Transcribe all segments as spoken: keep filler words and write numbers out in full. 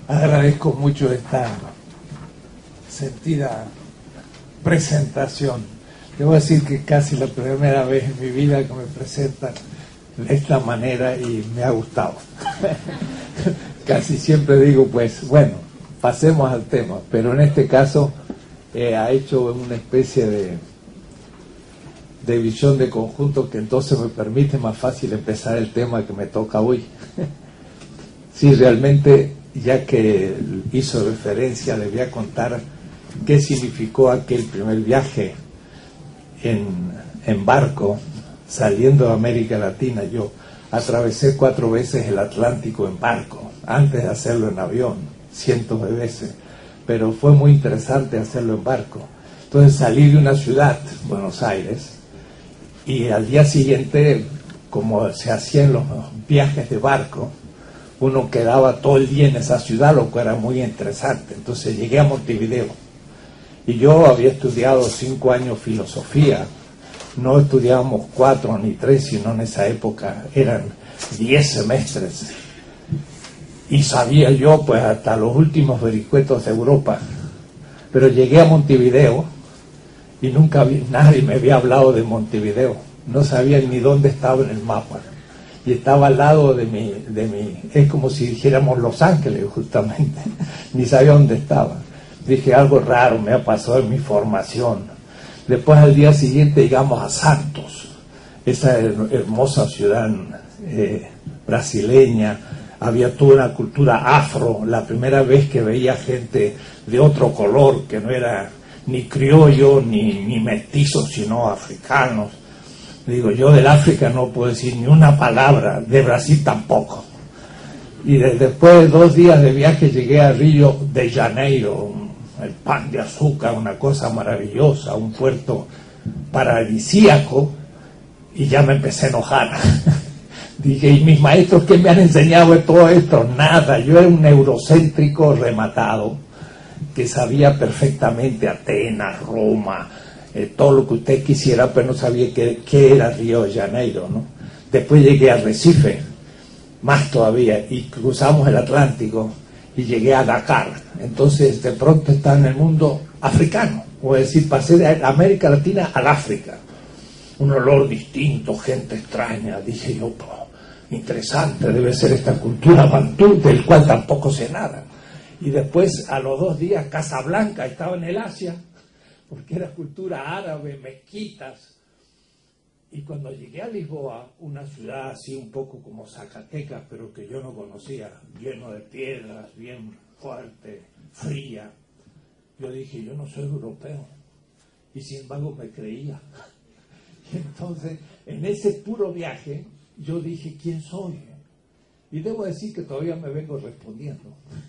Agradezco mucho esta sentida presentación. Debo decir que casi la primera vez en mi vida que me presentan de esta manera y me ha gustado. Casi siempre digo, pues, bueno, pasemos al tema, pero en este caso eh, ha hecho una especie de, de visión de conjunto que entonces me permite más fácil empezar el tema que me toca hoy. Sí, realmente, ya que hizo referencia, le voy a contar qué significó aquel primer viaje en, en barco, saliendo de América Latina. Yo atravesé cuatro veces el Atlántico en barco, antes de hacerlo en avión, cientos de veces, pero fue muy interesante hacerlo en barco. Entonces salí de una ciudad, Buenos Aires, y al día siguiente, como se hacían los viajes de barco, uno quedaba todo el día en esa ciudad, lo cual era muy interesante. Entonces llegué a Montevideo, y yo había estudiado cinco años filosofía. No estudiábamos cuatro ni tres, sino en esa época eran diez semestres. Y sabía yo, pues, hasta los últimos vericuetos de Europa. Pero llegué a Montevideo y nunca vi, nadie me había hablado de Montevideo. No sabía ni dónde estaba en el mapa. Y estaba al lado de mi, de mi, es como si dijéramos Los Ángeles, justamente. Ni sabía dónde estaba. Dije, algo raro me ha pasado en mi formación. Después, al día siguiente, llegamos a Santos, esa hermosa ciudad eh, brasileña. Había toda una cultura afro, la primera vez que veía gente de otro color, que no era ni criollo ni, ni mestizo, sino africanos. Digo, yo del África no puedo decir ni una palabra, de Brasil tampoco. Y de, después de dos días de viaje llegué a Río de Janeiro, el pan de azúcar, una cosa maravillosa, un puerto paradisíaco, y ya me empecé a enojar. Dije, ¿y mis maestros qué me han enseñado de todo esto? Nada, yo era un eurocéntrico rematado, que sabía perfectamente Atenas, Roma, eh, todo lo que usted quisiera, pero no sabía qué, qué era Río de Janeiro, ¿no? Después llegué a Recife, más todavía, y cruzamos el Atlántico, y llegué a Dakar. Entonces de pronto estaba en el mundo africano, o es decir, pasé de América Latina al África. Un olor distinto, gente extraña. Dije yo, oh, interesante debe ser esta cultura bantú, del cual tampoco sé nada. Y después, a los dos días, Casablanca, estaba en el Asia, porque era cultura árabe, mezquitas. Y cuando llegué a Lisboa, una ciudad así un poco como Zacatecas, pero que yo no conocía, lleno de piedras, bien fuerte, fría, yo dije, yo no soy europeo. Y sin embargo me creía. Y entonces, en ese puro viaje, yo dije, ¿quién soy? Y debo decir que todavía me vengo respondiendo.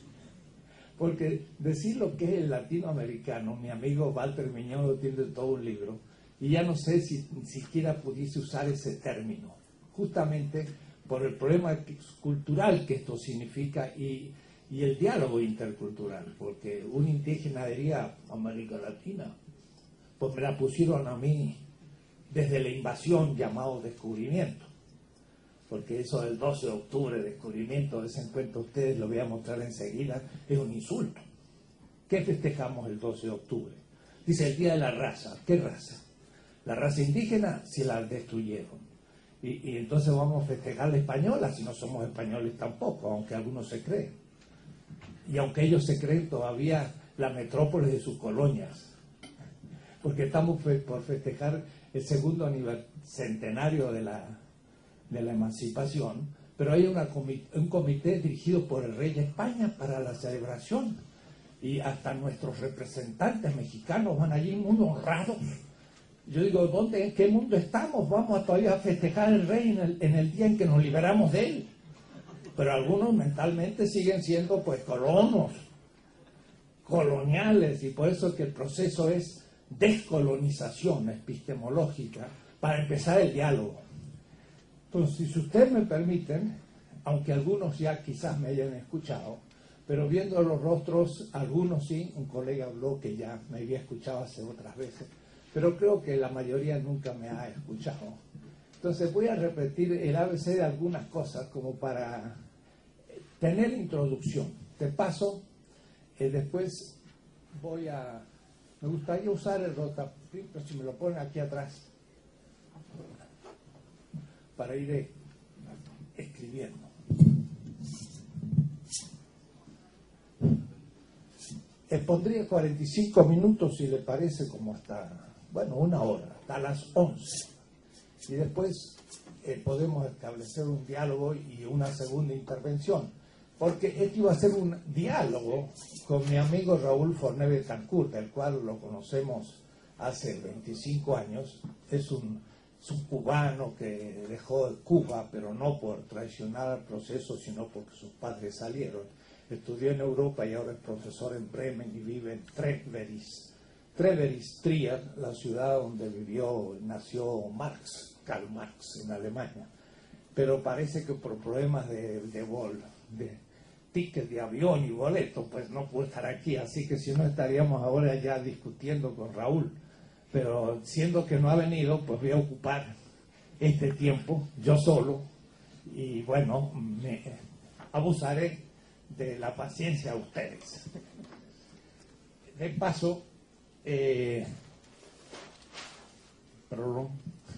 Porque decir lo que es el latinoamericano, mi amigo Walter Miñono tiene todo un libro, y ya no sé si ni siquiera pudiese usar ese término, justamente por el problema cultural que esto significa y, y el diálogo intercultural, porque un indígena diría América Latina, pues me la pusieron a mí desde la invasión llamado descubrimiento, porque eso del doce de octubre, descubrimiento, de ese encuentro, ustedes lo voy a mostrar enseguida, es un insulto. ¿Qué festejamos el doce de octubre? Dice el Día de la Raza. ¿Qué raza? La raza indígena si la destruyeron. Y, y entonces vamos a festejar la española si no somos españoles tampoco, aunque algunos se creen. Y aunque ellos se creen todavía la metrópolis de sus colonias. Porque estamos fe por festejar el segundo centenario de la, de la emancipación, pero hay una comi un comité dirigido por el rey de España para la celebración. Y hasta nuestros representantes mexicanos van allí muy honrados. Yo digo, ¿dónde, en qué mundo estamos? Vamos a todavía a festejar al rey en el, en el día en que nos liberamos de él. Pero algunos mentalmente siguen siendo pues colonos, coloniales, y por eso que el proceso es descolonización epistemológica para empezar el diálogo. Entonces, si ustedes me permiten, aunque algunos ya quizás me hayan escuchado, pero viendo los rostros, algunos sí, un colega habló que ya me había escuchado hace otras veces, pero creo que la mayoría nunca me ha escuchado. Entonces voy a repetir el A B C de algunas cosas como para tener introducción. de paso, eh, después voy a... Me gustaría usar el rotaprinter, pero si me lo ponen aquí atrás, para ir eh, escribiendo. Eh, pondría cuarenta y cinco minutos, si le parece, como hasta, bueno, una hora, hasta las once. Y después eh, podemos establecer un diálogo y una segunda intervención. Porque este iba a ser un diálogo con mi amigo Raúl Forné Betancourt, el cual lo conocemos hace veinticinco años. Es un, es un cubano que dejó Cuba, pero no por traicionar al proceso, sino porque sus padres salieron. Estudió en Europa y ahora es profesor en Bremen y vive en Treveris. Treveris, Trier, la ciudad donde vivió, nació Marx, Karl Marx, en Alemania. Pero parece que por problemas de, de, bol, de tickets de avión y boleto, pues no pudo estar aquí. Así que si no, estaríamos ahora ya discutiendo con Raúl. Pero siendo que no ha venido, pues voy a ocupar este tiempo yo solo. Y bueno, me abusaré de la paciencia a ustedes. De paso, eh, perdón,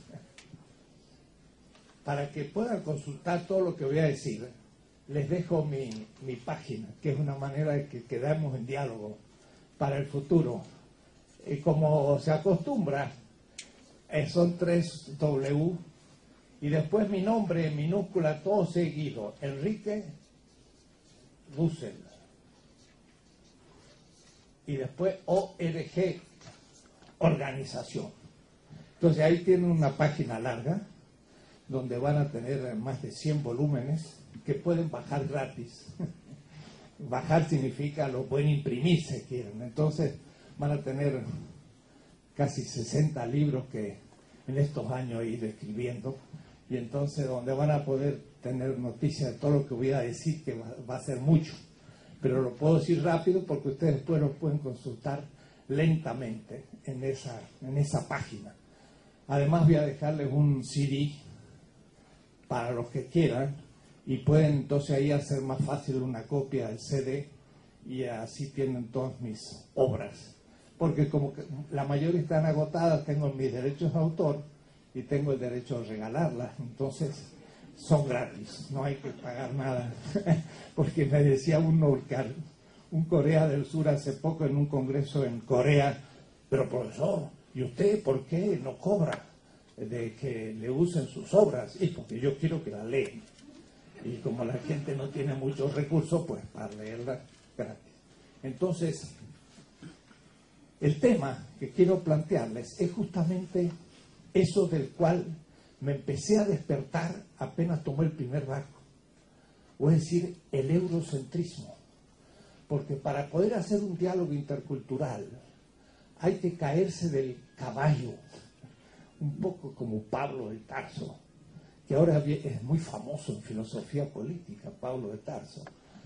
para que puedan consultar todo lo que voy a decir, les dejo mi, mi página, que es una manera de que quedemos en diálogo para el futuro. Y como se acostumbra, eh, son tres W, y después mi nombre en minúscula, todo seguido, Enrique Russell, y después O R G, organización. Entonces ahí tienen una página larga donde van a tener más de cien volúmenes que pueden bajar gratis. Bajar significa lo pueden imprimir si quieren. Entonces van a tener casi sesenta libros que en estos años he ido escribiendo, y entonces donde van a poder tener noticias de todo lo que voy a decir, que va, va a ser mucho, pero lo puedo decir rápido porque ustedes después lo pueden consultar lentamente en esa, en esa página. Además voy a dejarles un C D para los que quieran, y pueden entonces ahí hacer más fácil una copia del C D, y así tienen todas mis obras, porque como que la mayoría están agotadas, tengo mis derechos de autor y tengo el derecho de regalarlas, entonces son gratis, no hay que pagar nada. Porque me decía un, un Corea del Sur hace poco en un congreso en Corea, pero profesor, ¿y usted por qué no cobra de que le usen sus obras? Y porque yo quiero que la lean. Y como la gente no tiene muchos recursos, pues para leerla gratis. Entonces, el tema que quiero plantearles es justamente eso del cual me empecé a despertar apenas tomé el primer barco, o es decir, el eurocentrismo. Porque para poder hacer un diálogo intercultural hay que caerse del caballo, un poco como Pablo de Tarso, que ahora es muy famoso en filosofía política, Pablo de Tarso,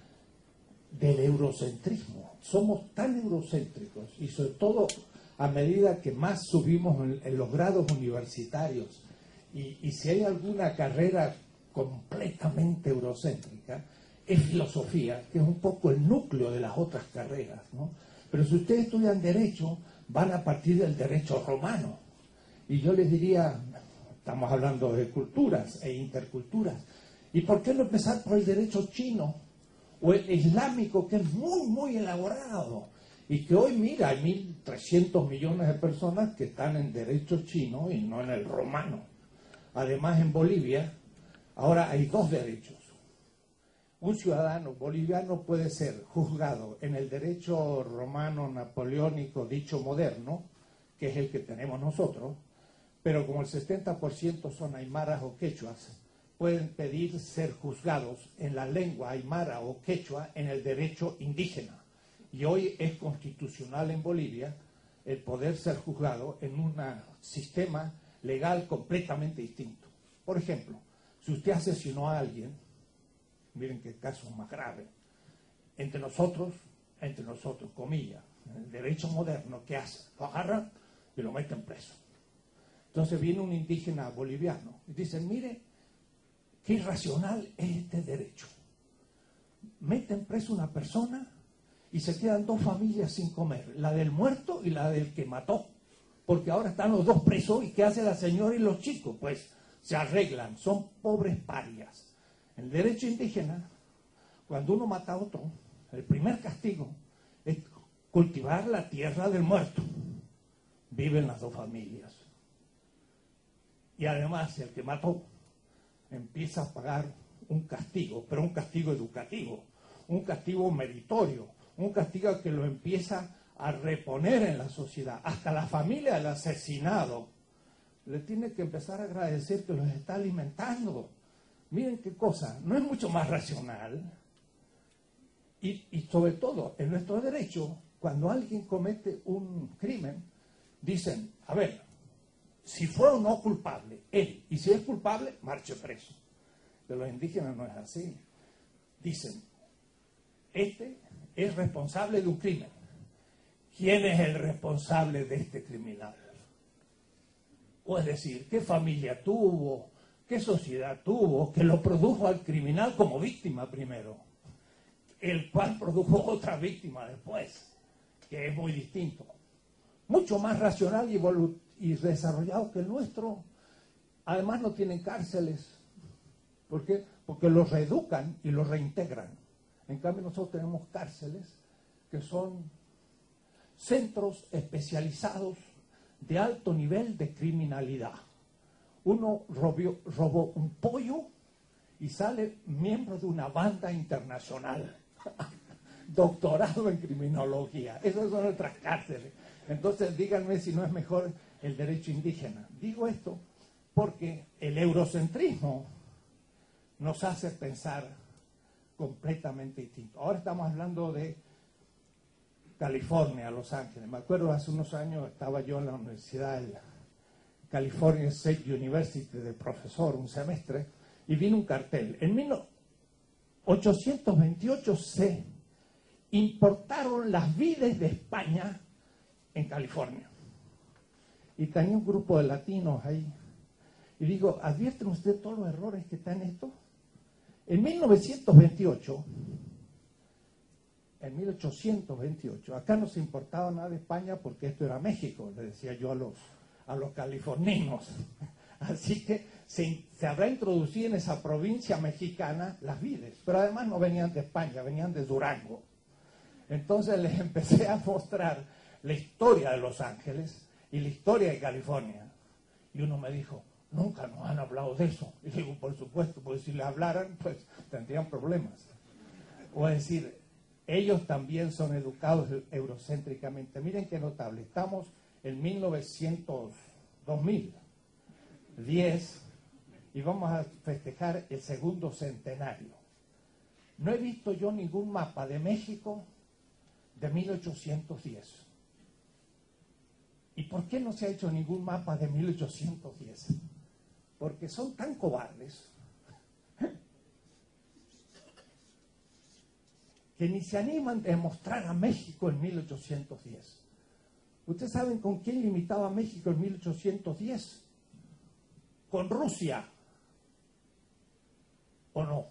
del eurocentrismo. Somos tan eurocéntricos, y sobre todo a medida que más subimos en, en los grados universitarios, y, y si hay alguna carrera completamente eurocéntrica, es filosofía, que es un poco el núcleo de las otras carreras, ¿no? Pero si ustedes estudian Derecho, van a partir del derecho romano. Y yo les diría, estamos hablando de culturas e interculturas, ¿y por qué no empezar por el derecho chino o el islámico, que es muy, muy elaborado? Y que hoy, mira, hay mil trescientos millones de personas que están en derecho chino y no en el romano. Además, en Bolivia, ahora hay dos derechos. Un ciudadano boliviano puede ser juzgado en el derecho romano napoleónico, dicho moderno, que es el que tenemos nosotros, pero como el setenta por ciento son aymaras o quechuas, pueden pedir ser juzgados en la lengua aymara o quechua en el derecho indígena. Y hoy es constitucional en Bolivia el poder ser juzgado en un sistema legal completamente distinto. Por ejemplo, si usted asesinó a alguien, miren qué caso más grave, entre nosotros, entre nosotros, comillas, en el derecho moderno, ¿qué hace? Lo agarran y lo meten preso. Entonces viene un indígena boliviano y dice, mire, qué irracional es este derecho. meten preso una persona y se quedan dos familias sin comer, la del muerto y la del que mató, porque ahora están los dos presos y ¿qué hace la señora y los chicos? Pues se arreglan, son pobres parias. En el derecho indígena, cuando uno mata a otro, el primer castigo es cultivar la tierra del muerto. Viven las dos familias. Y además el que mató empieza a pagar un castigo, pero un castigo educativo, un castigo meritorio, un castigo que lo empieza a reponer en la sociedad. Hasta la familia del asesinado le tiene que empezar a agradecer que los está alimentando. Miren qué cosa, no es mucho más racional. Y, y sobre todo, en nuestro derecho, cuando alguien comete un crimen, dicen, a ver, si fue o no culpable, él, y si es culpable, marche preso. De los indígenas no es así. Dicen, este es responsable de un crimen. ¿Quién es el responsable de este criminal? O es decir, ¿qué familia tuvo? ¿Qué sociedad tuvo que lo produjo al criminal como víctima primero? El cual produjo otra víctima después, que es muy distinto. Mucho más racional y, y desarrollado que el nuestro. Además no tienen cárceles. ¿Por qué? Porque los reeducan y los reintegran. En cambio nosotros tenemos cárceles que son centros especializados de alto nivel de criminalidad. Uno robó, robó un pollo y sale miembro de una banda internacional, doctorado en criminología. Esas son nuestras cárceles. Entonces díganme si no es mejor el derecho indígena. Digo esto porque el eurocentrismo nos hace pensar completamente distinto. Ahora estamos hablando de California, Los Ángeles. Me acuerdo hace unos años estaba yo en la Universidad de California State University de profesor un semestre y vino un cartel. En mil ochocientos veintiocho se importaron las vides de España en California. Y tenía un grupo de latinos ahí. Y digo, ¿advierten ustedes todos los errores que están en esto? En mil novecientos veintiocho, en mil ochocientos veintiocho, acá no se importaba nada de España porque esto era México, le decía yo a los, a los californinos. Así que se, se habrá introducido en esa provincia mexicana las vides, pero además no venían de España, venían de Durango. Entonces les empecé a mostrar la historia de Los Ángeles y la historia de California. Y uno me dijo, nunca nos han hablado de eso. Y digo, por supuesto, porque si le hablaran, pues tendrían problemas. O es decir, ellos también son educados eurocéntricamente. Miren qué notable. Estamos en mil novecientos, dos mil diez y vamos a festejar el segundo centenario. No he visto yo ningún mapa de México de mil ochocientos diez. ¿Y por qué no se ha hecho ningún mapa de mil ochocientos diez? Porque son tan cobardes que ni se animan a mostrar a México en mil ochocientos diez. ¿Ustedes saben con quién limitaba México en mil ochocientos diez? Con Rusia. ¿O no?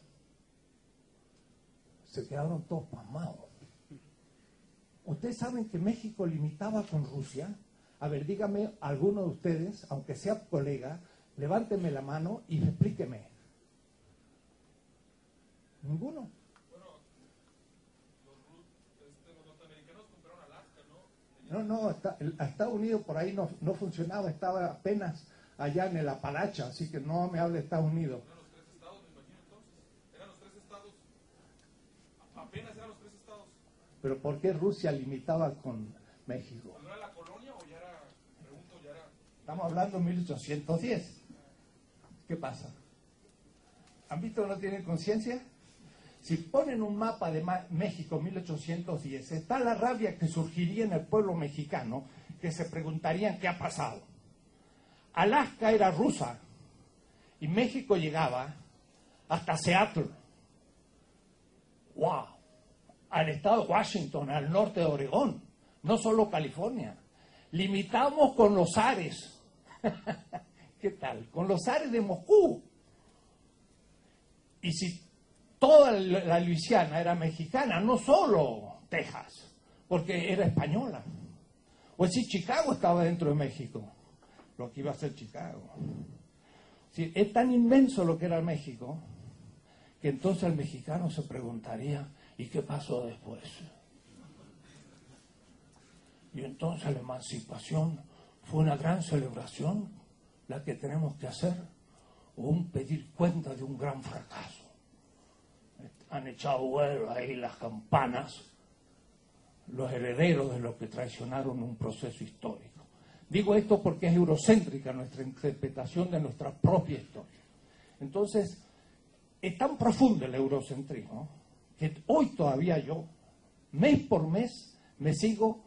Se quedaron todos pasmados. ¿Ustedes saben que México limitaba con Rusia? A ver, dígame alguno de ustedes, aunque sea colega, levánteme la mano y explíqueme. ¿Ninguno? Bueno, los, este, los norteamericanos compraron Alaska, ¿no? No, no, está, el, a Estados Unidos por ahí no, no funcionaba, estaba apenas allá en el Apalacha, así que no me hable de Estados Unidos. Eran los tres estados, me imagino entonces. Eran los tres estados. Apenas eran los tres estados. Pero ¿por qué Rusia limitaba con México? ¿No era la colonia o ya era, pregunto, ya era? Estamos hablando de mil ochocientos diez. ¿Qué pasa? ¿Han visto que no tienen conciencia? Si ponen un mapa de México mil ochocientos diez, está la rabia que surgiría en el pueblo mexicano, que se preguntarían qué ha pasado. Alaska era rusa y México llegaba hasta Seattle. ¡Wow! Al estado de Washington, al norte de Oregón, no solo California. Limitamos con los zares. ¿Qué tal? Con los zares de Moscú. Y si toda la Luisiana era mexicana, no solo Texas, porque era española. O si Chicago estaba dentro de México, lo que iba a ser Chicago. Sí, es tan inmenso lo que era México, que entonces el mexicano se preguntaría, ¿y qué pasó después? Y entonces la emancipación fue una gran celebración, la que tenemos que hacer, o un pedir cuenta de un gran fracaso. Han echado vuelo ahí las campanas, los herederos de los que traicionaron un proceso histórico. Digo esto porque es eurocéntrica nuestra interpretación de nuestra propia historia. Entonces, es tan profundo el eurocentrismo que hoy todavía yo, mes por mes, me sigo,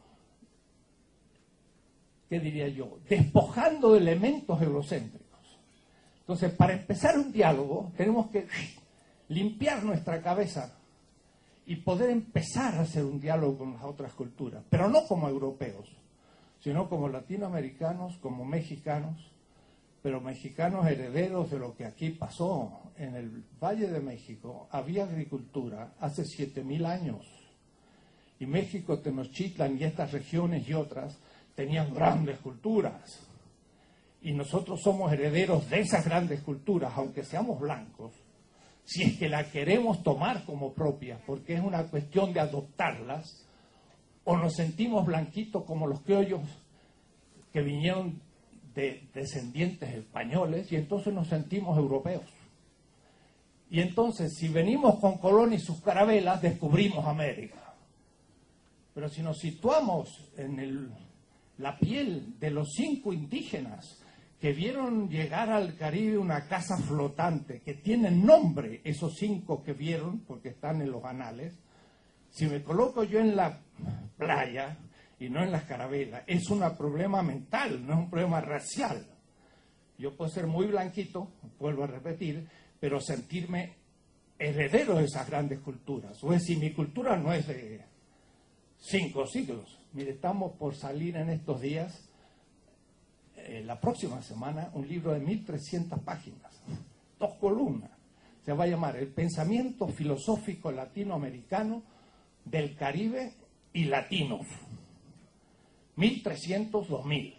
¿qué diría yo?, despojando de elementos eurocéntricos. Entonces, para empezar un diálogo, tenemos que limpiar nuestra cabeza y poder empezar a hacer un diálogo con las otras culturas, pero no como europeos, sino como latinoamericanos, como mexicanos, pero mexicanos herederos de lo que aquí pasó. En el Valle de México había agricultura hace siete mil años, y México, Tenochtitlan y estas regiones y otras tenían grandes culturas, y nosotros somos herederos de esas grandes culturas, aunque seamos blancos, si es que la queremos tomar como propia, porque es una cuestión de adoptarlas, o nos sentimos blanquitos como los criollos que vinieron de descendientes españoles, y entonces nos sentimos europeos. Y entonces, si venimos con Colón y sus carabelas, descubrimos América. Pero si nos situamos en el, la piel de los cinco indígenas que vieron llegar al Caribe una casa flotante, que tienen nombre, esos cinco que vieron, porque están en los anales, si me coloco yo en la playa y no en las carabelas, es un problema mental, no es un problema racial. Yo puedo ser muy blanquito, vuelvo a repetir, pero sentirme heredero de esas grandes culturas. O es decir, mi cultura no es de cinco siglos. Mire, estamos por salir en estos días, eh, la próxima semana, un libro de mil trescientas páginas, dos columnas. Se va a llamar El pensamiento filosófico latinoamericano del Caribe y latinos. mil trescientos a dos mil.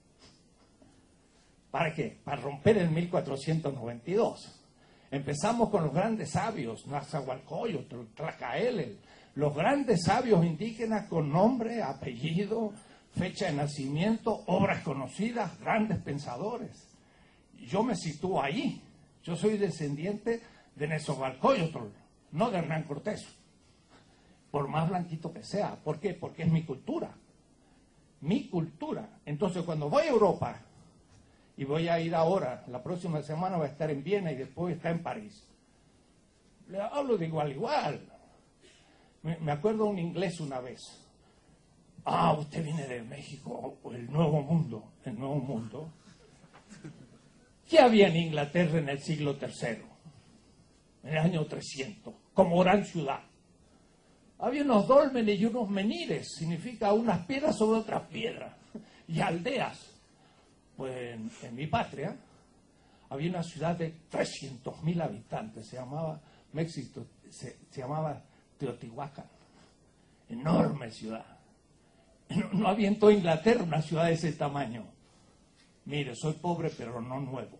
¿Para qué? Para romper el mil cuatrocientos noventa y dos. Empezamos con los grandes sabios, Nazahualcóyotl, Tlacaelel, los grandes sabios indígenas con nombre, apellido, fecha de nacimiento, obras conocidas, grandes pensadores. Yo me sitúo ahí. Yo soy descendiente de Nezahualcóyotl, no de Hernán Cortés. Por más blanquito que sea. ¿Por qué? Porque es mi cultura. Mi cultura. Entonces, cuando voy a Europa, y voy a ir ahora, la próxima semana voy a estar en Viena y después voy a estar en París, le hablo de igual a igual. Me, me acuerdo un inglés una vez. Ah, usted viene de México, el Nuevo Mundo. El Nuevo Mundo. ¿Qué había en Inglaterra en el siglo tercero? En el año trescientos, como gran ciudad. Había unos dólmenes y unos menires, significa unas piedras sobre otras piedras, y aldeas. Pues en, en mi patria había una ciudad de trescientos mil habitantes, se llamaba México, se, se llamaba Teotihuacán, enorme ciudad. No, no había en toda Inglaterra una ciudad de ese tamaño. Mire, soy pobre pero no nuevo.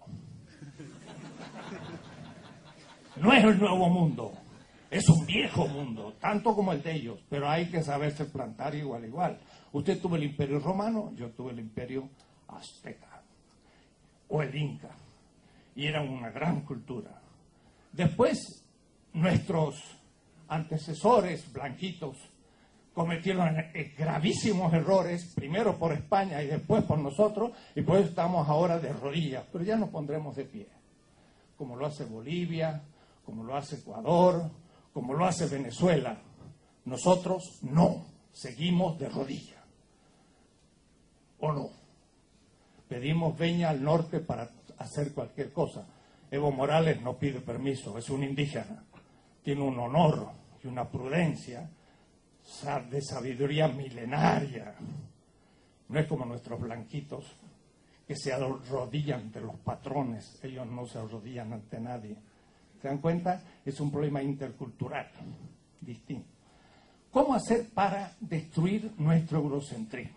No es el nuevo mundo. Es un viejo mundo, tanto como el de ellos, pero hay que saberse plantar igual igual. Usted tuvo el Imperio Romano, yo tuve el Imperio Azteca, o el Inca, y era una gran cultura. Después, nuestros antecesores blanquitos cometieron gravísimos errores, primero por España y después por nosotros, y por eso estamos ahora de rodillas, pero ya nos pondremos de pie, como lo hace Bolivia, como lo hace Ecuador, como lo hace Venezuela. Nosotros no, seguimos de rodillas. ¿O no? Pedimos veña al norte para hacer cualquier cosa. Evo Morales no pide permiso, es un indígena. Tiene un honor y una prudencia de sabiduría milenaria. No es como nuestros blanquitos que se arrodillan ante los patrones. Ellos no se arrodillan ante nadie. ¿Se dan cuenta? Es un problema intercultural distinto. ¿Cómo hacer para destruir nuestro eurocentrismo?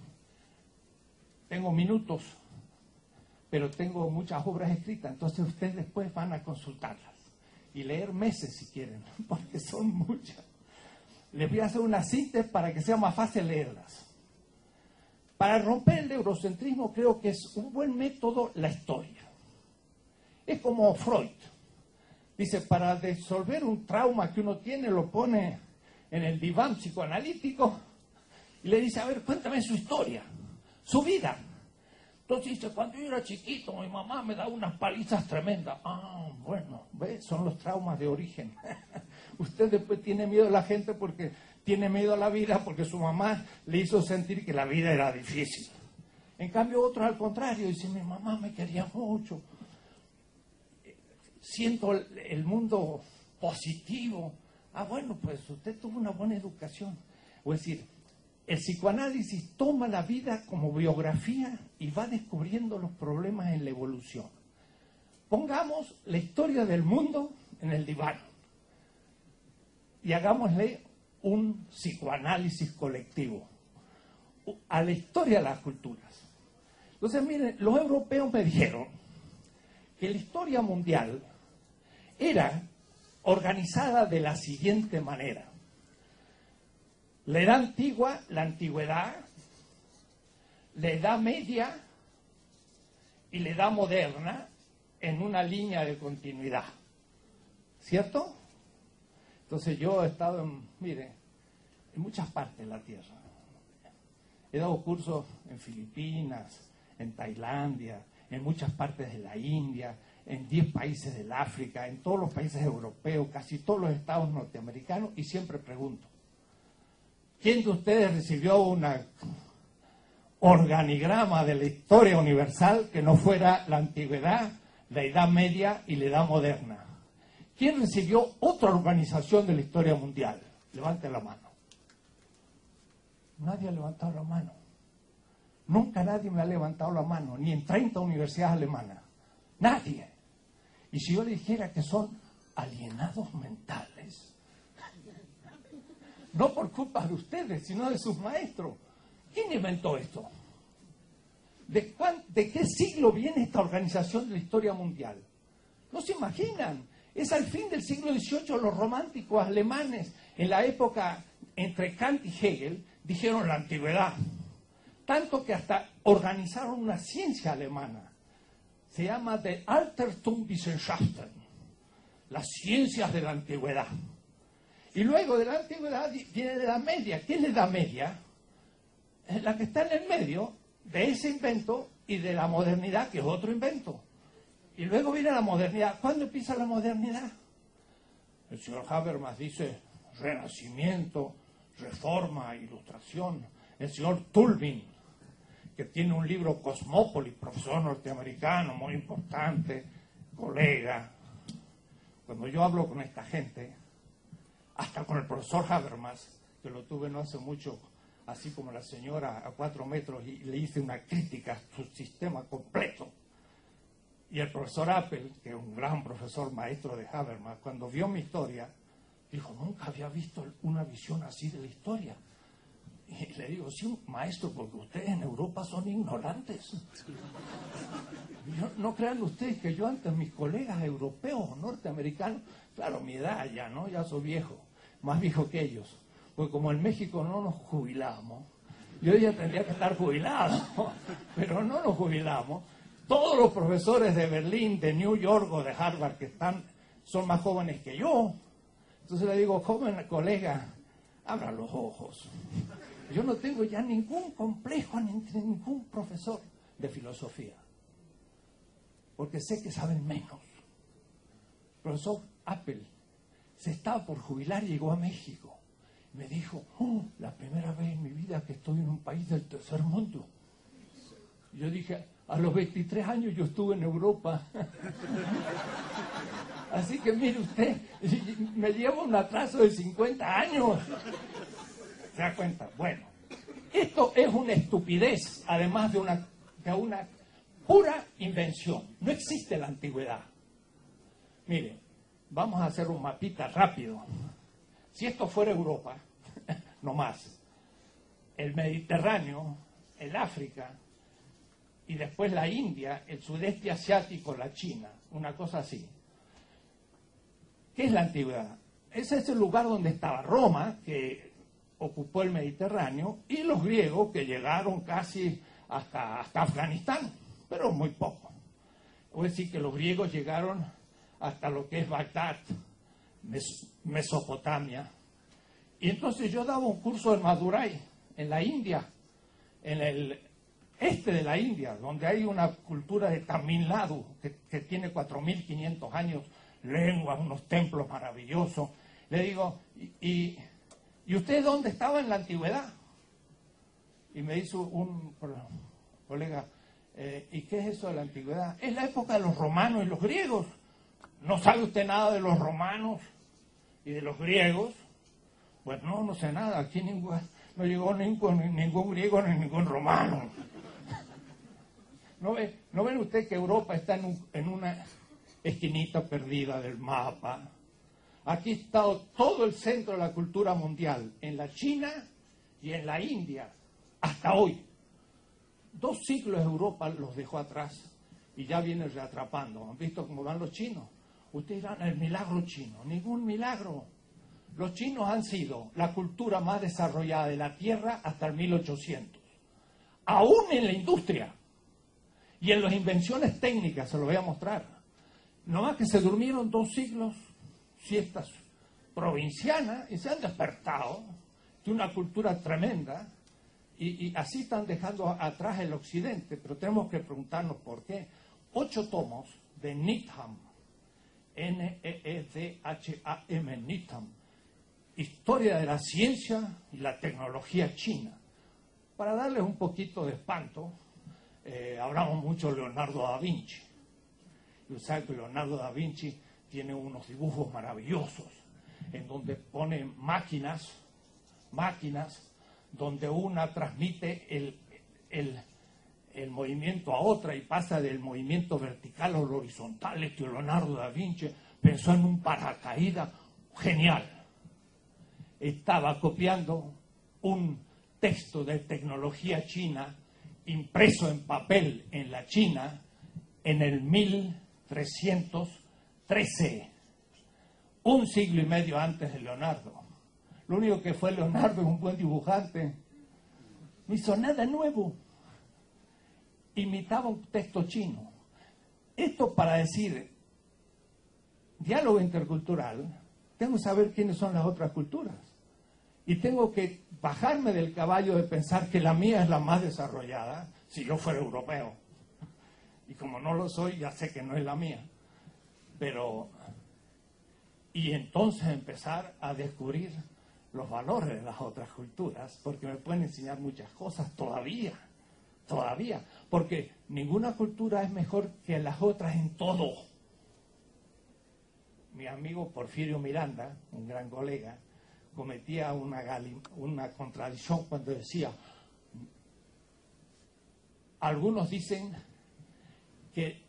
Tengo minutos, pero tengo muchas obras escritas, entonces ustedes después van a consultarlas y leer meses si quieren, porque son muchas. Les voy a hacer una síntesis para que sea más fácil leerlas. Para romper el eurocentrismo creo que es un buen método la historia. Es como Freud. Dice, para resolver un trauma que uno tiene, lo pone en el diván psicoanalítico y le dice, a ver, cuéntame su historia, su vida. Entonces dice, cuando yo era chiquito, mi mamá me daba unas palizas tremendas. Ah, bueno, ¿ves? Son los traumas de origen. Usted después tiene miedo a la gente porque tiene miedo a la vida, porque su mamá le hizo sentir que la vida era difícil. En cambio, otros al contrario, dicen, mi mamá me quería mucho. Siento el, el mundo positivo. Ah, bueno, pues usted tuvo una buena educación. O es decir, el psicoanálisis toma la vida como biografía y va descubriendo los problemas en la evolución. Pongamos la historia del mundo en el diván y hagámosle un psicoanálisis colectivo a la historia de las culturas. Entonces, miren, los europeos me dijeron que la historia mundial era organizada de la siguiente manera. La edad antigua, la antigüedad, la edad media y la edad moderna en una línea de continuidad. ¿Cierto? Entonces yo he estado, en, mire, en muchas partes de la Tierra. He dado cursos en Filipinas, en Tailandia, en muchas partes de la India, en diez países del África, en todos los países europeos, casi todos los estados norteamericanos, y siempre pregunto, ¿quién de ustedes recibió un organigrama de la historia universal que no fuera la antigüedad, la Edad Media y la Edad Moderna? ¿Quién recibió otra organización de la historia mundial? Levante la mano. Nadie ha levantado la mano. Nunca nadie me ha levantado la mano, ni en treinta universidades alemanas. Nadie. Y si yo le dijera que son alienados mentales, no por culpa de ustedes, sino de sus maestros. ¿Quién inventó esto? ¿De, cuán, ¿De qué siglo viene esta organización de la historia mundial? No se imaginan. Es al fin del siglo dieciocho, los románticos alemanes, en la época entre Kant y Hegel, dijeron la antigüedad. Tanto que hasta organizaron una ciencia alemana. Se llama The Altertumswissenschaften, las ciencias de la antigüedad. Y luego de la antigüedad viene la Edad Media. ¿Qué es la Edad Media? Es la que está en el medio de ese invento y de la modernidad, que es otro invento. Y luego viene la modernidad. ¿Cuándo empieza la modernidad? El señor Habermas dice Renacimiento, Reforma, Ilustración. El señor Tulbin, que tiene un libro Cosmópolis, profesor norteamericano, muy importante, colega. Cuando yo hablo con esta gente, hasta con el profesor Habermas, que lo tuve no hace mucho, así como la señora a cuatro metros, y le hice una crítica a su sistema completo. Y el profesor Appel, que es un gran profesor maestro de Habermas, cuando vio mi historia, dijo, nunca había visto una visión así de la historia. Y le digo, sí, maestro, porque ustedes en Europa son ignorantes. Yo, no crean ustedes que yo antes, mis colegas europeos o norteamericanos, claro, mi edad ya, ¿no? Ya soy viejo, más viejo que ellos. Porque como en México no nos jubilamos, yo ya tendría que estar jubilado, pero no nos jubilamos. Todos los profesores de Berlín, de New York o de Harvard que están, son más jóvenes que yo. Entonces le digo, joven colega, abra los ojos. Yo no tengo ya ningún complejo entre ningún profesor de filosofía, porque sé que saben menos. El profesor Appel se estaba por jubilar y llegó a México. Me dijo, oh, la primera vez en mi vida que estoy en un país del tercer mundo. Yo dije, a los veintitrés años yo estuve en Europa. Así que mire usted, me llevo un atraso de cincuenta años. ¿Se da cuenta? Bueno, esto es una estupidez, además de una, de una pura invención. No existe la antigüedad. Mire, vamos a hacer un mapita rápido. Si esto fuera Europa, no más, el Mediterráneo, el África, y después la India, el sudeste asiático, la China, una cosa así. ¿Qué es la antigüedad? Ese es el lugar donde estaba Roma, que ocupó el Mediterráneo, y los griegos, que llegaron casi hasta, hasta Afganistán, pero muy poco. Es decir, que los griegos llegaron hasta lo que es Bagdad, Mes- Mesopotamia. Y entonces yo daba un curso en Madurai, en la India, en el este de la India, donde hay una cultura de Tamil Nadu, que, que tiene cuatro mil quinientos años, lenguas, unos templos maravillosos. Le digo, ¿y, y, ¿y usted dónde estaba en la antigüedad? Y me dice un colega, eh, ¿y qué es eso de la antigüedad? Es la época de los romanos y los griegos. ¿No sabe usted nada de los romanos y de los griegos? Pues no, no sé nada. Aquí ningún, no llegó ningún, ningún griego ni ningún romano. ¿No ve, ¿No ven usted que Europa está en, un, en una esquinita perdida del mapa? Aquí está todo el centro de la cultura mundial, en la China y en la India, hasta hoy. Dos siglos Europa los dejó atrás y ya viene reatrapando. ¿Han visto cómo van los chinos? Ustedes dirán, el milagro chino. Ningún milagro. Los chinos han sido la cultura más desarrollada de la Tierra hasta el mil ochocientos. Aún en la industria y en las invenciones técnicas, se lo voy a mostrar. No más que se durmieron dos siglos, siestas provincianas, y se han despertado de una cultura tremenda, y, y así están dejando atrás el occidente, pero tenemos que preguntarnos por qué. Ocho tomos de Needham, N E E D H A M, Needham, Historia de la ciencia y la tecnología china. Para darles un poquito de espanto, eh, hablamos mucho de Leonardo da Vinci. Y usted sabe que Leonardo da Vinci tiene unos dibujos maravillosos, en donde pone máquinas, máquinas, donde una transmite el, el, el movimiento a otra y pasa del movimiento vertical al horizontal. Es que Leonardo da Vinci pensó en un paracaídas genial. Estaba copiando un texto de tecnología china impreso en papel en la China en el mil trescientos trece, un siglo y medio antes de Leonardo. Lo único que fue Leonardo es un buen dibujante. No hizo nada nuevo. Imitaba un texto chino. Esto para decir, diálogo intercultural, tengo que saber quiénes son las otras culturas. Y tengo que bajarme del caballo de pensar que la mía es la más desarrollada, si yo fuera europeo. Y como no lo soy, ya sé que no es la mía. Pero, y entonces empezar a descubrir los valores de las otras culturas, porque me pueden enseñar muchas cosas todavía, todavía. Porque ninguna cultura es mejor que las otras en todo. Mi amigo Porfirio Miranda, un gran colega, cometía una, una contradicción cuando decía, algunos dicen que,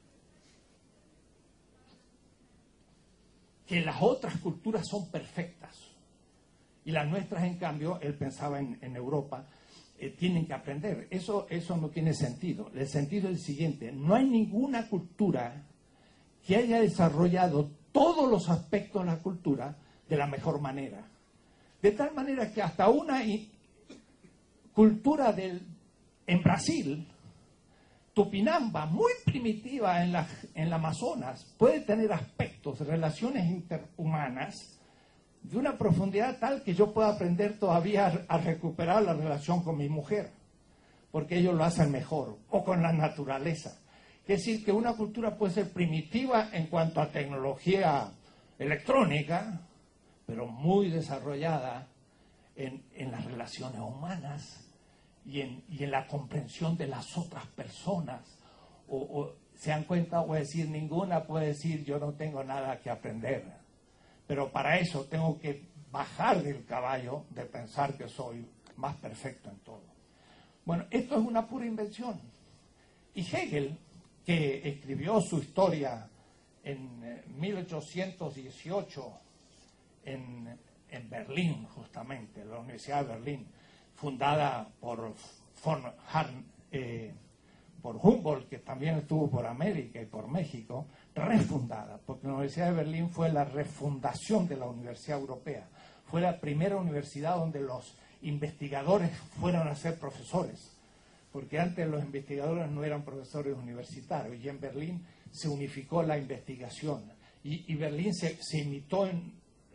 que las otras culturas son perfectas y las nuestras, en cambio, él pensaba en, en Europa, eh, tienen que aprender. Eso, eso no tiene sentido. El sentido es el siguiente: no hay ninguna cultura que haya desarrollado todos los aspectos de la cultura de la mejor manera. De tal manera que hasta una cultura del, en Brasil, Tupinamba, muy primitiva en la, en la Amazonas, puede tener aspectos, relaciones interhumanas, de una profundidad tal que yo pueda aprender todavía a, a recuperar la relación con mi mujer, porque ellos lo hacen mejor, o con la naturaleza. Es decir, que una cultura puede ser primitiva en cuanto a tecnología electrónica, pero muy desarrollada en, en las relaciones humanas y en, y en la comprensión de las otras personas. O, o, ¿se dan cuenta? Voy a decir, ninguna puede decir yo no tengo nada que aprender. Pero para eso tengo que bajar del caballo de pensar que soy más perfecto en todo. Bueno, esto es una pura invención. Y Hegel, que escribió su historia en eh, mil ochocientos dieciocho en, en Berlín, justamente, la Universidad de Berlín, fundada por, von Harn, eh, por Humboldt, que también estuvo por América y por México, refundada, porque la Universidad de Berlín fue la refundación de la Universidad Europea. Fue la primera universidad donde los investigadores fueron a ser profesores, porque antes los investigadores no eran profesores universitarios, y en Berlín se unificó la investigación, y, y Berlín se, se imitó en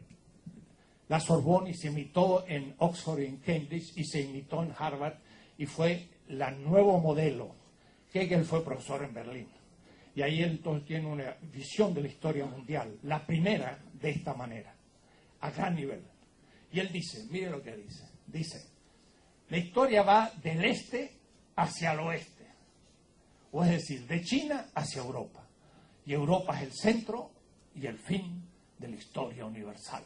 la Sorbonne, y se imitó en Oxford y en Cambridge, y se imitó en Harvard, y fue el nuevo modelo. Hegel fue profesor en Berlín, y ahí entonces tiene una visión de la historia mundial, la primera de esta manera, a gran nivel. Y él dice, mire lo que dice, dice, la historia va del este hacia el oeste, o es decir, de China hacia Europa, y Europa es el centro y el fin de la historia universal.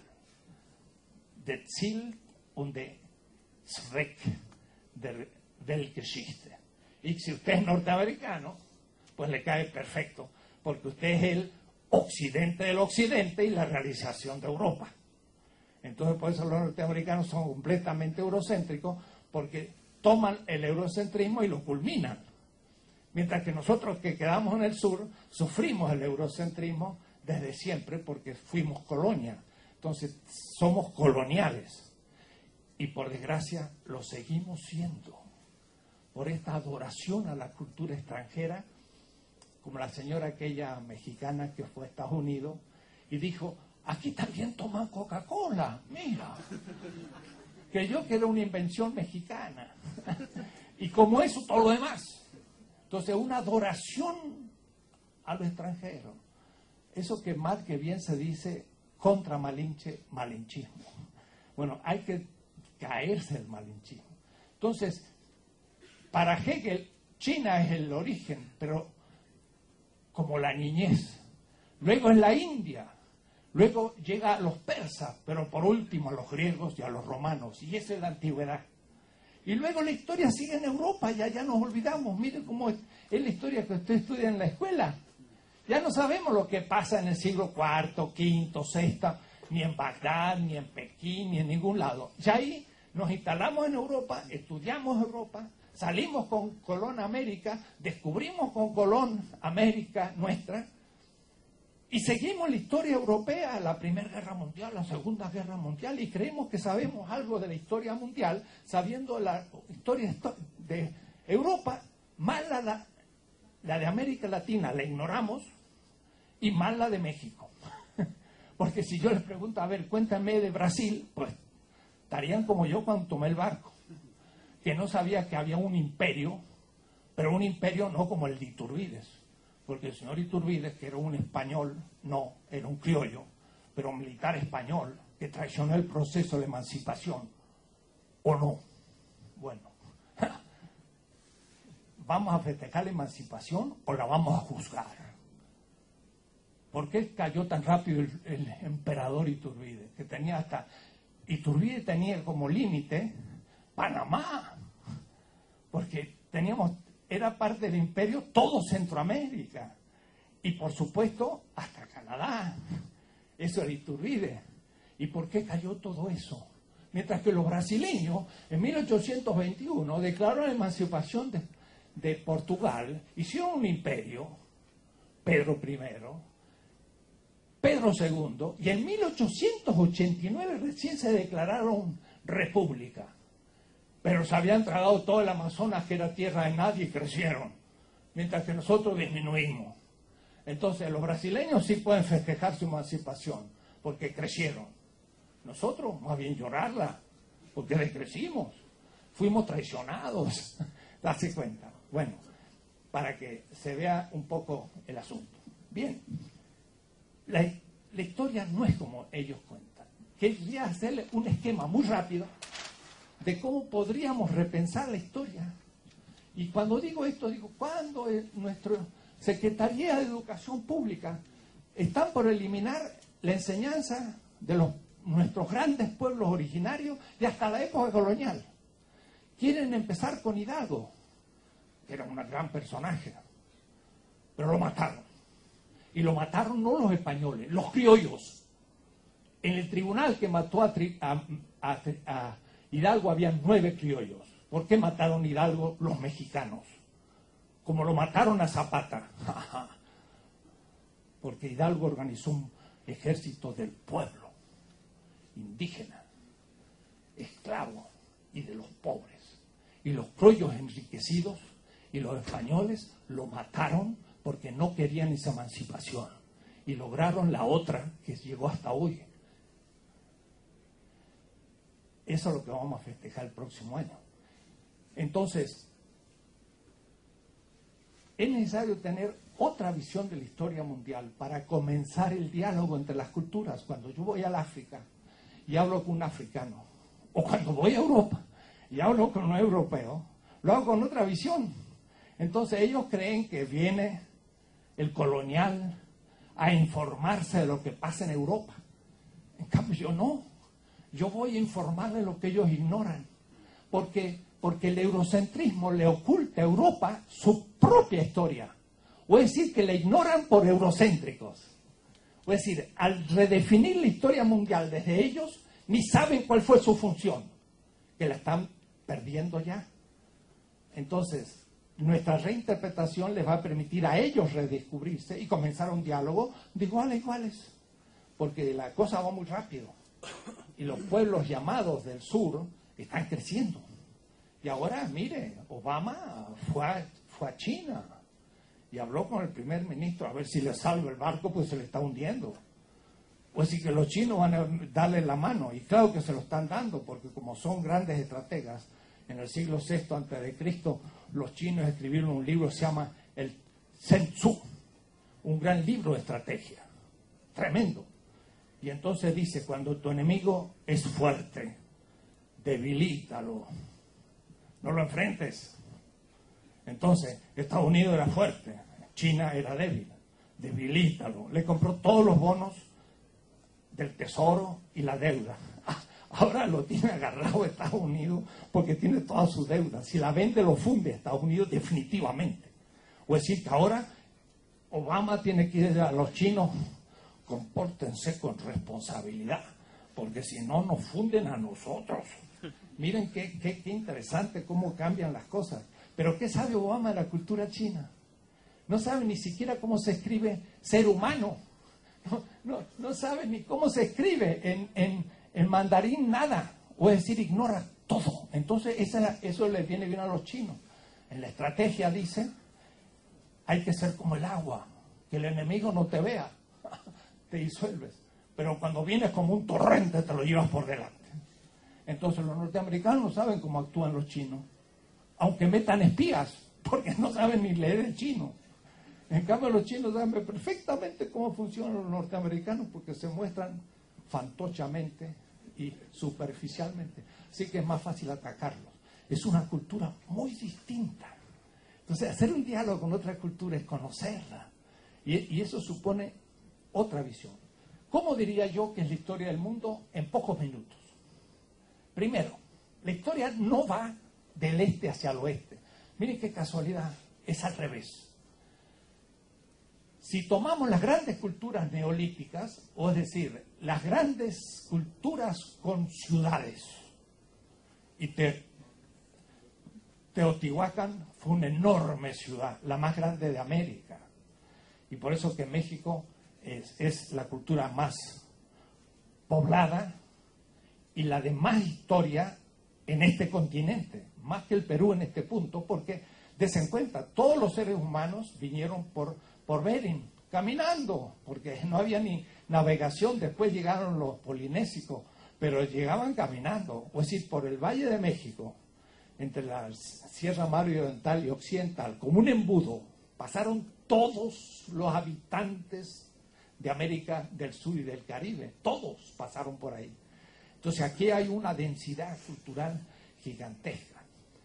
Der Ziel und der Zweck der Weltgeschichte. Y si usted es norteamericano, pues le cae perfecto, porque usted es el occidente del occidente y la realización de Europa. Entonces, por eso los norteamericanos son completamente eurocéntricos, porque toman el eurocentrismo y lo culminan. Mientras que nosotros que quedamos en el sur, sufrimos el eurocentrismo desde siempre, porque fuimos colonia. Entonces, somos coloniales. Y por desgracia, lo seguimos siendo. Por esta adoración a la cultura extranjera, como la señora aquella mexicana que fue a Estados Unidos y dijo, aquí también toman Coca-Cola, mira, que yo que era una invención mexicana, y como eso todo lo demás. Entonces una adoración a lo extranjero, eso que mal que bien se dice contra Malinche, malinchismo. Bueno, hay que caerse del malinchismo. Entonces, para Hegel, China es el origen, pero como la niñez. Luego es la India. Luego llega a los persas, pero por último a los griegos y a los romanos. Y esa es la antigüedad. Y luego la historia sigue en Europa, ya, ya nos olvidamos. Miren cómo es, es la historia que usted estudia en la escuela. Ya no sabemos lo que pasa en el siglo cuarto, quinto, sexto, ni en Bagdad, ni en Pekín, ni en ningún lado. Ya ahí nos instalamos en Europa, estudiamos Europa, salimos con Colón a América, descubrimos con Colón América nuestra, y seguimos la historia europea, la Primera Guerra Mundial, la Segunda Guerra Mundial, y creemos que sabemos algo de la historia mundial, sabiendo la historia de Europa, más la, la, la de América Latina la ignoramos, y más la de México. Porque si yo les pregunto, a ver, cuéntame de Brasil, pues estarían como yo cuando tomé el barco, que no sabía que había un imperio, pero un imperio no como el de Iturbide, porque el señor Iturbide, que era un español, no, era un criollo, pero un militar español, que traicionó el proceso de emancipación, ¿o no? Bueno, ¿vamos a festejar la emancipación o la vamos a juzgar? ¿Por qué cayó tan rápido el, el emperador Iturbide? Que tenía hasta... Iturbide tenía como límite Panamá, porque teníamos, era parte del imperio todo Centroamérica, y por supuesto hasta Canadá. Eso era Iturbide. ¿Y por qué cayó todo eso? Mientras que los brasileños en mil ochocientos veintiuno declararon la emancipación de, de Portugal, hicieron un imperio, Pedro primero, Pedro segundo, y en mil ochocientos ochenta y nueve recién se declararon república. Pero se habían tragado todo el Amazonas, que era tierra de nadie, y crecieron, mientras que nosotros disminuimos. Entonces los brasileños sí pueden festejar su emancipación, porque crecieron. Nosotros más bien llorarla, porque decrecimos, fuimos traicionados. Darse cuenta. Bueno, para que se vea un poco el asunto. Bien, la, la historia no es como ellos cuentan. Quería hacerle un esquema muy rápido de cómo podríamos repensar la historia. Y cuando digo esto, digo, ¿cuándo nuestra Secretaría de Educación Pública están por eliminar la enseñanza de los, nuestros grandes pueblos originarios y hasta la época colonial? Quieren empezar con Hidalgo, que era un gran personaje, pero lo mataron. Y lo mataron no los españoles, los criollos. En el tribunal que mató a, a, a, a Hidalgo había nueve criollos. ¿Por qué mataron a Hidalgo los mexicanos? Como lo mataron a Zapata. Porque Hidalgo organizó un ejército del pueblo, indígena, esclavo y de los pobres. Y los criollos enriquecidos y los españoles lo mataron porque no querían esa emancipación. Y lograron la otra que llegó hasta hoy. Eso es lo que vamos a festejar el próximo año. Entonces, es necesario tener otra visión de la historia mundial para comenzar el diálogo entre las culturas. Cuando yo voy al África y hablo con un africano, o cuando voy a Europa y hablo con un europeo, lo hago con otra visión. Entonces ellos creen que viene el colonial a informarse de lo que pasa en Europa. En cambio yo no. Yo voy a informar de lo que ellos ignoran. Porque, porque el eurocentrismo le oculta a Europa su propia historia. O es decir, que la ignoran por eurocéntricos. O es decir, al redefinir la historia mundial desde ellos, ni saben cuál fue su función. Que la están perdiendo ya. Entonces, nuestra reinterpretación les va a permitir a ellos redescubrirse y comenzar un diálogo de igual a iguales. Porque la cosa va muy rápido. Y los pueblos llamados del sur están creciendo. Y ahora, mire, Obama fue a, fue a China y habló con el primer ministro a ver si le salva el barco, pues se le está hundiendo. O así que los chinos van a darle la mano. Y claro que se lo están dando, porque como son grandes estrategas, en el siglo sexto antes de Cristo, los chinos escribieron un libro que se llama el Sun Tzu, un gran libro de estrategia, tremendo. Y entonces dice, cuando tu enemigo es fuerte, debilítalo, no lo enfrentes. Entonces, Estados Unidos era fuerte, China era débil, debilítalo. Le compró todos los bonos del tesoro y la deuda. Ahora lo tiene agarrado Estados Unidos porque tiene toda su deuda. Si la vende, lo funde Estados Unidos definitivamente. O es decir, que ahora Obama tiene que ir a los chinos, compórtense con responsabilidad, porque si no nos funden a nosotros. Miren qué, qué, qué interesante cómo cambian las cosas. Pero ¿qué sabe Obama de la cultura china? No sabe ni siquiera cómo se escribe ser humano. No, no, no sabe ni cómo se escribe en, en, en mandarín nada. O es decir, ignora todo. Entonces esa, eso le viene bien a los chinos. En la estrategia dice, hay que ser como el agua, que el enemigo no te vea. Te disuelves, pero cuando vienes como un torrente te lo llevas por delante. Entonces los norteamericanos no saben cómo actúan los chinos, aunque metan espías, porque no saben ni leer el chino. En cambio los chinos saben perfectamente cómo funcionan los norteamericanos, porque se muestran fantochamente y superficialmente, así que es más fácil atacarlos. Es una cultura muy distinta. Entonces hacer un diálogo con otra cultura es conocerla, y, y eso supone otra visión. ¿Cómo diría yo que es la historia del mundo en pocos minutos? Primero, la historia no va del este hacia el oeste. Miren qué casualidad, es al revés. Si tomamos las grandes culturas neolíticas, o es decir, las grandes culturas con ciudades, y te, Teotihuacán fue una enorme ciudad, la más grande de América, y por eso que México Es, es la cultura más poblada y la de más historia en este continente, más que el Perú en este punto, porque desen cuenta, todos los seres humanos vinieron por, por Bering, caminando, porque no había ni navegación. Después llegaron los polinésicos, pero llegaban caminando, o es decir, por el Valle de México, entre la Sierra Madre Oriental y Occidental, como un embudo, pasaron todos los habitantes de América del Sur y del Caribe, todos pasaron por ahí. Entonces aquí hay una densidad cultural gigantesca.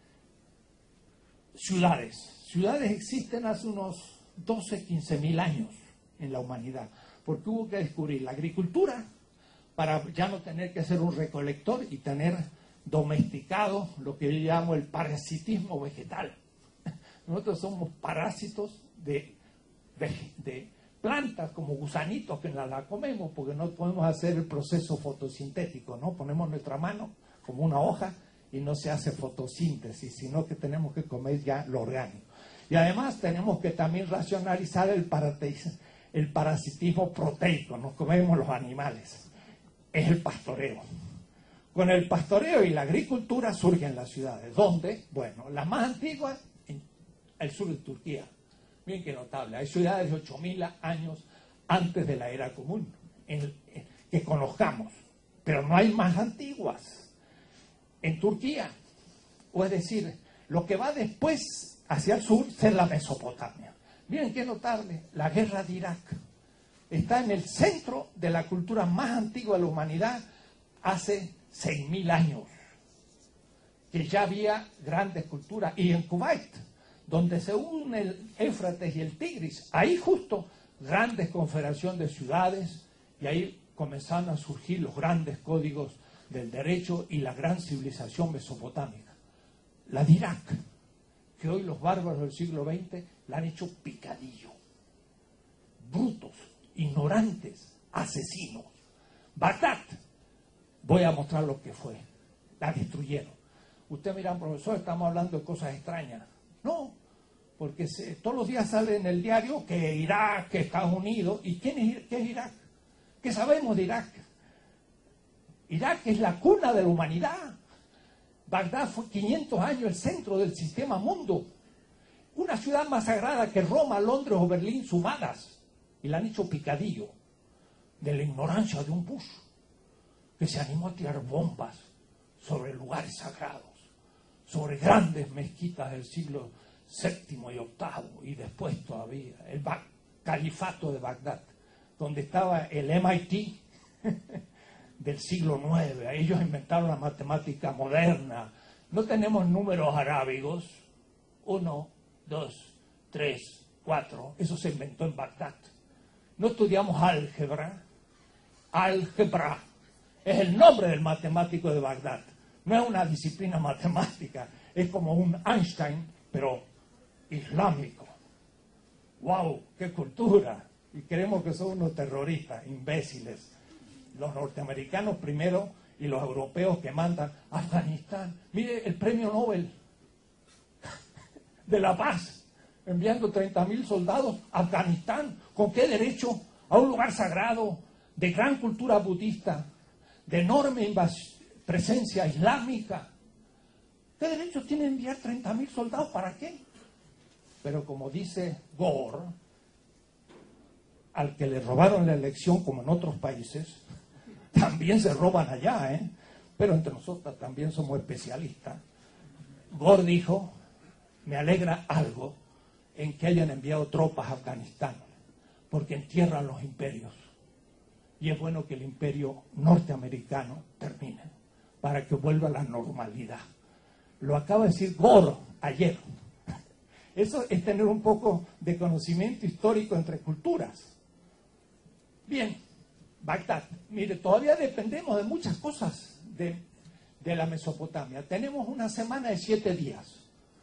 Ciudades. Ciudades existen hace unos doce, quince mil años en la humanidad, porque hubo que descubrir la agricultura para ya no tener que ser un recolector y tener domesticado lo que yo llamo el parasitismo vegetal. Nosotros somos parásitos de, de, de plantas como gusanitos que la, la comemos porque no podemos hacer el proceso fotosintético, ¿no? Ponemos nuestra mano como una hoja y no se hace fotosíntesis, sino que tenemos que comer ya lo orgánico. Y además tenemos que también racionalizar el, el parasitismo proteico, nos comemos los animales, es el pastoreo. Con el pastoreo y la agricultura surgen las ciudades. ¿Dónde? Bueno, las más antiguas en el sur de Turquía. Miren qué notable, hay ciudades de ocho mil años antes de la era común, en, en, que conozcamos, pero no hay más antiguas. En Turquía, o es decir, lo que va después hacia el sur es la Mesopotamia. Miren qué notable, la guerra de Irak está en el centro de la cultura más antigua de la humanidad hace seis mil años, que ya había grandes culturas. Y en Kuwait, donde se une el Éufrates y el Tigris, ahí justo grandes confederaciones de ciudades, y ahí comenzaron a surgir los grandes códigos del derecho y la gran civilización mesopotámica. La de Irak, que hoy los bárbaros del siglo veinte la han hecho picadillo, brutos, ignorantes, asesinos. Bagdad, voy a mostrar lo que fue, la destruyeron. Usted mira, profesor, estamos hablando de cosas extrañas. No, porque se, todos los días sale en el diario que Irak, que Estados Unidos. ¿Y quién es, qué es Irak? ¿Qué sabemos de Irak? Irak es la cuna de la humanidad. Bagdad fue quinientos años el centro del sistema mundo. Una ciudad más sagrada que Roma, Londres o Berlín sumadas. Y la han hecho picadillo de la ignorancia de un Bush que se animó a tirar bombas sobre lugares sagrados, sobre grandes mezquitas del siglo séptimo y octavo, y después todavía el califato de Bagdad, donde estaba el M I T del siglo nueve. Ellos inventaron la matemática moderna. No tenemos números arábigos, uno, dos, tres, cuatro, eso se inventó en Bagdad. No estudiamos álgebra, álgebra es el nombre del matemático de Bagdad. No es una disciplina matemática, es como un Einstein, pero islámico. ¡Wow! ¡Qué cultura! Y creemos que son unos terroristas, imbéciles. Los norteamericanos primero y los europeos que mandan a Afganistán. Mire el premio Nobel de la paz, enviando treinta mil soldados a Afganistán. ¿Con qué derecho? A un lugar sagrado, de gran cultura budista, de enorme presencia islámica. ¿Qué derecho tiene enviar treinta mil soldados? ¿Para qué? Pero como dice Gore, al que le robaron la elección, como en otros países, también se roban allá, ¿eh? Pero entre nosotros también somos especialistas. Gore dijo, me alegra algo en que hayan enviado tropas a Afganistán, porque entierran los imperios. Y es bueno que el imperio norteamericano termine, para que vuelva a la normalidad. Lo acaba de decir Gore ayer. Eso es tener un poco de conocimiento histórico entre culturas. Bien, Bagdad. Mire, todavía dependemos de muchas cosas de, de la Mesopotamia. Tenemos una semana de siete días.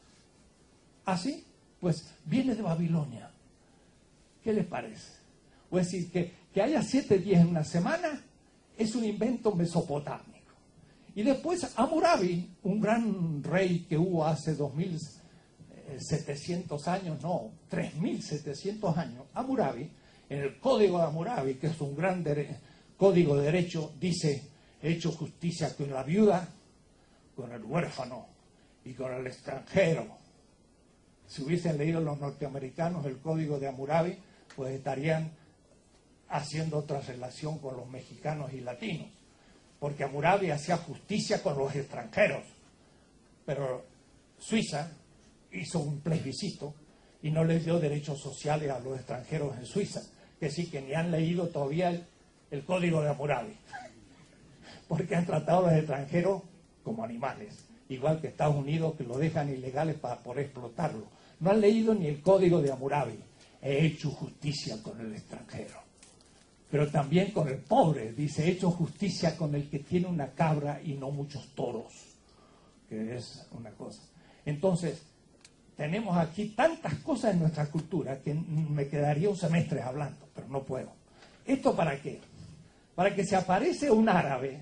¿Así? Pues viene de Babilonia. ¿Qué les parece? O es decir, que, que haya siete días en una semana es un invento mesopotámico. Y después Hammurabi, un gran rey que hubo hace dos mil setecientos años, no, tres mil setecientos años, Hammurabi, en el Código de Hammurabi, que es un gran código de derecho, dice, he hecho justicia con la viuda, con el huérfano y con el extranjero. Si hubiesen leído los norteamericanos el Código de Hammurabi, pues estarían haciendo otra relación con los mexicanos y latinos, porque Hammurabi hacía justicia con los extranjeros, pero Suiza hizo un plebiscito y no les dio derechos sociales a los extranjeros en Suiza, que sí que ni han leído todavía el, el Código de Hammurabi, porque han tratado a los extranjeros como animales, igual que Estados Unidos, que lo dejan ilegales para poder explotarlo. No han leído ni el Código de Hammurabi. He hecho justicia con el extranjero, pero también con el pobre. Dice, he hecho justicia con el que tiene una cabra y no muchos toros, que es una cosa. Entonces, tenemos aquí tantas cosas en nuestra cultura que me quedaría un semestre hablando. no puedo. ¿Esto para qué? Para que si aparece un árabe,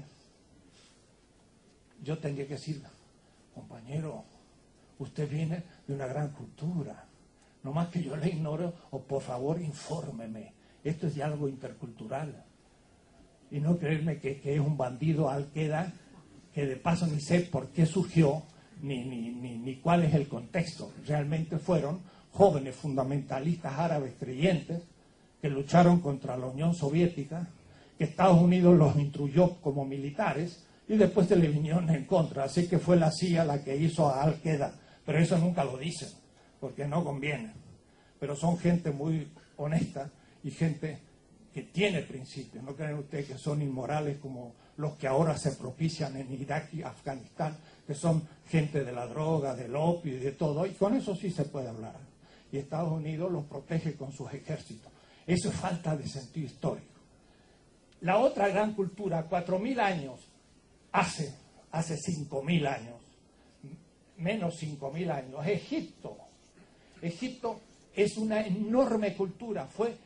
yo tendría que decir, compañero, usted viene de una gran cultura, no más que yo le ignoro, o por favor infórmeme, esto es diálogo intercultural. Y no creerme que, que es un bandido Al-Qaeda, que de paso ni sé por qué surgió, ni, ni, ni, ni cuál es el contexto. Realmente fueron jóvenes fundamentalistas árabes creyentes que lucharon contra la Unión Soviética, que Estados Unidos los instruyó como militares y después se le vinieron en contra. Así que fue la C I A la que hizo a Al-Qaeda, pero eso nunca lo dicen, porque no conviene. Pero son gente muy honesta y gente que tiene principios. No creen ustedes que son inmorales como los que ahora se propician en Irak y Afganistán, que son gente de la droga, del opio y de todo, y con eso sí se puede hablar. Y Estados Unidos los protege con sus ejércitos. Eso es falta de sentido histórico. La otra gran cultura, cuatro mil años, hace, hace cinco mil años, menos cinco mil años, Egipto. Egipto es una enorme cultura, fue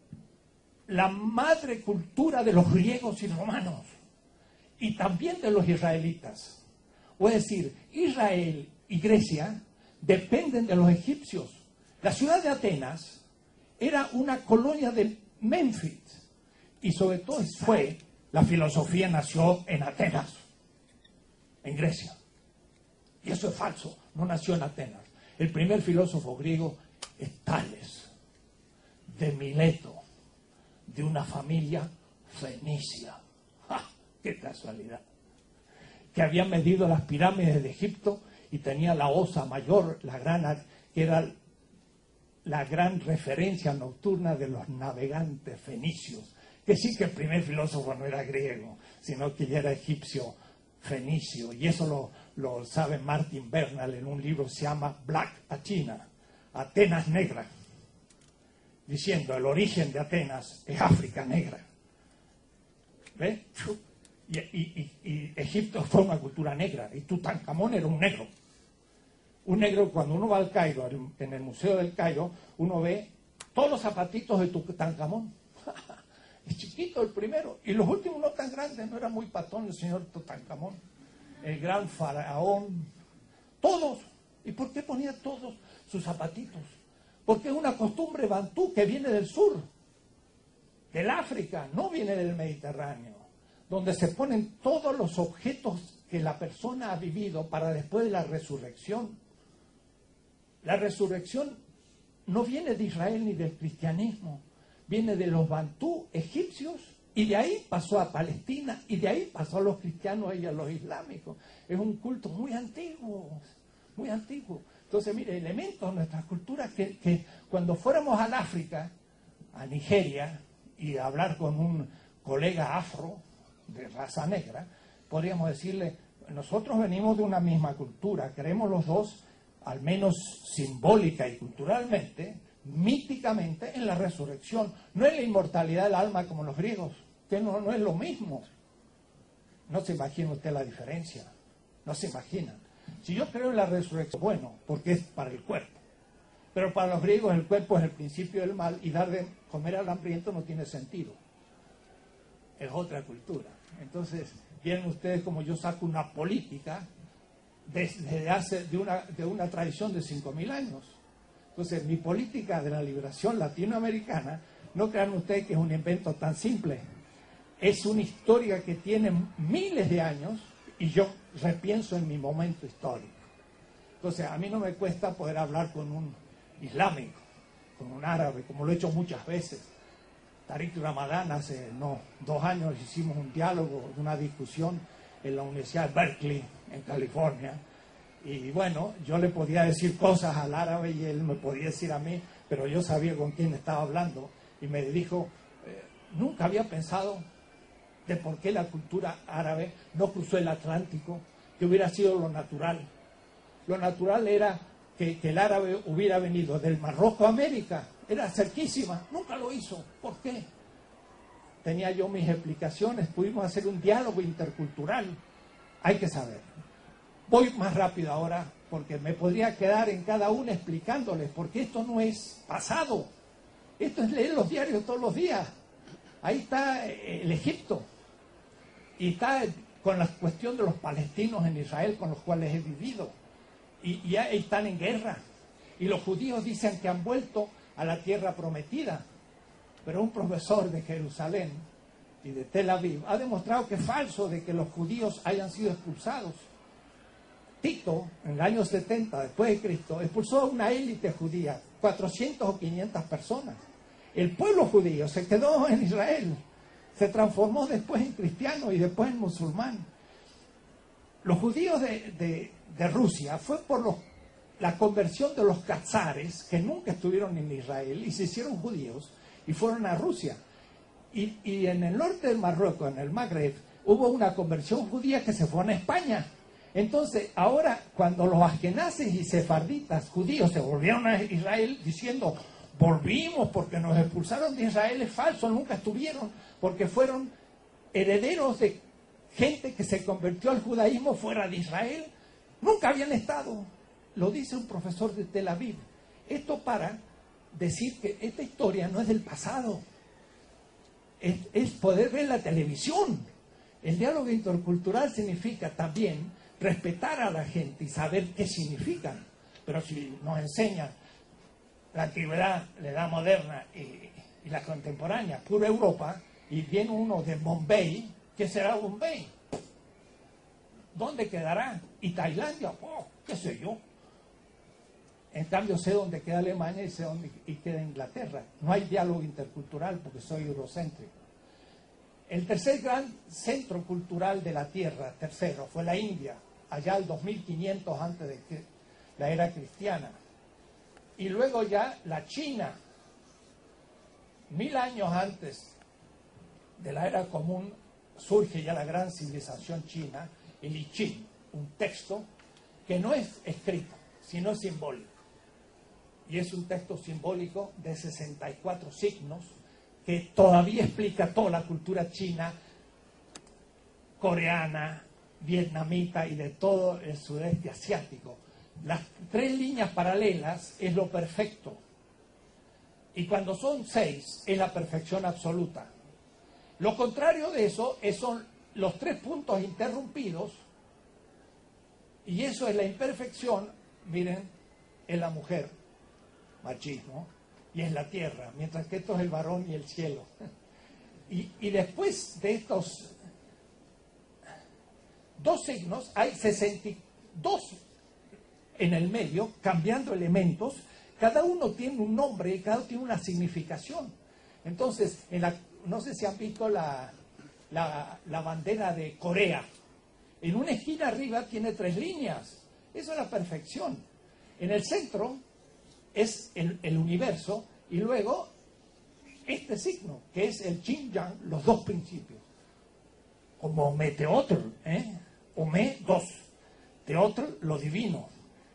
la madre cultura de los griegos y romanos, y también de los israelitas. Es decir, Israel y Grecia dependen de los egipcios. La ciudad de Atenas era una colonia de Memphis, y sobre todo fue, la filosofía nació en Atenas, en Grecia. Y eso es falso, no nació en Atenas. El primer filósofo griego es Tales, de Mileto, de una familia fenicia. ¡Ja! ¡Qué casualidad! Que había medido las pirámides de Egipto y tenía la Osa Mayor, la gran, que era la gran referencia nocturna de los navegantes fenicios. Que sí que el primer filósofo no era griego, sino que ya era egipcio fenicio. Y eso lo, lo sabe Martin Bernal en un libro que se llama Black Athena, Atenas Negra, diciendo el origen de Atenas es África Negra. ¿Ves? Y, y, y, y Egipto fue una cultura negra, y Tutankamón era un negro. Un negro, cuando uno va al Cairo, en el Museo del Cairo, uno ve todos los zapatitos de Tutankamón. Es chiquito el primero, y los últimos no tan grandes, no era muy patón el señor Tutankamón, el gran faraón, todos. ¿Y por qué ponía todos sus zapatitos? Porque es una costumbre bantú que viene del sur, del África, no viene del Mediterráneo, donde se ponen todos los objetos que la persona ha vivido para después de la resurrección. La resurrección no viene de Israel ni del cristianismo, viene de los bantú egipcios, y de ahí pasó a Palestina, y de ahí pasó a los cristianos y a los islámicos. Es un culto muy antiguo, muy antiguo. Entonces, mire, elementos de nuestras culturas que, que cuando fuéramos al África, a Nigeria, y a hablar con un colega afro de raza negra, podríamos decirle, nosotros venimos de una misma cultura, creemos los dos, al menos simbólica y culturalmente, míticamente, en la resurrección, no en la inmortalidad del alma como los griegos, que no, no es lo mismo. No se imagina usted la diferencia, no se imagina. Si yo creo en la resurrección, bueno, porque es para el cuerpo, pero para los griegos el cuerpo es el principio del mal, y dar de comer al hambriento no tiene sentido, es otra cultura. Entonces, vienen ustedes como yo saco una política desde hace, de una, de una tradición de cinco mil años. Entonces, mi política de la liberación latinoamericana, no crean ustedes que es un invento tan simple. Es una historia que tiene miles de años, y yo repienso en mi momento histórico. Entonces, a mí no me cuesta poder hablar con un islámico, con un árabe, como lo he hecho muchas veces. Tariq Ramadán, hace no, dos años hicimos un diálogo, una discusión en la Universidad de Berkeley, en California. Y bueno, yo le podía decir cosas al árabe y él me podía decir a mí, pero yo sabía con quién estaba hablando. Y me dijo, eh, nunca había pensado de por qué la cultura árabe no cruzó el Atlántico, que hubiera sido lo natural. Lo natural era que, que el árabe hubiera venido del Marruecos a América, era cerquísima, nunca lo hizo. ¿Por qué? Tenía yo mis explicaciones, pudimos hacer un diálogo intercultural. Hay que saber. Voy más rápido ahora, porque me podría quedar en cada una explicándoles, porque esto no es pasado, Esto es leer los diarios todos los días. Ahí está el Egipto. Y está con la cuestión de los palestinos en Israel, con los cuales he vivido. Y ya están en guerra. Y los judíos dicen que han vuelto a la tierra prometida. Pero un profesor de Jerusalén y de Tel Aviv ha demostrado que es falso de que los judíos hayan sido expulsados. Tito, en el año setenta después de Cristo, expulsó a una élite judía, cuatrocientas o quinientas personas. El pueblo judío se quedó en Israel, se transformó después en cristiano y después en musulmán. Los judíos de, de, de Rusia fue por los, la conversión de los cazares, que nunca estuvieron en Israel y se hicieron judíos y fueron a Rusia. Y, y en el norte del Marruecos, en el Magreb, hubo una conversión judía que se fue a España. Entonces, ahora, cuando los askenazes y sefarditas judíos se volvieron a Israel diciendo, volvimos porque nos expulsaron de Israel, es falso, nunca estuvieron, porque fueron herederos de gente que se convirtió al judaísmo fuera de Israel, nunca habían estado. Lo dice un profesor de Tel Aviv. Esto para decir que esta historia no es del pasado, es, es poder ver la televisión. El diálogo intercultural significa también respetar a la gente y saber qué significan. Pero si nos enseñan la antigüedad, la edad moderna y, y la contemporánea, pura Europa, y viene uno de Bombay, ¿qué será Bombay? ¿Dónde quedará? ¿Y Tailandia? Oh, qué sé yo. En cambio sé dónde queda Alemania y sé dónde y queda Inglaterra. No hay diálogo intercultural porque soy eurocéntrico. El tercer gran centro cultural de la Tierra, tercero, fue la India, allá al dos mil quinientos antes de que la era cristiana. Y luego ya la China, mil años antes de la era común, surge ya la gran civilización china, el I Ching, un texto que no es escrito, sino simbólico. Y es un texto simbólico de sesenta y cuatro signos que todavía explica toda la cultura china, coreana, vietnamita y de todo el sudeste asiático. Las tres líneas paralelas es lo perfecto. Y cuando son seis, es la perfección absoluta. Lo contrario de eso es, son los tres puntos interrumpidos, y eso es la imperfección, miren, en la mujer, machismo, y en la tierra, mientras que esto es el varón y el cielo. Y, y después de estos dos signos, hay sesenta y dos en el medio, cambiando elementos, cada uno tiene un nombre y cada uno tiene una significación. Entonces, en la, no sé si han visto la, la, la bandera de Corea. En una esquina arriba tiene tres líneas. Eso es la perfección. En el centro es el, el universo y luego este signo, que es el Yin Yang, los dos principios. Como meteotl, ¿eh? O me, dos. Teotl, lo divino.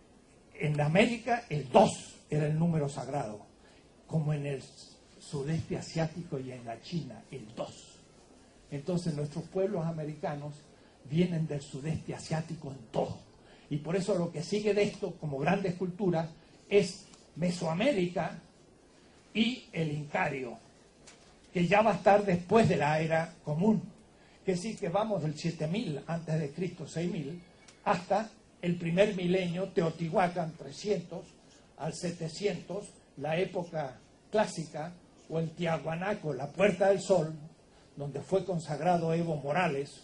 En América, el dos era el número sagrado. Como en el sudeste asiático y en la China, el dos. Entonces nuestros pueblos americanos vienen del sudeste asiático en todo. Y por eso lo que sigue de esto, como grandes culturas, es Mesoamérica y el Incario, que ya va a estar después de la era común. Que sí que vamos del siete mil antes de Cristo, seis mil, hasta el primer milenio, Teotihuacán, trescientos, al setecientos, la época clásica, o el Tiahuanaco, la Puerta del Sol, donde fue consagrado Evo Morales,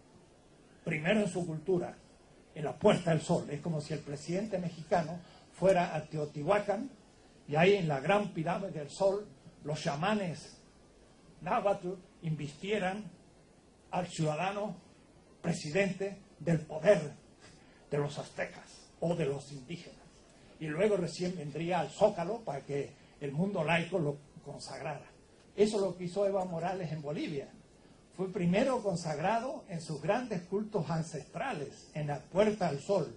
primero en su cultura, en la Puerta del Sol. Es como si el presidente mexicano fuera a Teotihuacán y ahí en la gran pirámide del Sol los chamanes náhuatl invistieran al ciudadano presidente del poder de los aztecas o de los indígenas. Y luego recién vendría al Zócalo para que el mundo laico lo consagrara. Eso es lo que hizo Evo Morales en Bolivia. Fue primero consagrado en sus grandes cultos ancestrales, en la Puerta del Sol,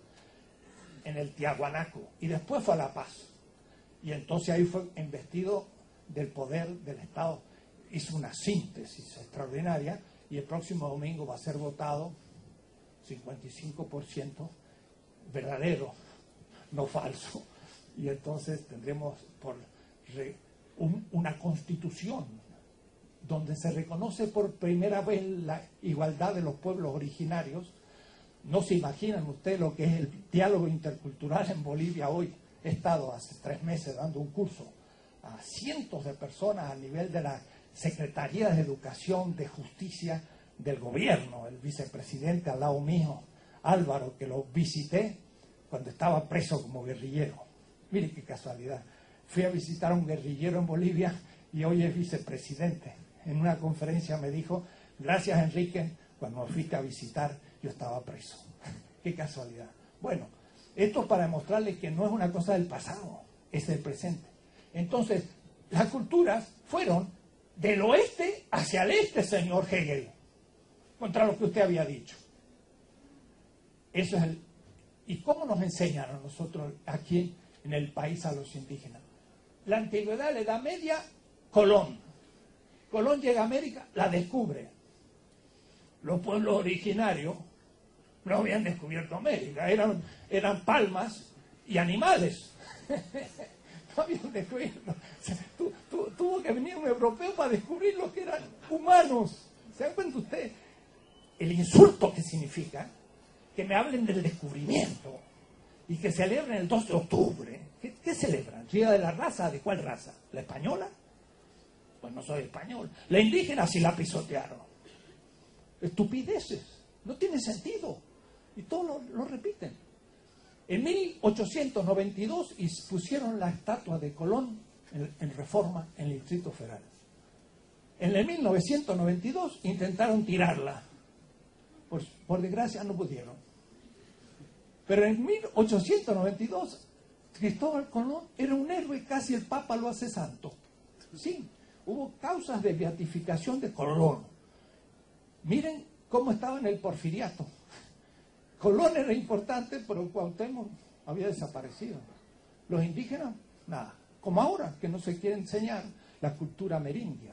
en el Tiahuanaco, y después fue a La Paz. Y entonces ahí fue investido del poder del Estado. Hizo una síntesis extraordinaria y el próximo domingo va a ser votado cincuenta y cinco por ciento verdadero, no falso. Y entonces tendremos por re, un, una constitución donde se reconoce por primera vez la igualdad de los pueblos originarios. No se imaginan ustedes lo que es el diálogo intercultural en Bolivia hoy. He estado hace tres meses dando un curso a cientos de personas a nivel de la Secretaría de Educación, de Justicia del gobierno, el vicepresidente al lado mío, Álvaro, que lo visité cuando estaba preso como guerrillero. Mire qué casualidad. Fui a visitar a un guerrillero en Bolivia y hoy es vicepresidente. En una conferencia me dijo, gracias Enrique, cuando me fuiste a visitar yo estaba preso. Qué casualidad. Bueno, esto para demostrarles que no es una cosa del pasado, es del presente. Entonces, las culturas fueron del oeste hacia el este, señor Hegel, contra lo que usted había dicho. Eso es el... ¿Y cómo nos enseñan a nosotros aquí en el país a los indígenas? La antigüedad, la Edad Media, Colón. Colón llega a América, la descubre. Los pueblos originarios no habían descubierto América, eran, eran palmas y animales. No habían descubierto. O sea, tu, tu, tuvo que venir un europeo para descubrir lo que eran humanos. ¿Se dan cuenta ustedes el insulto que significa que me hablen del descubrimiento y que celebren el dos de octubre? ¿Qué, qué celebran? ¿Día de la raza? ¿De cuál raza? ¿La española? Pues no soy español. La indígena sí la pisotearon. Estupideces. No tiene sentido. Y todos lo, lo repiten. En mil ochocientos noventa y dos pusieron la estatua de Colón en, en Reforma en el Distrito Federal. En el mil novecientos noventa y dos intentaron tirarla. Por, por desgracia no pudieron. Pero en mil ochocientos noventa y dos Cristóbal Colón era un héroe, casi el Papa lo hace santo. Sí, hubo causas de beatificación de Colón. Miren cómo estaba en el porfiriato. Colón era importante, pero Cuauhtémoc había desaparecido. Los indígenas, nada. Como ahora, que no se quiere enseñar la cultura amerindia.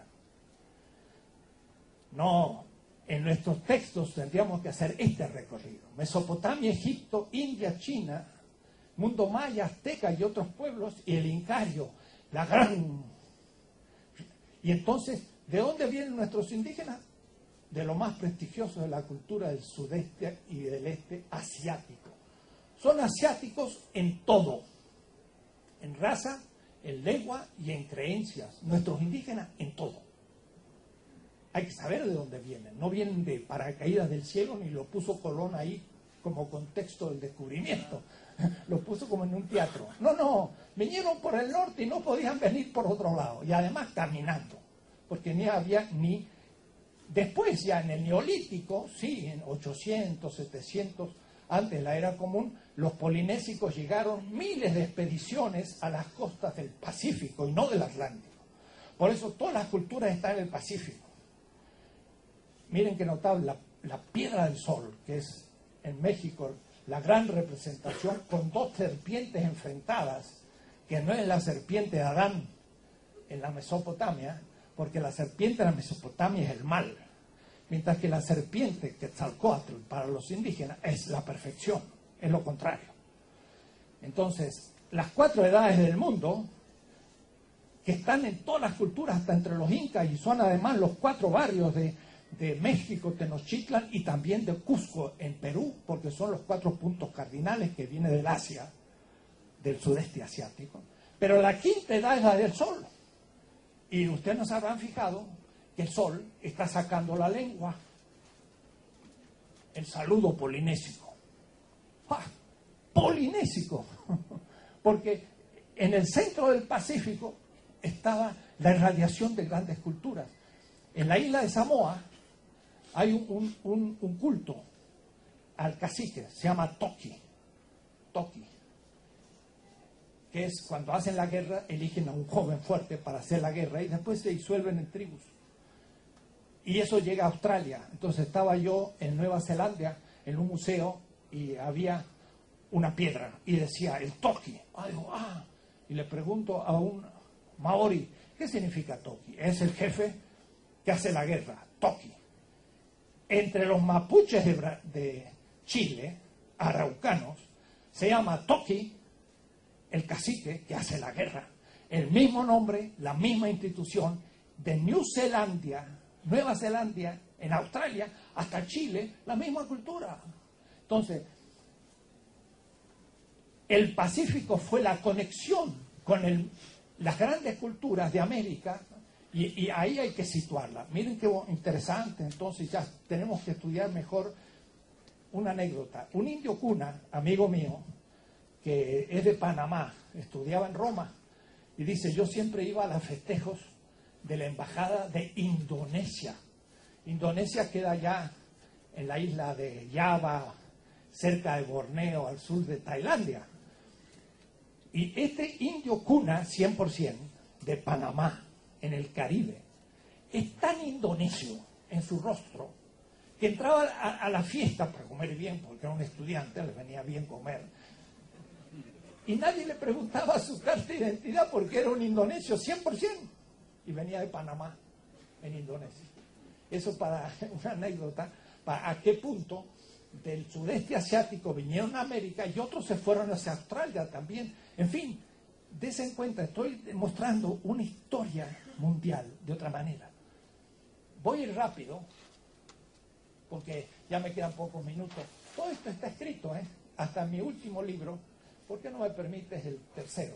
No, en nuestros textos tendríamos que hacer este recorrido. Mesopotamia, Egipto, India, China, mundo maya, azteca y otros pueblos, y el incario, la gran... Y entonces, ¿de dónde vienen nuestros indígenas? De lo más prestigioso de la cultura del sudeste y del este asiático. Son asiáticos en todo, en raza, en lengua y en creencias. Nuestros indígenas en todo. Hay que saber de dónde vienen. No vienen de paracaídas del cielo, ni lo puso Colón ahí como contexto del descubrimiento. Lo puso como en un teatro. No, no, vinieron por el norte y no podían venir por otro lado. Y además caminando, porque ni había ni... Después ya en el Neolítico, sí, en ochocientos, setecientos, antes de la era común, los polinésicos llegaron miles de expediciones a las costas del Pacífico y no del Atlántico. Por eso todas las culturas están en el Pacífico. Miren qué notable, la, la Piedra del Sol, que es en México la gran representación con dos serpientes enfrentadas, que no es la serpiente de Adán en la Mesopotamia, porque la serpiente en la Mesopotamia es el mal, mientras que la serpiente Quetzalcóatl para los indígenas es la perfección, es lo contrario. Entonces, las cuatro edades del mundo, que están en todas las culturas, hasta entre los incas, y son además los cuatro barrios de, de México, Tenochtitlan, y también de Cusco en Perú, porque son los cuatro puntos cardinales que viene del Asia, del sudeste asiático. Pero la quinta edad es la del Sol. Y ustedes no se habrán fijado que el Sol está sacando la lengua, el saludo polinésico. ¡Ah! Polinésico. Porque en el centro del Pacífico estaba la irradiación de grandes culturas. En la isla de Samoa hay un, un, un, un culto al cacique, se llama Toki. Toki. Que es cuando hacen la guerra, eligen a un joven fuerte para hacer la guerra y después se disuelven en tribus. Y eso llega a Australia. Entonces estaba yo en Nueva Zelanda, en un museo, y había una piedra, y decía, el Toki. Ah, digo, ah. Y le pregunto a un maori, ¿qué significa Toki? Es el jefe que hace la guerra, Toki. Entre los mapuches de, de Chile, araucanos, se llama Toki el cacique que hace la guerra. el mismo nombre, la misma institución, de New Zealandia, Nueva Zelanda, en Australia, hasta Chile, la misma cultura. Entonces, el Pacífico fue la conexión con el, las grandes culturas de América, y, y ahí hay que situarla. Miren qué interesante, entonces ya tenemos que estudiar mejor una anécdota. Un indio cuna, amigo mío, que es de Panamá, estudiaba en Roma, y dice, yo siempre iba a los festejos de la embajada de Indonesia. Indonesia queda allá en la isla de Java, cerca de Borneo, al sur de Tailandia. Y este indio cuna, cien por ciento, de Panamá, en el Caribe, es tan indonesio en su rostro que entraba a, a la fiesta para comer bien, porque era un estudiante, le venía bien comer, y nadie le preguntaba su carta de identidad porque era un indonesio cien por ciento y venía de Panamá, en Indonesia. Eso para una anécdota, para a qué punto del sudeste asiático vinieron a América y otros se fueron hacia Australia también. En fin, dense en cuenta, estoy mostrando una historia mundial de otra manera. Voy a ir rápido, porque ya me quedan pocos minutos. Todo esto está escrito, ¿eh? Hasta mi último libro. ¿Por qué no me permites el tercero?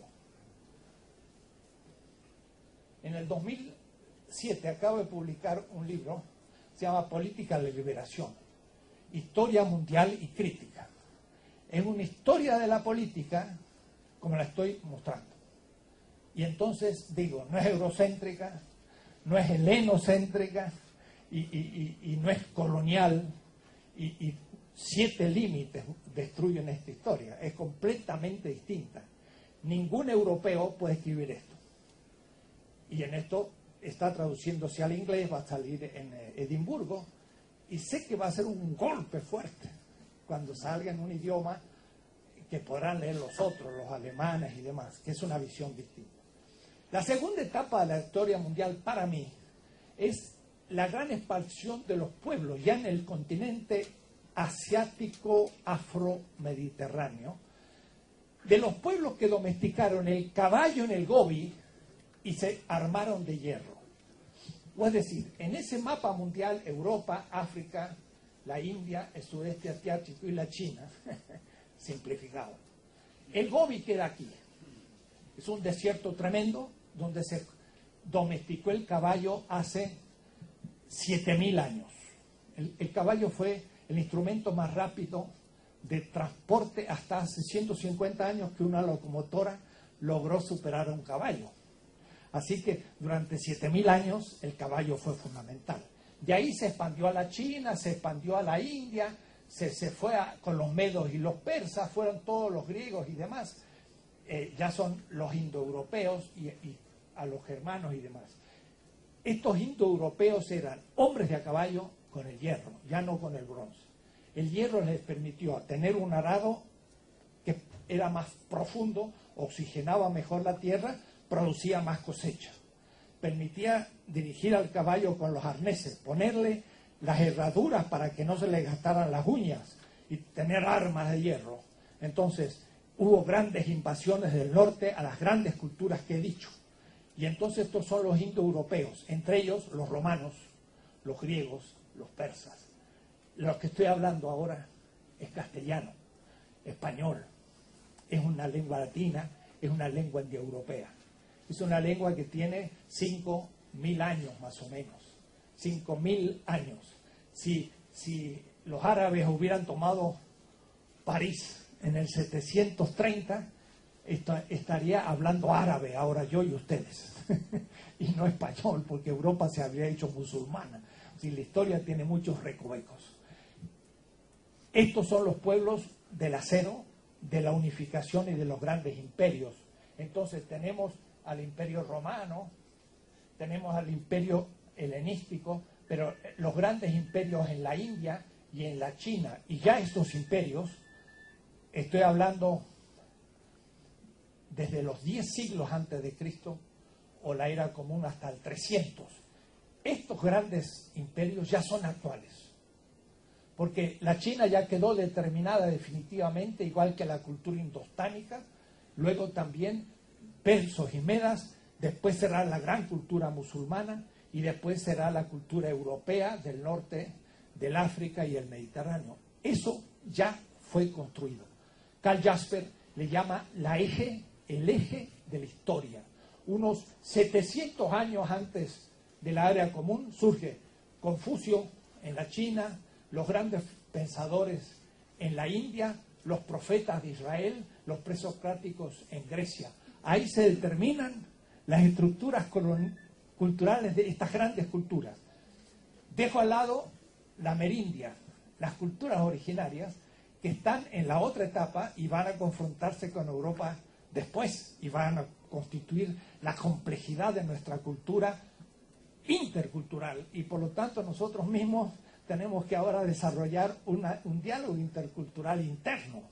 En el dos mil siete acabo de publicar un libro, se llama Política de Liberación, Historia Mundial y Crítica. Es una historia de la política como la estoy mostrando. Y entonces digo, no es eurocéntrica, no es helenocéntrica y, y, y, y no es colonial y, y siete límites destruyen esta historia. Es completamente distinta. Ningún europeo puede escribir esto. Y en esto está traduciéndose al inglés, va a salir en Edimburgo, y sé que va a ser un golpe fuerte cuando salga en un idioma que podrán leer los otros, los alemanes y demás, que es una visión distinta. La segunda etapa de la historia mundial para mí es la gran expansión de los pueblos ya en el continente asiático afro-mediterráneo, de los pueblos que domesticaron el caballo en el Gobi y se armaron de hierro. O es decir, en ese mapa mundial, Europa, África, la India, el sudeste asiático y la China, simplificado. El Gobi queda aquí. Es un desierto tremendo donde se domesticó el caballo hace siete mil años. El, el caballo fue el instrumento más rápido de transporte hasta hace ciento cincuenta años que una locomotora logró superar a un caballo. Así que durante siete mil años el caballo fue fundamental. De ahí se expandió a la China, se expandió a la India, se, se fue a, con los medos y los persas, fueron todos los griegos y demás. Eh, ya son los indoeuropeos y, y a los germanos y demás. Estos indoeuropeos eran hombres de a caballo con el hierro, ya no con el bronce. El hierro les permitió tener un arado que era más profundo, oxigenaba mejor la tierra, producía más cosecha. Permitía dirigir al caballo con los arneses, ponerle las herraduras para que no se le gastaran las uñas y tener armas de hierro. Entonces, hubo grandes invasiones del norte a las grandes culturas que he dicho. Y entonces estos son los indoeuropeos, entre ellos los romanos, los griegos, los persas. Lo que estoy hablando ahora es castellano, español, es una lengua latina, es una lengua indoeuropea. Es una lengua que tiene cinco mil años más o menos, cinco mil años. Si, si los árabes hubieran tomado París en el setecientos treinta, esta, estaría hablando árabe ahora yo y ustedes, y no español, porque Europa se habría hecho musulmana. Si la historia tiene muchos recovecos. Estos son los pueblos del acero, de la unificación y de los grandes imperios. Entonces tenemos al imperio romano, tenemos al imperio helenístico, pero los grandes imperios en la India y en la China, y ya estos imperios, estoy hablando desde los diez siglos antes de Cristo, o la era común hasta el trescientos, estos grandes imperios ya son actuales. Porque la China ya quedó determinada definitivamente, igual que la cultura indostánica. Luego también persos y medas, después será la gran cultura musulmana y después será la cultura europea del norte del África y el Mediterráneo. Eso ya fue construido. Karl Jaspers le llama la eje, el eje de la historia. Unos setecientos años antes de la era común surge Confucio en la China, los grandes pensadores en la India, los profetas de Israel, los presocráticos en Grecia. Ahí se determinan las estructuras culturales de estas grandes culturas. Dejo al lado la amerindia, las culturas originarias que están en la otra etapa y van a confrontarse con Europa después y van a constituir la complejidad de nuestra cultura intercultural, y por lo tanto nosotros mismos tenemos que ahora desarrollar una, un diálogo intercultural interno.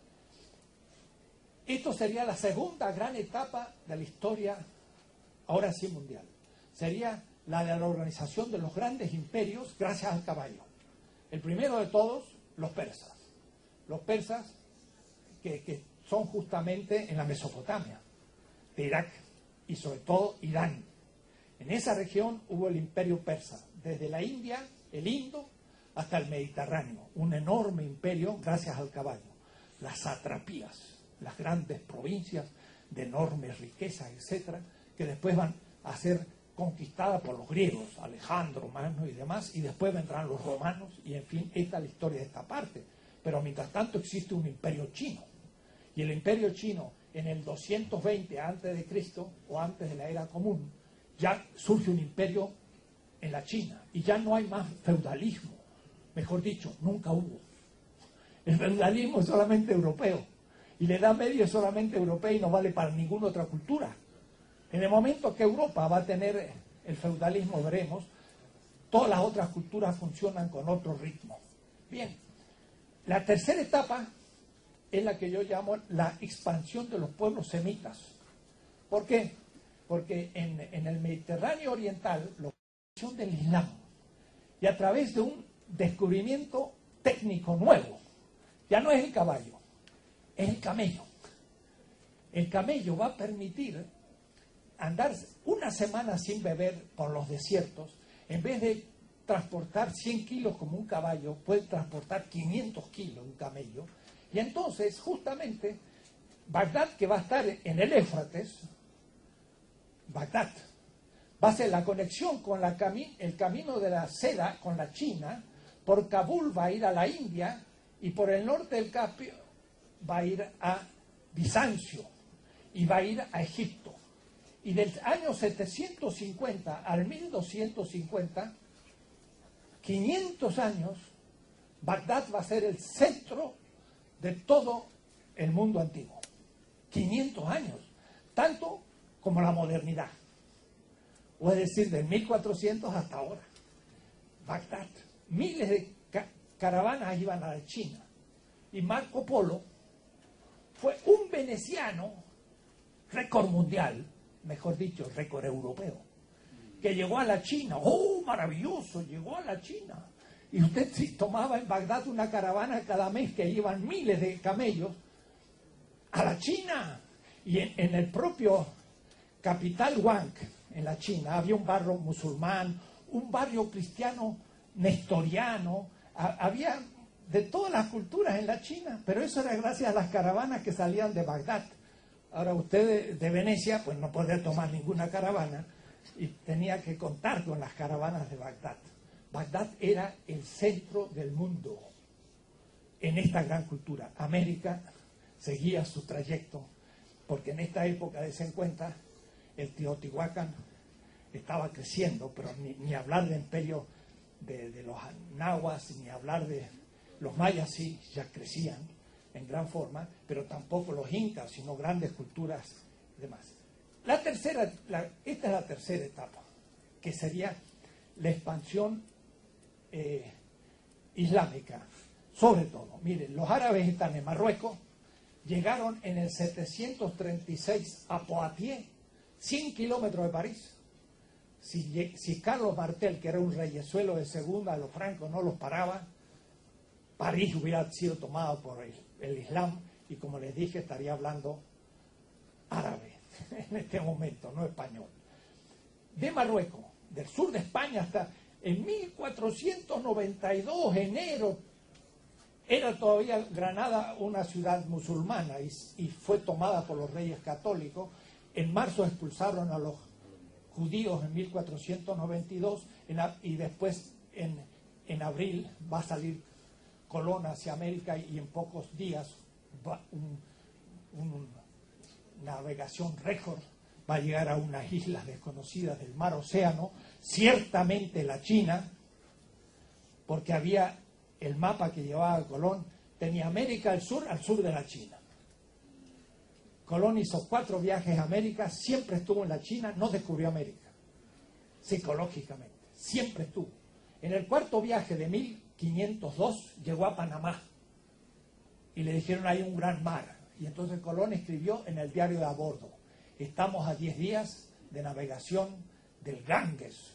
Esto sería la segunda gran etapa de la historia, ahora sí mundial. Sería la de la organización de los grandes imperios gracias al caballo. El primero de todos, los persas. Los persas que, que son justamente en la Mesopotamia, de Irak y sobre todo Irán. En esa región hubo el imperio persa, desde la India, el Indo, hasta el Mediterráneo. Un enorme imperio gracias al caballo. Las satrapías, las grandes provincias de enormes riquezas, etcétera, que después van a ser conquistadas por los griegos, Alejandro, Magno y demás, y después vendrán los romanos, y en fin, esta es la historia de esta parte. Pero mientras tanto existe un imperio chino, y el imperio chino en el doscientos veinte antes de Cristo o antes de la era común, ya surge un imperio en la China, y ya no hay más feudalismo, mejor dicho, nunca hubo. El feudalismo es solamente europeo, y la Edad Media es solamente europea y no vale para ninguna otra cultura. En el momento que Europa va a tener el feudalismo, veremos, todas las otras culturas funcionan con otro ritmo. Bien, la tercera etapa es la que yo llamo la expansión de los pueblos semitas. ¿Por qué? Porque en, en el Mediterráneo oriental, la expansión del Islam, y a través de un descubrimiento técnico nuevo, ya no es el caballo, es el camello. El camello va a permitir andar una semana sin beber por los desiertos. En vez de transportar cien kilos como un caballo, puede transportar quinientos kilos un camello. Y entonces, justamente, Bagdad, que va a estar en el Éufrates, Bagdad, va a ser la conexión con la cami el camino de la seda con la China. Por Kabul va a ir a la India, y por el norte del Caspio va a ir a Bizancio, y va a ir a Egipto. Y del año setecientos cincuenta al mil doscientos cincuenta, quinientos años, Bagdad va a ser el centro de todo el mundo antiguo. quinientos años, tanto como la modernidad. O es decir, del mil cuatrocientos hasta ahora. Bagdad. Miles de ca caravanas iban a la China. Y Marco Polo fue un veneciano, récord mundial, mejor dicho, récord europeo, que llegó a la China. ¡Oh, maravilloso! Llegó a la China. Y usted si tomaba en Bagdad una caravana cada mes que iban miles de camellos a la China. Y en, en el propio capital Wang, en la China, había un barrio musulmán, un barrio cristiano nestoriano, a, había de todas las culturas en la China, pero eso era gracias a las caravanas que salían de Bagdad. Ahora usted de, de Venecia, pues no podía tomar ninguna caravana y tenía que contar con las caravanas de Bagdad. Bagdad era el centro del mundo en esta gran cultura. América seguía su trayecto, porque en esta época, dense en cuenta, el Teotihuacán estaba creciendo, pero ni, ni hablar de imperio de, de los nahuas, ni hablar de los mayas, sí, ya crecían en gran forma, pero tampoco los incas, sino grandes culturas y demás. La tercera, la, esta es la tercera etapa, que sería la expansión eh, islámica, sobre todo. Miren, los árabes están en Marruecos, llegaron en el setecientos treinta y seis a Poitiers, cien kilómetros de París. Si, si Carlos Martel, que era un reyesuelo de segunda, los francos no los paraba, París hubiera sido tomado por el, el Islam, y como les dije, estaría hablando árabe. en este momento, no español. De Marruecos, del sur de España hasta en mil cuatrocientos noventa y dos, enero, era todavía Granada una ciudad musulmana y, y fue tomada por los reyes católicos. En marzo expulsaron a los judíos en mil cuatrocientos noventa y dos en, y después en, en abril va a salir Colón hacia América y en pocos días va un, un, navegación récord va a llegar a unas islas desconocidas del mar Océano, ciertamente la China, porque había el mapa que llevaba Colón, tenía América al sur, al sur de la China. Colón hizo cuatro viajes a América, siempre estuvo en la China, no descubrió América, psicológicamente, siempre estuvo. En el cuarto viaje de mil quinientos dos llegó a Panamá y le dijeron hay un gran mar. Y entonces Colón escribió en el diario de a bordo, estamos a diez días de navegación del Ganges.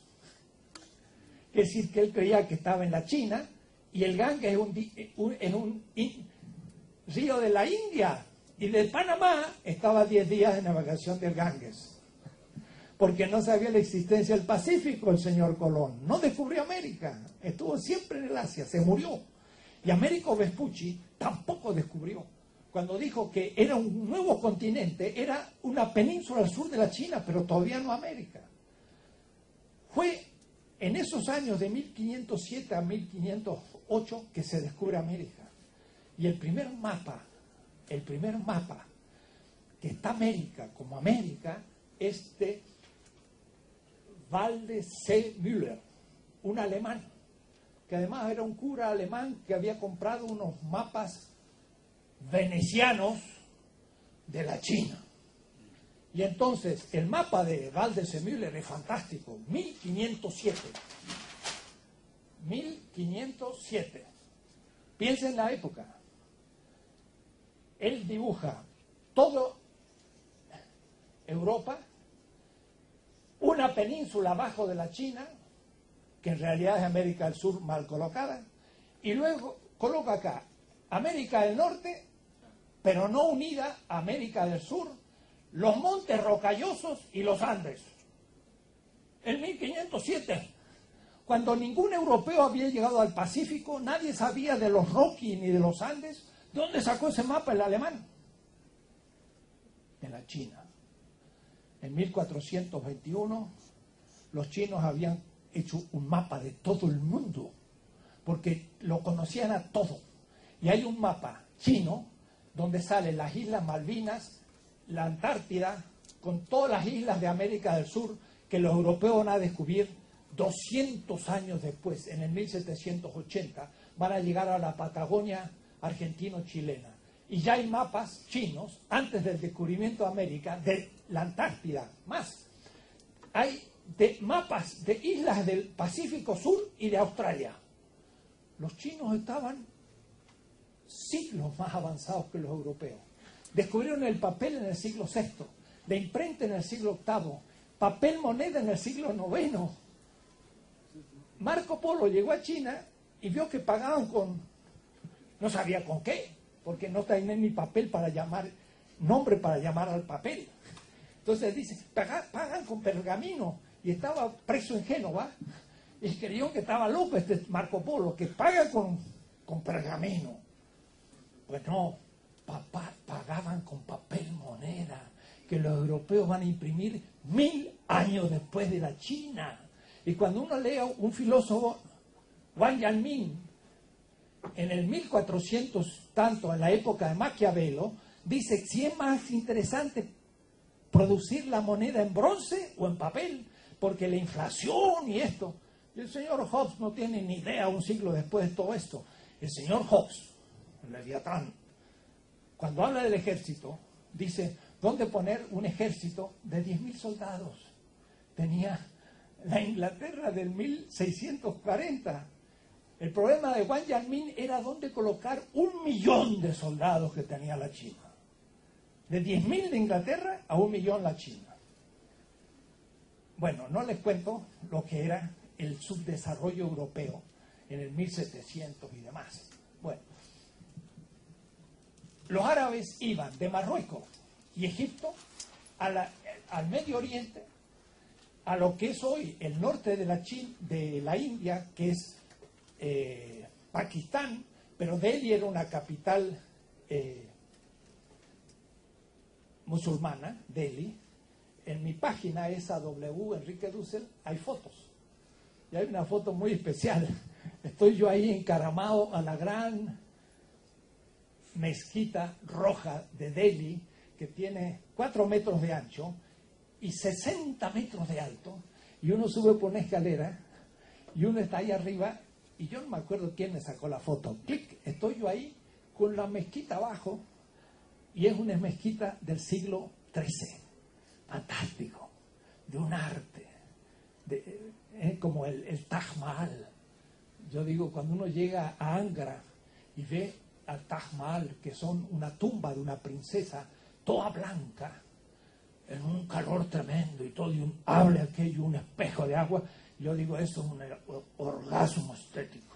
Es decir, que él creía que estaba en la China y el Ganges es un, un, es un in, río de la India. Y del Panamá estaba a diez días de navegación del Ganges. Porque no sabía la existencia del Pacífico el señor Colón. No descubrió América. Estuvo siempre en el Asia. Se murió. Y Américo Vespucci tampoco descubrió. Cuando dijo que era un nuevo continente, era una península al sur de la China, pero todavía no América. Fue en esos años de mil quinientos siete a mil quinientos ocho que se descubre América. Y el primer mapa, el primer mapa que está América como América es de Walde C. Müller, un alemán, que además era un cura alemán que había comprado unos mapas venecianos de la China. Y entonces el mapa de Walde C. Müller es fantástico, mil quinientos siete. mil quinientos siete. Piensa en la época. Él dibuja toda Europa, una península abajo de la China, que en realidad es América del Sur mal colocada, y luego coloca acá América del Norte, pero no unida a América del Sur, los montes rocallosos y los Andes. En mil quinientos siete, cuando ningún europeo había llegado al Pacífico, nadie sabía de los Rockies ni de los Andes. ¿De dónde sacó ese mapa el alemán? De la China. En mil cuatrocientos veintiuno, los chinos habían hecho un mapa de todo el mundo, porque lo conocían a todo. Y hay un mapa chino donde salen las Islas Malvinas, la Antártida, con todas las islas de América del Sur que los europeos van a descubrir doscientos años después, en el mil setecientos ochenta, van a llegar a la Patagonia argentino-chilena. Y ya hay mapas chinos, antes del descubrimiento de América, de la Antártida, más. Hay de mapas de islas del Pacífico Sur y de Australia. Los chinos estaban siglos más avanzados que los europeos. Descubrieron el papel en el siglo sexto, la imprenta en el siglo octavo, papel moneda en el siglo noveno. Marco Polo llegó a China y vio que pagaban con, no sabía con qué, porque no tenían ni papel para llamar, nombre para llamar al papel. Entonces dice, pagan, pagan con pergamino. Y estaba preso en Génova y creyó que estaba loco este Marco Polo, que paga con, con pergamino. Pues no, papá, pagaban con papel moneda, que los europeos van a imprimir mil años después de la China. Y cuando uno lee a un filósofo, Wang Yanmin, en el mil cuatrocientos tanto, en la época de Maquiavelo, dice si es más interesante producir la moneda en bronce o en papel, porque la inflación y esto. Y el señor Hobbes no tiene ni idea un siglo después de todo esto. El señor Hobbes, el Leviatán, cuando habla del ejército, dice, ¿dónde poner un ejército de diez mil soldados? Tenía la Inglaterra del mil seiscientos cuarenta. El problema de Wang Yanmin era dónde colocar un millón de soldados que tenía la China. De diez mil de Inglaterra a un millón la China. Bueno, no les cuento lo que era el subdesarrollo europeo en el mil setecientos y demás. Bueno, los árabes iban de Marruecos y Egipto a la, al Medio Oriente, a lo que es hoy el norte de la, China, de la India, que es eh, Pakistán, pero Delhi era una capital eh, musulmana, Delhi. En mi página, esa W, Enrique Dussel, hay fotos. Y hay una foto muy especial. Estoy yo ahí encaramado a la gran mezquita roja de Delhi, que tiene cuatro metros de ancho y sesenta metros de alto, y uno sube por una escalera, y uno está ahí arriba, y yo no me acuerdo quién me sacó la foto. Clic, estoy yo ahí con la mezquita abajo, y es una mezquita del siglo trece. Fantástico, de un arte, de, eh, como el, el Taj Mahal. Yo digo, cuando uno llega a Ankara y ve al Taj Mahal, que son una tumba de una princesa toda blanca, en un calor tremendo y todo, y un hable aquello, un espejo de agua, yo digo, eso es un orgasmo estético.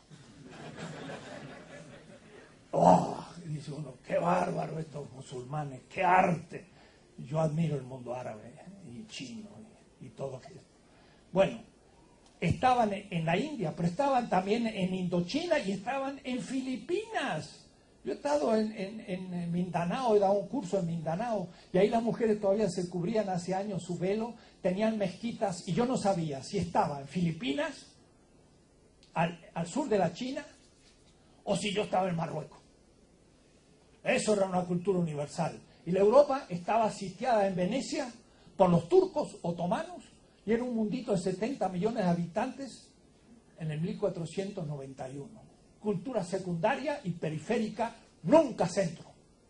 ¡Oh! Y dice uno, qué bárbaro estos musulmanes, qué arte. Yo admiro el mundo árabe y chino y, y todo esto. Bueno, estaban en la India, pero estaban también en Indochina y estaban en Filipinas. Yo he estado en, en, en Mindanao, he dado un curso en Mindanao, y ahí las mujeres todavía se cubrían hace años su velo, tenían mezquitas, y yo no sabía si estaba en Filipinas, al, al sur de la China, o si yo estaba en Marruecos. Eso era una cultura universal. Y la Europa estaba sitiada en Venecia por los turcos otomanos, y era un mundito de setenta millones de habitantes en el mil cuatrocientos noventa y uno. Cultura secundaria y periférica, nunca centro.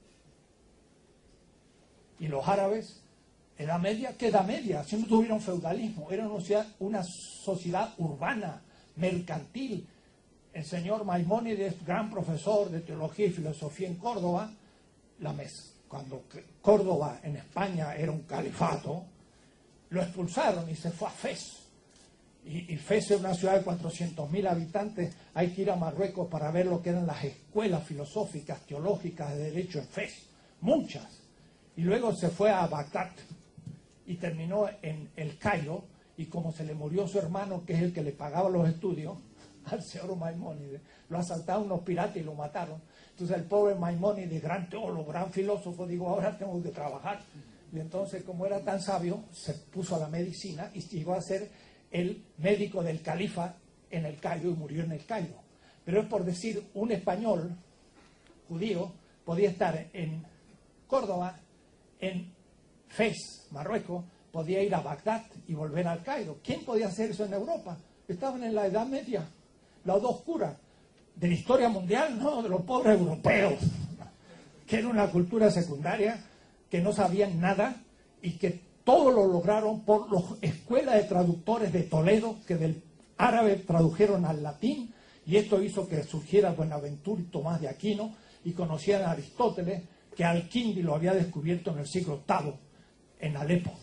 Y los árabes, Edad Media, ¿qué Edad Media? Si no tuvieron feudalismo, era una sociedad, una sociedad urbana, mercantil. El señor Maimónides, gran profesor de teología y filosofía en Córdoba, la mesa. Cuando Córdoba en España era un califato, lo expulsaron y se fue a Fez. Y, y Fez es una ciudad de cuatrocientos mil habitantes. Hay que ir a Marruecos para ver lo que eran las escuelas filosóficas, teológicas de derecho en Fez. Muchas. Y luego se fue a Bagdad y terminó en El Cairo. Y como se le murió su hermano, que es el que le pagaba los estudios, al señor Maimónides, lo asaltaron unos piratas y lo mataron. Entonces el pobre Maimónides, gran teólogo, gran filósofo, digo, ahora tengo que trabajar. Y entonces, como era tan sabio, se puso a la medicina y llegó a ser el médico del califa en El Cairo y murió en El Cairo. Pero es por decir, un español judío podía estar en Córdoba, en Fez, Marruecos, podía ir a Bagdad y volver al Cairo. ¿Quién podía hacer eso en Europa? Estaban en la Edad Media, la Edad Oscura. De la historia mundial, no, de los pobres europeos, que era una cultura secundaria, que no sabían nada y que todo lo lograron por las escuelas de traductores de Toledo, que del árabe tradujeron al latín, y esto hizo que surgiera Buenaventura y Tomás de Aquino, y conocían a Aristóteles, que Al-Kindi lo había descubierto en el siglo octavo, en Alepo.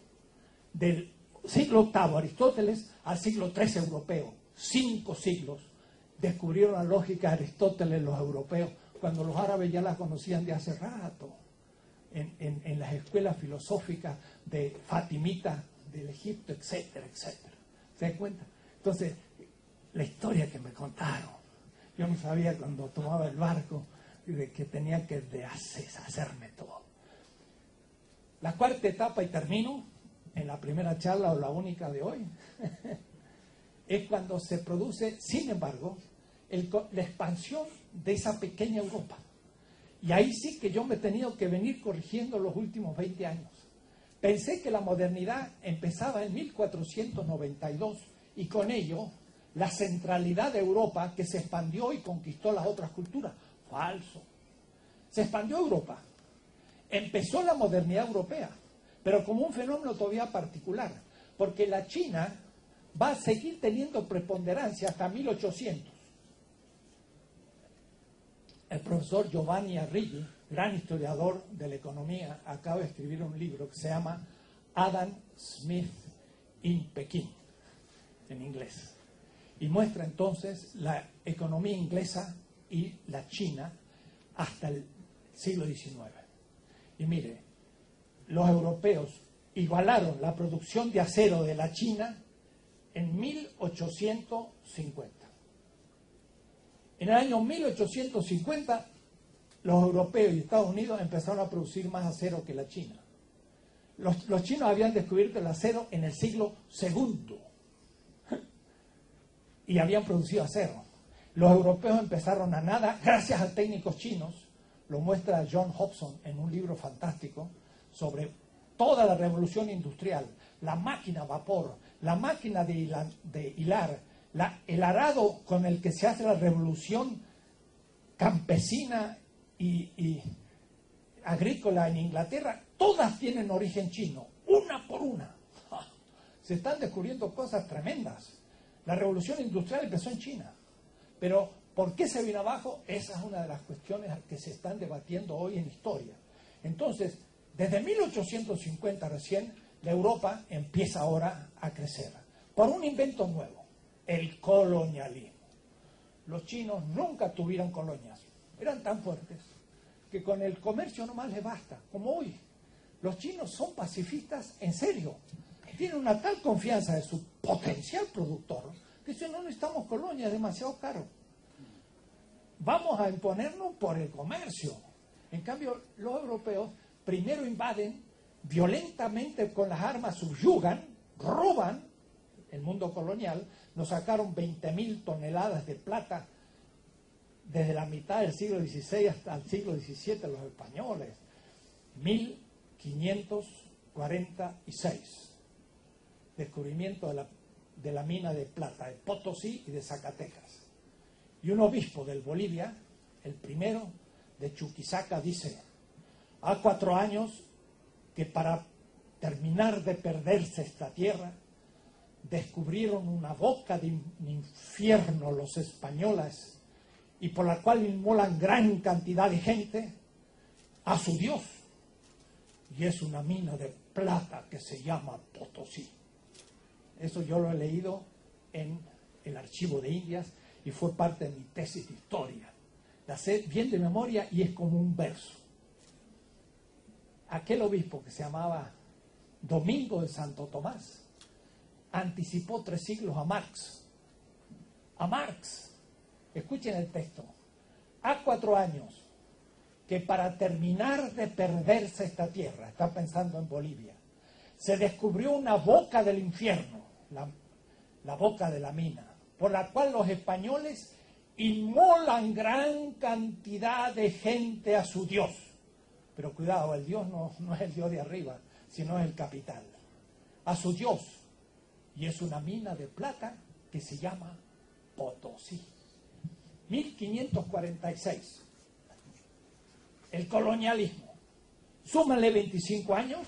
Del siglo octavo Aristóteles al siglo trece europeo, cinco siglos, descubrieron la lógica de Aristóteles los europeos, cuando los árabes ya la conocían de hace rato, en, en, en las escuelas filosóficas de Fatimita, del Egipto, etcétera, etcétera. ¿Se dan cuenta? Entonces, la historia que me contaron, yo no sabía cuando tomaba el barco de que tenía que deshacerme todo. La cuarta etapa, y termino, en la primera charla o la única de hoy, es cuando se produce, sin embargo, el, la expansión de esa pequeña Europa. Y ahí sí que yo me he tenido que venir corrigiendo los últimos veinte años. Pensé que la modernidad empezaba en mil cuatrocientos noventa y dos y con ello la centralidad de Europa que se expandió y conquistó las otras culturas. Falso. Se expandió Europa. Empezó la modernidad europea, pero como un fenómeno todavía particular, porque la China va a seguir teniendo preponderancia hasta mil ochocientos. El profesor Giovanni Arrighi, gran historiador de la economía, acaba de escribir un libro que se llama Adam Smith in Pekín, en inglés, y muestra entonces la economía inglesa y la China hasta el siglo diecinueve. Y mire, los europeos igualaron la producción de acero de la China en mil ochocientos cincuenta. En el año mil ochocientos cincuenta, los europeos y Estados Unidos empezaron a producir más acero que la China. Los, los chinos habían descubierto el acero en el siglo segundo y habían producido acero. Los europeos empezaron a nada, gracias a técnicos chinos, lo muestra John Hobson en un libro fantástico sobre toda la revolución industrial, la máquina a vapor, la máquina de hilar, de hilar la, el arado con el que se hace la revolución campesina y, y agrícola en Inglaterra, todas tienen origen chino, una por una. Se están descubriendo cosas tremendas. La revolución industrial empezó en China, pero ¿por qué se vino abajo? Esa es una de las cuestiones que se están debatiendo hoy en historia. Entonces, desde mil ochocientos cincuenta recién, la Europa empieza ahora a crecer por un invento nuevo, el colonialismo. Los chinos nunca tuvieron colonias, eran tan fuertes que con el comercio nomás les basta, como hoy. Los chinos son pacifistas en serio, tienen una tal confianza de su potencial productor que dicen, no necesitamos colonias, es demasiado caro. Vamos a imponernos por el comercio. En cambio, los europeos primero invaden, violentamente con las armas subyugan, roban el mundo colonial, nos sacaron veinte mil toneladas de plata desde la mitad del siglo dieciséis hasta el siglo diecisiete los españoles, mil quinientos cuarenta y seis, descubrimiento de la, de la mina de plata de Potosí y de Zacatecas. Y un obispo del Bolivia, el primero de Chuquisaca, dice, ha cuatro años que para terminar de perderse esta tierra, descubrieron una boca de infierno los españoles y por la cual inmolan gran cantidad de gente a su Dios. Y es una mina de plata que se llama Potosí. Eso yo lo he leído en el Archivo de Indias y fue parte de mi tesis de historia. La sé bien de memoria y es como un verso. Aquel obispo que se llamaba Domingo de Santo Tomás anticipó tres siglos a Marx. A Marx, escuchen el texto, ha cuatro años que para terminar de perderse esta tierra, está pensando en Bolivia, se descubrió una boca del infierno, la, la boca de la mina, por la cual los españoles inmolan gran cantidad de gente a su Dios. Pero cuidado, el Dios no, no es el Dios de arriba, sino es el capital. A su Dios. Y es una mina de plata que se llama Potosí. mil quinientos cuarenta y seis. El colonialismo. Súmale veinticinco años.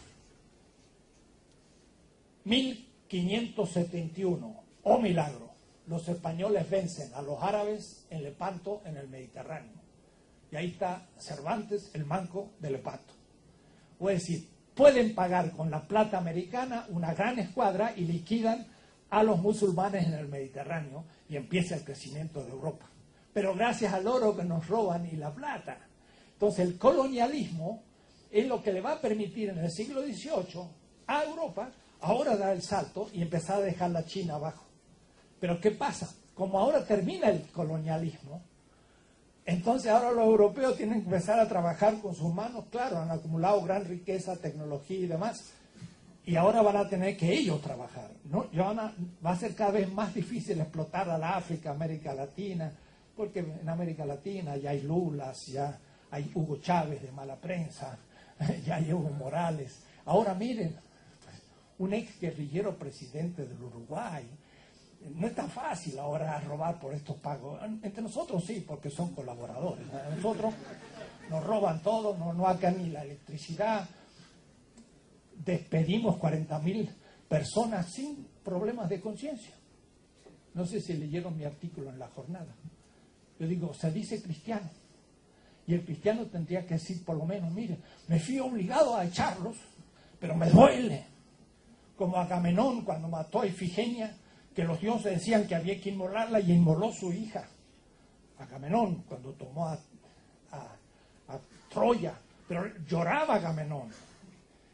mil quinientos setenta y uno. Oh milagro. Los españoles vencen a los árabes en Lepanto, en el Mediterráneo. Y ahí está Cervantes, el manco de Lepanto. Es decir, pueden pagar con la plata americana una gran escuadra y liquidan a los musulmanes en el Mediterráneo y empieza el crecimiento de Europa. Pero gracias al oro que nos roban y la plata. Entonces el colonialismo es lo que le va a permitir en el siglo dieciocho a Europa ahora dar el salto y empezar a dejar la China abajo. Pero ¿qué pasa? Como ahora termina el colonialismo, entonces ahora los europeos tienen que empezar a trabajar con sus manos. Claro, han acumulado gran riqueza, tecnología y demás, y ahora van a tener que ellos trabajar, ¿no? Y van a, va a ser cada vez más difícil explotar a la África, América Latina, porque en América Latina ya hay Lulas, ya hay Hugo Chávez de mala prensa, ya hay Evo Morales. Ahora miren, un ex guerrillero presidente del Uruguay. No es tan fácil ahora robar por estos pagos. Entre nosotros sí, porque son colaboradores. A nosotros nos roban todo, no, no acá ni la electricidad. Despedimos cuarenta mil personas sin problemas de conciencia. No sé si leyeron mi artículo en La Jornada. Yo digo, se dice cristiano. Y el cristiano tendría que decir por lo menos, mire, me fui obligado a echarlos, pero me duele. Como Agamenón cuando mató a Ifigenia, que los dioses decían que había que inmolarla y inmoló su hija. Agamenón, cuando tomó a, a, a Troya, pero lloraba Agamenón.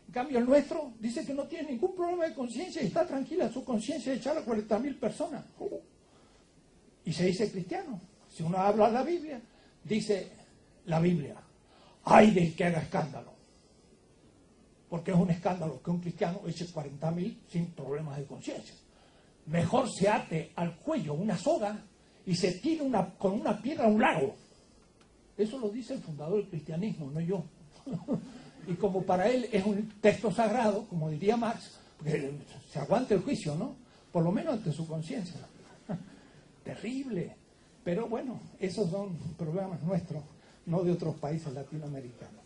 En cambio, el nuestro dice que no tiene ningún problema de conciencia y está tranquila su conciencia de echar a cuarenta mil personas. Uh. Y se dice cristiano. Si uno habla de la Biblia, dice la Biblia, ay del que haga escándalo. Porque es un escándalo que un cristiano eche cuarenta mil sin problemas de conciencia. Mejor se ate al cuello una soga y se tire una, con una piedra a un lago. Eso lo dice el fundador del cristianismo, no yo. Y como para él es un texto sagrado, como diría Marx, porque se aguante el juicio, ¿no? Por lo menos ante su conciencia. Terrible. Pero bueno, esos son problemas nuestros, no de otros países latinoamericanos.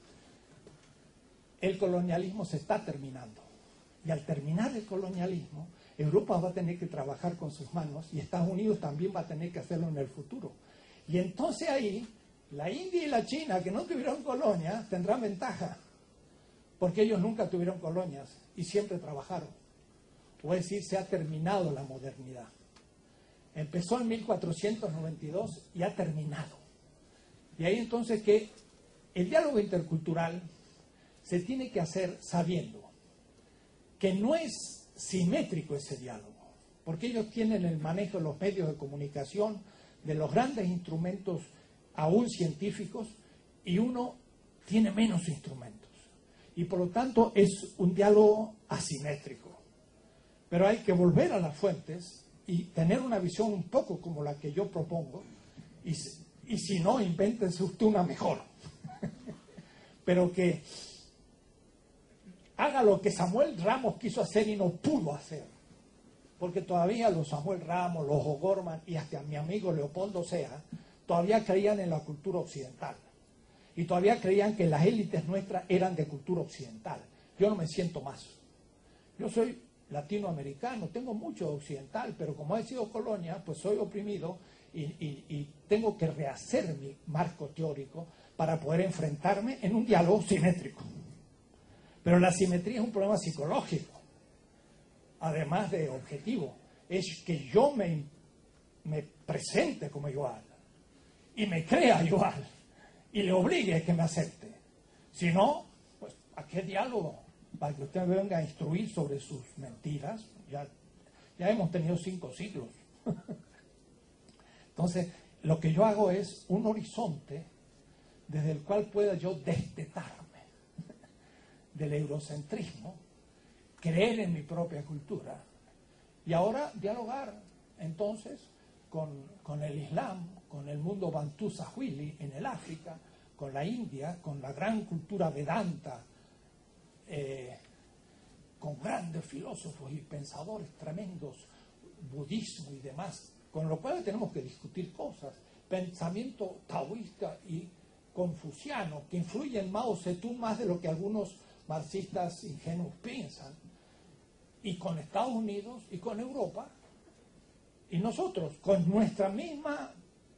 El colonialismo se está terminando. Y al terminar el colonialismo, Europa va a tener que trabajar con sus manos y Estados Unidos también va a tener que hacerlo en el futuro. Y entonces ahí, la India y la China, que no tuvieron colonias, tendrán ventaja, porque ellos nunca tuvieron colonias y siempre trabajaron. O es decir, se ha terminado la modernidad. Empezó en mil cuatrocientos noventa y dos y ha terminado. Y ahí entonces que el diálogo intercultural se tiene que hacer sabiendo que no es simétrico ese diálogo, porque ellos tienen el manejo de los medios de comunicación, de los grandes instrumentos aún científicos, y uno tiene menos instrumentos. Y por lo tanto es un diálogo asimétrico. Pero hay que volver a las fuentes y tener una visión un poco como la que yo propongo, y, y si no, invéntense usted una mejor. Pero que haga lo que Samuel Ramos quiso hacer y no pudo hacer. Porque todavía los Samuel Ramos, los O'Gorman y hasta mi amigo Leopoldo Sea, todavía creían en la cultura occidental. Y todavía creían que las élites nuestras eran de cultura occidental. Yo no me siento más. Yo soy latinoamericano, tengo mucho occidental, pero como he sido colonia, pues soy oprimido y, y, y tengo que rehacer mi marco teórico para poder enfrentarme en un diálogo simétrico. Pero la simetría es un problema psicológico, además de objetivo. Es que yo me, me presente como igual y me crea igual y le obligue a que me acepte. Si no, pues ¿a qué diálogo? Para que usted me venga a instruir sobre sus mentiras. Ya, ya hemos tenido cinco siglos. Entonces, lo que yo hago es un horizonte desde el cual pueda yo destetarme del eurocentrismo, creer en mi propia cultura y ahora dialogar entonces con, con el Islam, con el mundo bantú sahili en el África, con la India, con la gran cultura Vedanta, eh, con grandes filósofos y pensadores tremendos, budismo y demás, con lo cual tenemos que discutir cosas, pensamiento taoísta y confuciano, que influye en Mao Zedong más de lo que algunos marxistas ingenuos piensan, y con Estados Unidos y con Europa, y nosotros, con nuestra misma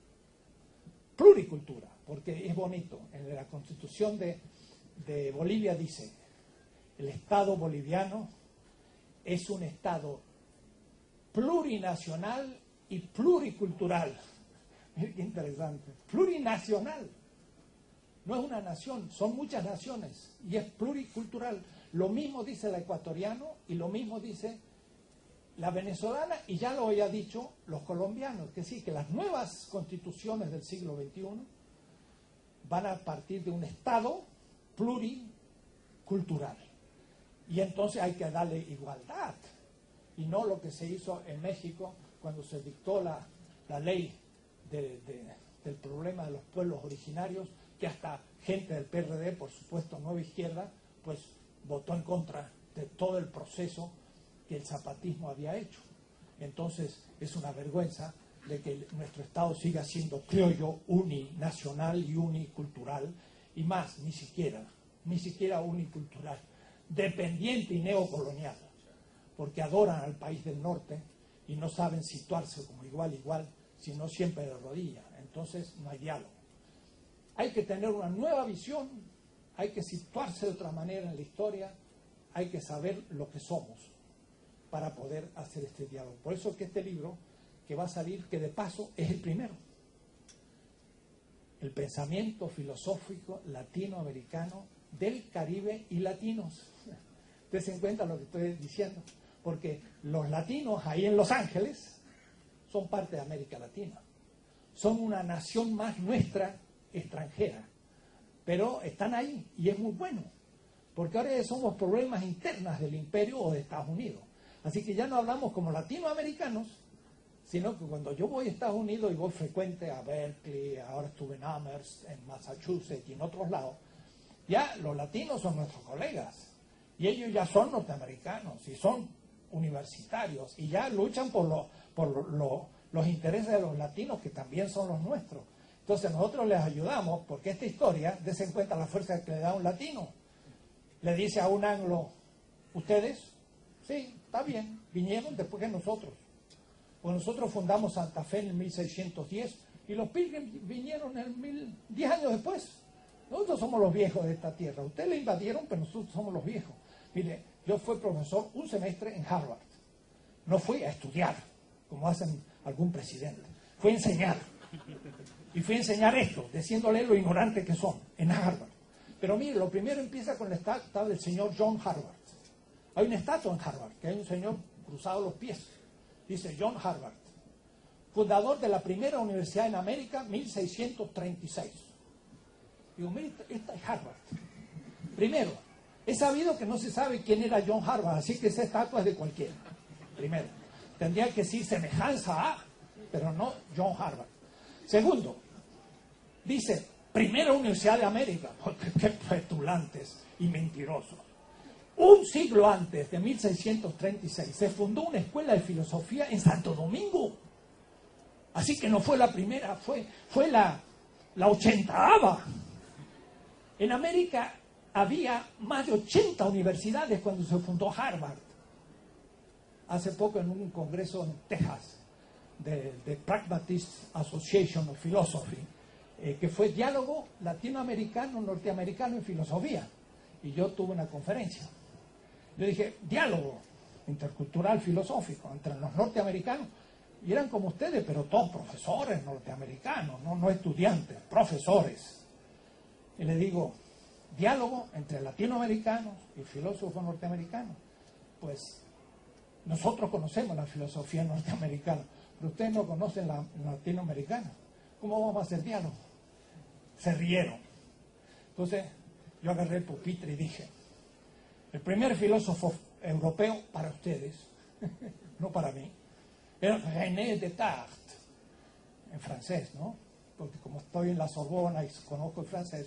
pluricultura, porque es bonito, en la Constitución de, de Bolivia dice, el Estado boliviano es un Estado plurinacional y pluricultural. Qué interesante, plurinacional. No es una nación, son muchas naciones y es pluricultural. Lo mismo dice la ecuatoriana y lo mismo dice la venezolana y ya lo había dicho los colombianos, que sí, que las nuevas constituciones del siglo veintiuno van a partir de un Estado pluricultural. Y entonces hay que darle igualdad y no lo que se hizo en México cuando se dictó la, la ley de, de, del problema de los pueblos originarios, que hasta gente del P R D, por supuesto nueva izquierda, pues votó en contra de todo el proceso que el zapatismo había hecho. Entonces es una vergüenza de que nuestro Estado siga siendo criollo, uninacional y unicultural, y más, ni siquiera, ni siquiera unicultural, dependiente y neocolonial, porque adoran al país del norte y no saben situarse como igual igual, sino siempre de rodillas. Entonces no hay diálogo. Hay que tener una nueva visión, hay que situarse de otra manera en la historia, hay que saber lo que somos para poder hacer este diálogo. Por eso que este libro que va a salir, que de paso es el primero, el pensamiento filosófico latinoamericano del Caribe y latinos. Ustedes se encuentran lo que estoy diciendo, porque los latinos ahí en Los Ángeles son parte de América Latina, son una nación más nuestra extranjera, pero están ahí y es muy bueno, porque ahora somos problemas internos del imperio o de Estados Unidos. Así que ya no hablamos como latinoamericanos, sino que cuando yo voy a Estados Unidos y voy frecuente a Berkeley, ahora estuve en Amherst, en Massachusetts y en otros lados, ya los latinos son nuestros colegas y ellos ya son norteamericanos y son universitarios y ya luchan por, lo, por lo, lo, los intereses de los latinos, que también son los nuestros. Entonces nosotros les ayudamos, porque esta historia, dense en cuenta la fuerza que le da un latino. Le dice a un anglo, ¿ustedes? Sí, está bien, vinieron después que nosotros. Pues nosotros fundamos Santa Fe en el mil seiscientos diez y los Pilgrims vinieron en el mil, diez años después. Nosotros somos los viejos de esta tierra. Ustedes la invadieron, pero nosotros somos los viejos. Mire, yo fui profesor un semestre en Harvard. No fui a estudiar, como hacen algún presidente. Fui a enseñar. Y fui a enseñar esto, diciéndole lo ignorante que son, en Harvard. Pero mire, lo primero empieza con la estatua del señor John Harvard. Hay una estatua en Harvard, que hay un señor cruzado los pies. Dice John Harvard, fundador de la primera universidad en América, mil seiscientos treinta y seis. Digo, mire, esta es Harvard. Primero, he sabido que no se sabe quién era John Harvard, así que esa estatua es de cualquiera. Primero, tendría que decir semejanza a, pero no John Harvard. Segundo, dice, primera universidad de América. Qué petulantes y mentirosos. Un siglo antes, de mil seiscientos treinta y seis, se fundó una escuela de filosofía en Santo Domingo. Así que no fue la primera, fue, fue la, la ochentaava. En América había más de ochenta universidades cuando se fundó Harvard. Hace poco en un congreso en Texas, de, de Pragmatist Association of Philosophy, eh, que fue diálogo latinoamericano-norteamericano en filosofía. Y yo tuve una conferencia. Yo dije, diálogo intercultural filosófico entre los norteamericanos, y eran como ustedes, pero todos profesores norteamericanos, no, no estudiantes, profesores. Y le digo, diálogo entre latinoamericanos y filósofos norteamericanos. Pues nosotros conocemos la filosofía norteamericana, pero ustedes no conocen la latinoamericana. ¿Cómo vamos a hacer diálogo? Se rieron. Entonces yo agarré el pupitre y dije, el primer filósofo europeo para ustedes, no para mí, era René Descartes, en francés, ¿no? Porque como estoy en la Sorbona y conozco el francés,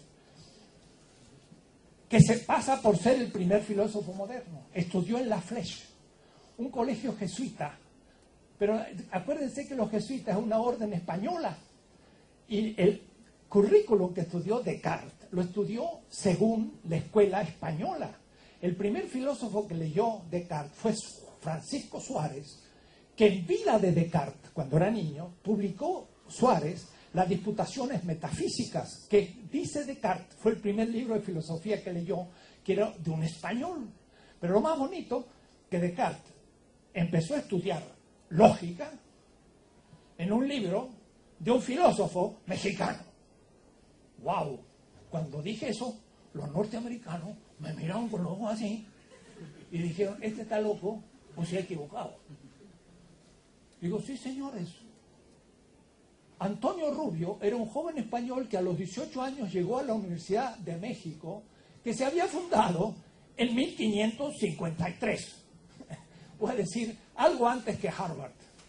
que se pasa por ser el primer filósofo moderno. Estudió en La Flèche, un colegio jesuita, pero acuérdense que los jesuitas es una orden española, y el currículum que estudió Descartes lo estudió según la escuela española. El primer filósofo que leyó Descartes fue Francisco Suárez, que en vida de Descartes, cuando era niño, publicó Suárez las Disputaciones Metafísicas, que dice Descartes, fue el primer libro de filosofía que leyó, que era de un español. Pero lo más bonito, que Descartes empezó a estudiar lógica en un libro de un filósofo mexicano. ¡Wow! Cuando dije eso, los norteamericanos me miraron con los ojos así y dijeron, este está loco o se ha equivocado. Digo, sí, señores. Antonio Rubio era un joven español que a los dieciocho años llegó a la Universidad de México, que se había fundado en mil quinientos cincuenta y tres. Voy a decir, algo antes que Harvard.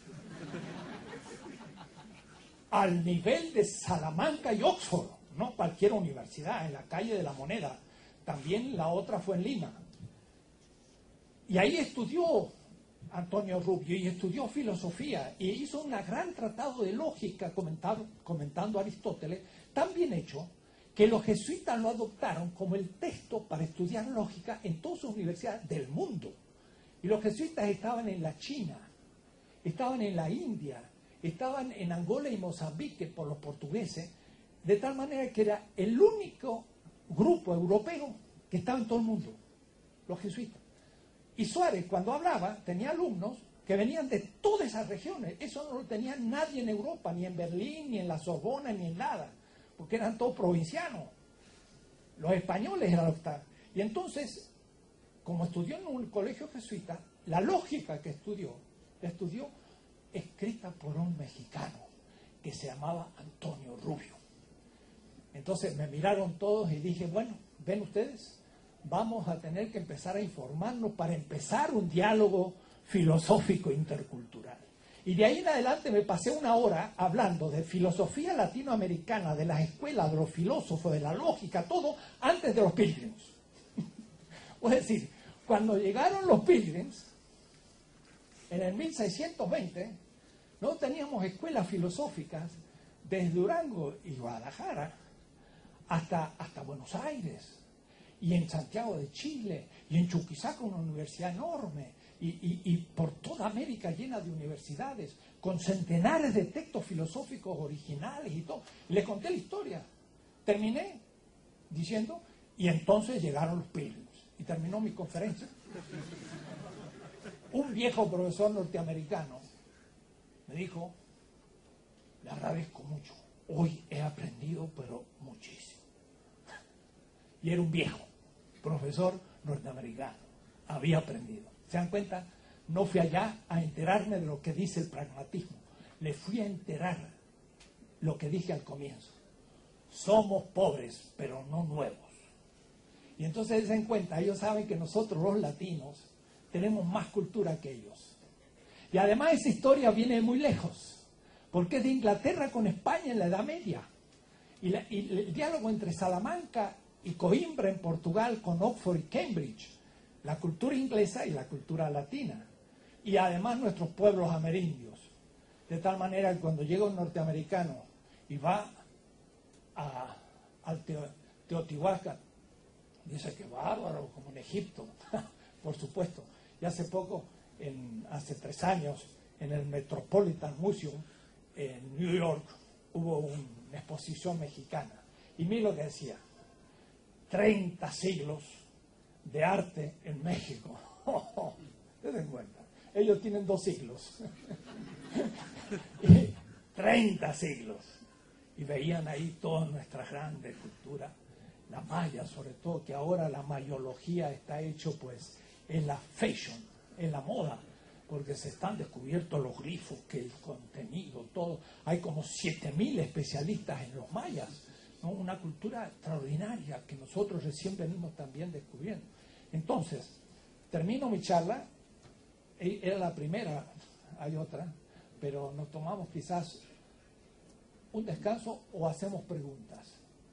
Al nivel de Salamanca y Oxford, no cualquier universidad, en la calle de la Moneda. También la otra fue en Lima. Y ahí estudió Antonio Rubio y estudió filosofía y hizo un gran tratado de lógica comentado, comentando Aristóteles, tan bien hecho que los jesuitas lo adoptaron como el texto para estudiar lógica en todas sus universidades del mundo. Y los jesuitas estaban en la China, estaban en la India, estaban en Angola y Mozambique por los portugueses, de tal manera que era el único grupo europeo que estaba en todo el mundo, los jesuitas. Y Suárez, cuando hablaba, tenía alumnos que venían de todas esas regiones. Eso no lo tenía nadie en Europa, ni en Berlín, ni en la Sorbona, ni en nada, porque eran todos provincianos. Los españoles eran los que estaban. Y entonces, como estudió en un colegio jesuita, la lógica que estudió, la estudió escrita por un mexicano que se llamaba Antonio Rubio. Entonces me miraron todos y dije, bueno, ven ustedes, vamos a tener que empezar a informarnos para empezar un diálogo filosófico intercultural. Y de ahí en adelante me pasé una hora hablando de filosofía latinoamericana, de las escuelas, de los filósofos, de la lógica, todo, antes de los Pilgrims. Es decir, cuando llegaron los Pilgrims, en el mil seiscientos veinte, no teníamos escuelas filosóficas desde Durango y Guadalajara hasta, hasta Buenos Aires, y en Santiago de Chile, y en Chuquisaca una universidad enorme, y, y, y por toda América llena de universidades, con centenares de textos filosóficos originales y todo. Les conté la historia. Terminé diciendo, y entonces llegaron los Pilgrims, y terminó mi conferencia. Un viejo profesor norteamericano me dijo, le agradezco mucho, hoy he aprendido, pero muchísimo. Y era un viejo profesor norteamericano, había aprendido. ¿Se dan cuenta? No fui allá a enterarme de lo que dice el pragmatismo, le fui a enterar lo que dije al comienzo. Somos pobres, pero no nuevos. Y entonces se dan cuenta, ellos saben que nosotros los latinos tenemos más cultura que ellos. Y además esa historia viene de muy lejos, porque es de Inglaterra con España en la Edad Media. Y, la, y el diálogo entre Salamanca y Coimbra en Portugal con Oxford y Cambridge, la cultura inglesa y la cultura latina. Y además nuestros pueblos amerindios. De tal manera que cuando llega un norteamericano y va a, al Teo, Teotihuacán, dice que bárbaro, como en Egipto, por supuesto. Y hace poco, en, hace tres años, en el Metropolitan Museum, en New York, hubo una exposición mexicana. Y mira lo que decía, treinta siglos de arte en México. Oh, oh, ¿te den cuenta? Ellos tienen dos siglos. Y treinta siglos. Y veían ahí toda nuestra grande cultura, la maya sobre todo, que ahora la mayología está hecho pues en la fashion, en la moda, porque se están descubiertos los grifos, que el contenido, todo. Hay como siete mil especialistas en los mayas, ¿no? Una cultura extraordinaria que nosotros recién venimos también descubriendo. Entonces, termino mi charla, era la primera, hay otra, pero nos tomamos quizás un descanso o hacemos preguntas.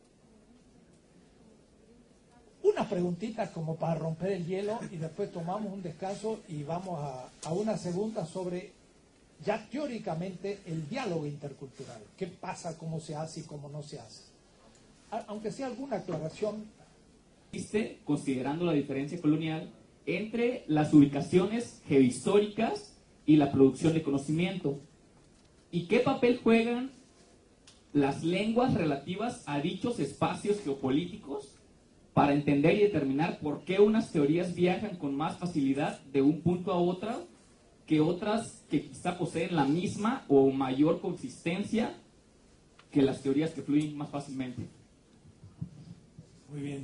Unas preguntitas como para romper el hielo y después tomamos un descanso y vamos a, a una segunda sobre, ya teóricamente, el diálogo intercultural. ¿Qué pasa, cómo se hace y cómo no se hace? A, aunque sea alguna aclaración. Considerando la diferencia colonial entre las ubicaciones geohistóricas y la producción de conocimiento. ¿Y qué papel juegan las lenguas relativas a dichos espacios geopolíticos para entender y determinar por qué unas teorías viajan con más facilidad de un punto a otro que otras que quizá poseen la misma o mayor consistencia que las teorías que fluyen más fácilmente? Muy bien.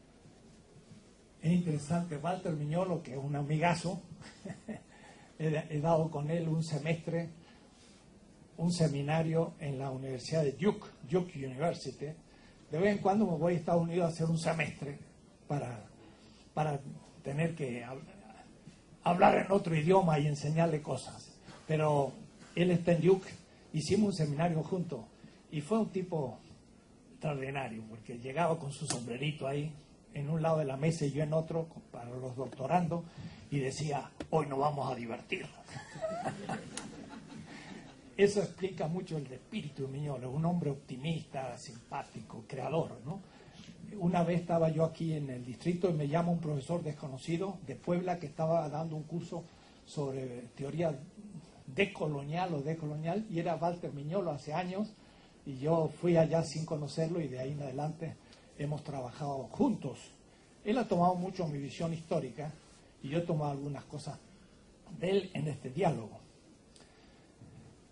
Es interesante, Walter Miñolo, que es un amigazo, he, he dado con él un semestre, un seminario en la Universidad de Duke, Duke University. De vez en cuando me voy a Estados Unidos a hacer un semestre para, para tener que hablar en otro idioma y enseñarle cosas. Pero él está en Duke, hicimos un seminario juntos y fue un tipo extraordinario, porque llegaba con su sombrerito ahí, en un lado de la mesa y yo en otro, para los doctorandos, y decía, hoy nos vamos a divertir. Eso explica mucho el espíritu de Miñolo, un hombre optimista, simpático, creador, ¿no? Una vez estaba yo aquí en el distrito y me llama un profesor desconocido de Puebla que estaba dando un curso sobre teoría decolonial o decolonial, y era Walter Miñolo hace años, y yo fui allá sin conocerlo y de ahí en adelante hemos trabajado juntos. Él ha tomado mucho mi visión histórica y yo he tomado algunas cosas de él en este diálogo.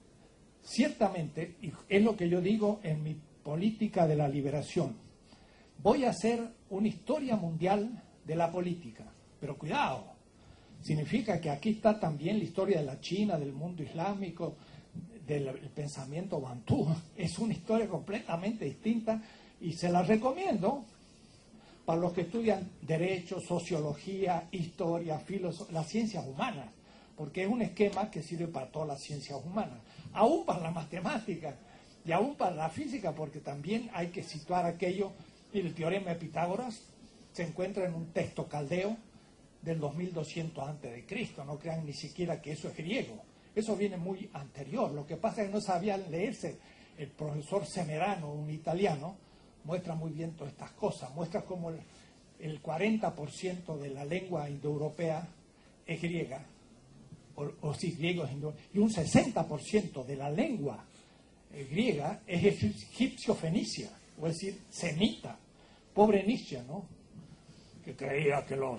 Ciertamente, y es lo que yo digo en mi política de la liberación, voy a hacer una historia mundial de la política. Pero cuidado, significa que aquí está también la historia de la China, del mundo islámico, del pensamiento bantú. Es una historia completamente distinta y se la recomiendo para los que estudian Derecho, Sociología, Historia, Filosofía, las ciencias humanas, porque es un esquema que sirve para todas las ciencias humanas, aún para la matemática y aún para la física, porque también hay que situar aquello. Y el teorema de Pitágoras se encuentra en un texto caldeo del dos mil doscientos antes de Cristo. No crean ni siquiera que eso es griego, eso viene muy anterior. Lo que pasa es que no sabían leerse. El profesor Semerano, un italiano, muestra muy bien todas estas cosas, muestra cómo el, el cuarenta por ciento de la lengua indoeuropea es griega, o, o sí, griego es indoeuropeo, y un sesenta por ciento de la lengua eh, griega es egipcio-fenicia, o es decir, semita. Pobre Nietzsche, ¿no? Que creía que los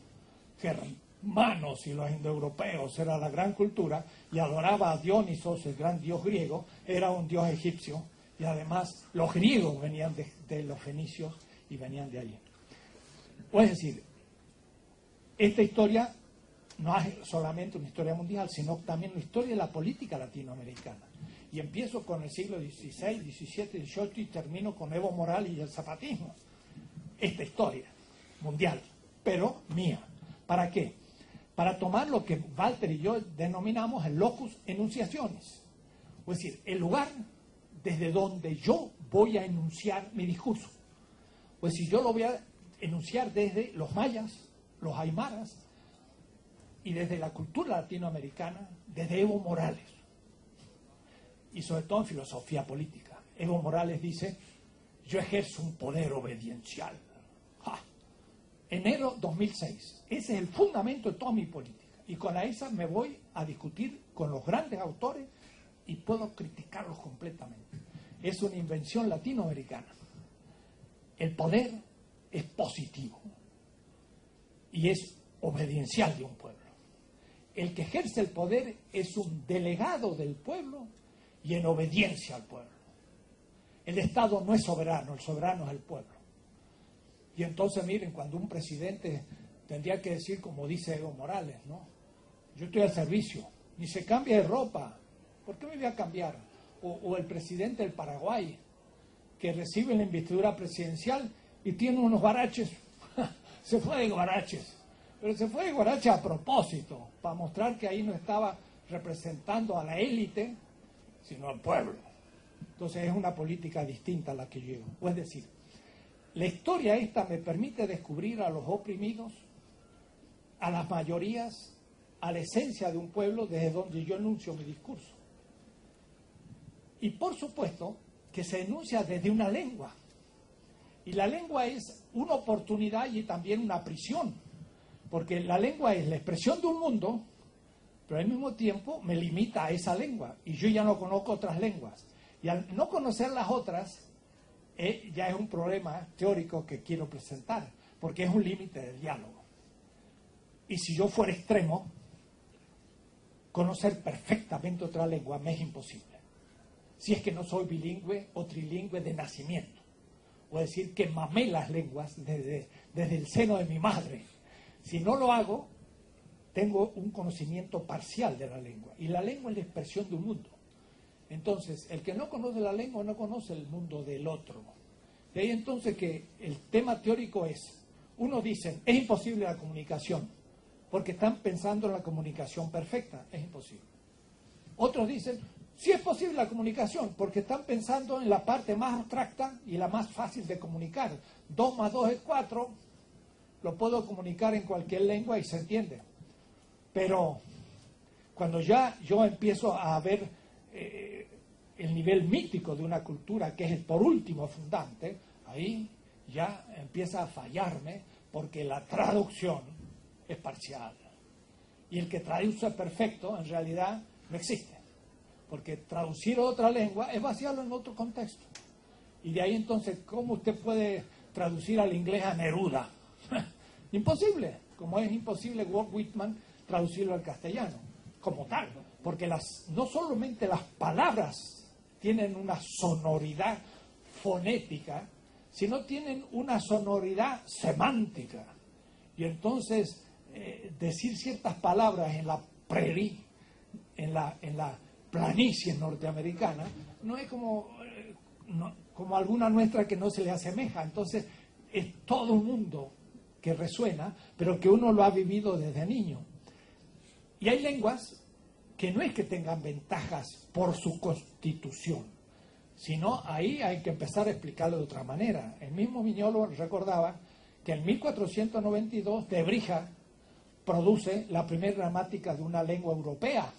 germanos y los indoeuropeos era la gran cultura, y adoraba a Dionisos, el gran dios griego, era un dios egipcio. Y además los griegos venían de, de los fenicios y venían de allí. Es decir, esta historia no es solamente una historia mundial, sino también una historia de la política latinoamericana. Y empiezo con el siglo dieciséis, diecisiete, dieciocho y termino con Evo Morales y el zapatismo. Esta historia mundial, pero mía. ¿Para qué? Para tomar lo que Walter y yo denominamos el locus enunciaciones. Es decir, el lugar desde donde yo voy a enunciar mi discurso. Pues si yo lo voy a enunciar desde los mayas, los aymaras, y desde la cultura latinoamericana, desde Evo Morales, y sobre todo en filosofía política. Evo Morales dice, yo ejerzo un poder obediencial. ¡Ja! Enero dos mil seis. Ese es el fundamento de toda mi política. Y con la esa me voy a discutir con los grandes autores y puedo criticarlos completamente. Es una invención latinoamericana. El poder es positivo y es obediencial de un pueblo. El que ejerce el poder es un delegado del pueblo y en obediencia al pueblo. El Estado no es soberano, el soberano es el pueblo. Y entonces miren, cuando un presidente tendría que decir, como dice Evo Morales, ¿no? Yo estoy al servicio, ni se cambia de ropa. ¿Por qué me voy a cambiar? O, o el presidente del Paraguay, que recibe la investidura presidencial y tiene unos guaraches. Se fue de guaraches. Pero se fue de guaraches a propósito, para mostrar que ahí no estaba representando a la élite, sino al pueblo. Entonces es una política distinta a la que llevo. Es decir, la historia esta me permite descubrir a los oprimidos, a las mayorías, a la esencia de un pueblo desde donde yo enuncio mi discurso. Y por supuesto que se enuncia desde una lengua. Y la lengua es una oportunidad y también una prisión. Porque la lengua es la expresión de un mundo, pero al mismo tiempo me limita a esa lengua. Y yo ya no conozco otras lenguas. Y al no conocer las otras, eh, ya es un problema teórico que quiero presentar. Porque es un límite de diálogo. Y si yo fuera extremo, conocer perfectamente otra lengua me es imposible. Si es que no soy bilingüe o trilingüe de nacimiento. O decir que mamé las lenguas desde, desde el seno de mi madre. Si no lo hago, tengo un conocimiento parcial de la lengua. Y la lengua es la expresión de un mundo. Entonces, el que no conoce la lengua no conoce el mundo del otro. De ahí entonces que el tema teórico es, unos dicen, es imposible la comunicación, porque están pensando en la comunicación perfecta. Es imposible. Otros dicen, sí es posible la comunicación, porque están pensando en la parte más abstracta y la más fácil de comunicar. Dos más dos es cuatro, lo puedo comunicar en cualquier lengua y se entiende. Pero cuando ya yo empiezo a ver eh, el nivel mítico de una cultura, que es el por último fundante, ahí ya empieza a fallarme, porque la traducción es parcial. Y el que traduce perfecto, en realidad, no existe. Porque traducir a otra lengua es vaciarlo en otro contexto. Y de ahí entonces, ¿cómo usted puede traducir al inglés a Neruda? Imposible, como es imposible Walt Whitman traducirlo al castellano, como tal. Porque las, no solamente las palabras tienen una sonoridad fonética, sino tienen una sonoridad semántica. Y entonces eh, decir ciertas palabras en la prairie, en la, en la planicie norteamericana, no es como, eh, no, como alguna nuestra que no se le asemeja. Entonces es todo un mundo que resuena, pero que uno lo ha vivido desde niño. Y hay lenguas que no es que tengan ventajas por su constitución, sino ahí hay que empezar a explicarlo de otra manera. El mismo Viñolo recordaba que en mil cuatrocientos noventa y dos de Brija produce la primera gramática de una lengua europea.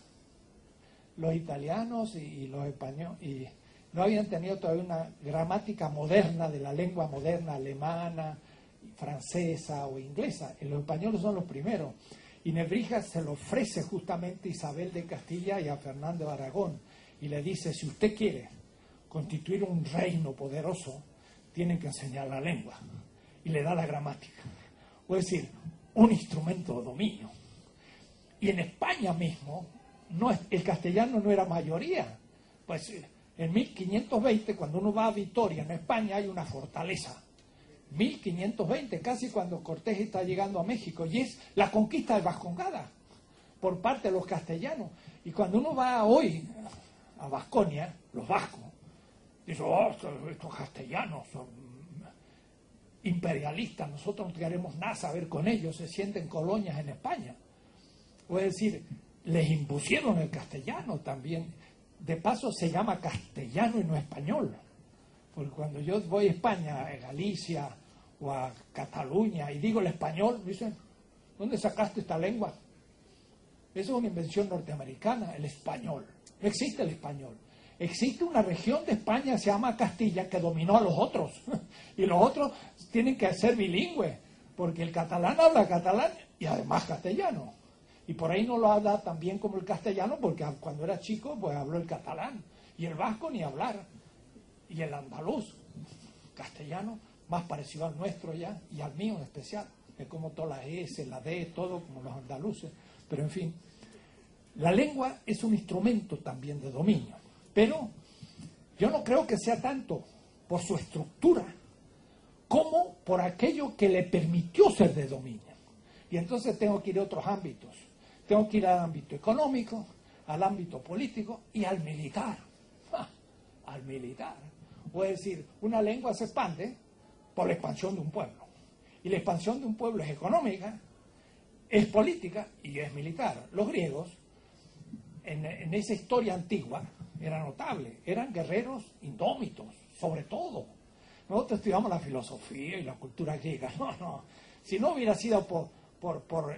Los italianos y los españoles y no habían tenido todavía una gramática moderna de la lengua moderna alemana, francesa o inglesa. Y los españoles son los primeros. Y Nebrija se lo ofrece justamente a Isabel de Castilla y a Fernando de Aragón y le dice: si usted quiere constituir un reino poderoso, tiene que enseñar la lengua. Y le da la gramática, es decir, un instrumento de dominio. Y en España mismo no, el castellano no era mayoría. Pues en mil quinientos veinte, cuando uno va a Vitoria, en España, hay una fortaleza. mil quinientos veinte, casi cuando Cortés está llegando a México, y es la conquista de Vascongada por parte de los castellanos. Y cuando uno va hoy a Vasconia, los vascos, dicen: oh, estos, estos castellanos son imperialistas, nosotros no queremos nada saber con ellos, se sienten colonias en España. Es decir, les impusieron el castellano también. De paso se llama castellano y no español. Porque cuando yo voy a España, a Galicia o a Cataluña, y digo el español, dicen: ¿dónde sacaste esta lengua? Eso es una invención norteamericana, el español. No existe el español. Existe una región de España que se llama Castilla, que dominó a los otros. Y los otros tienen que ser bilingües, porque el catalán habla catalán y además castellano. Y por ahí no lo habla tan bien como el castellano, porque cuando era chico pues habló el catalán. Y el vasco ni hablar. Y el andaluz, castellano, más parecido al nuestro ya, y al mío en especial. Es como todas las S, la D, todo como los andaluces. Pero en fin, la lengua es un instrumento también de dominio. Pero yo no creo que sea tanto por su estructura como por aquello que le permitió ser de dominio. Y entonces tengo que ir a otros ámbitos. Tengo que ir al ámbito económico, al ámbito político y al militar. ¡Ja! Al militar. O es decir, una lengua se expande por la expansión de un pueblo. Y la expansión de un pueblo es económica, es política y es militar. Los griegos, en, en esa historia antigua, era notable, eran guerreros indómitos, sobre todo. Nosotros estudiamos la filosofía y la cultura griega. No, no. Si no hubiera sido por, por, por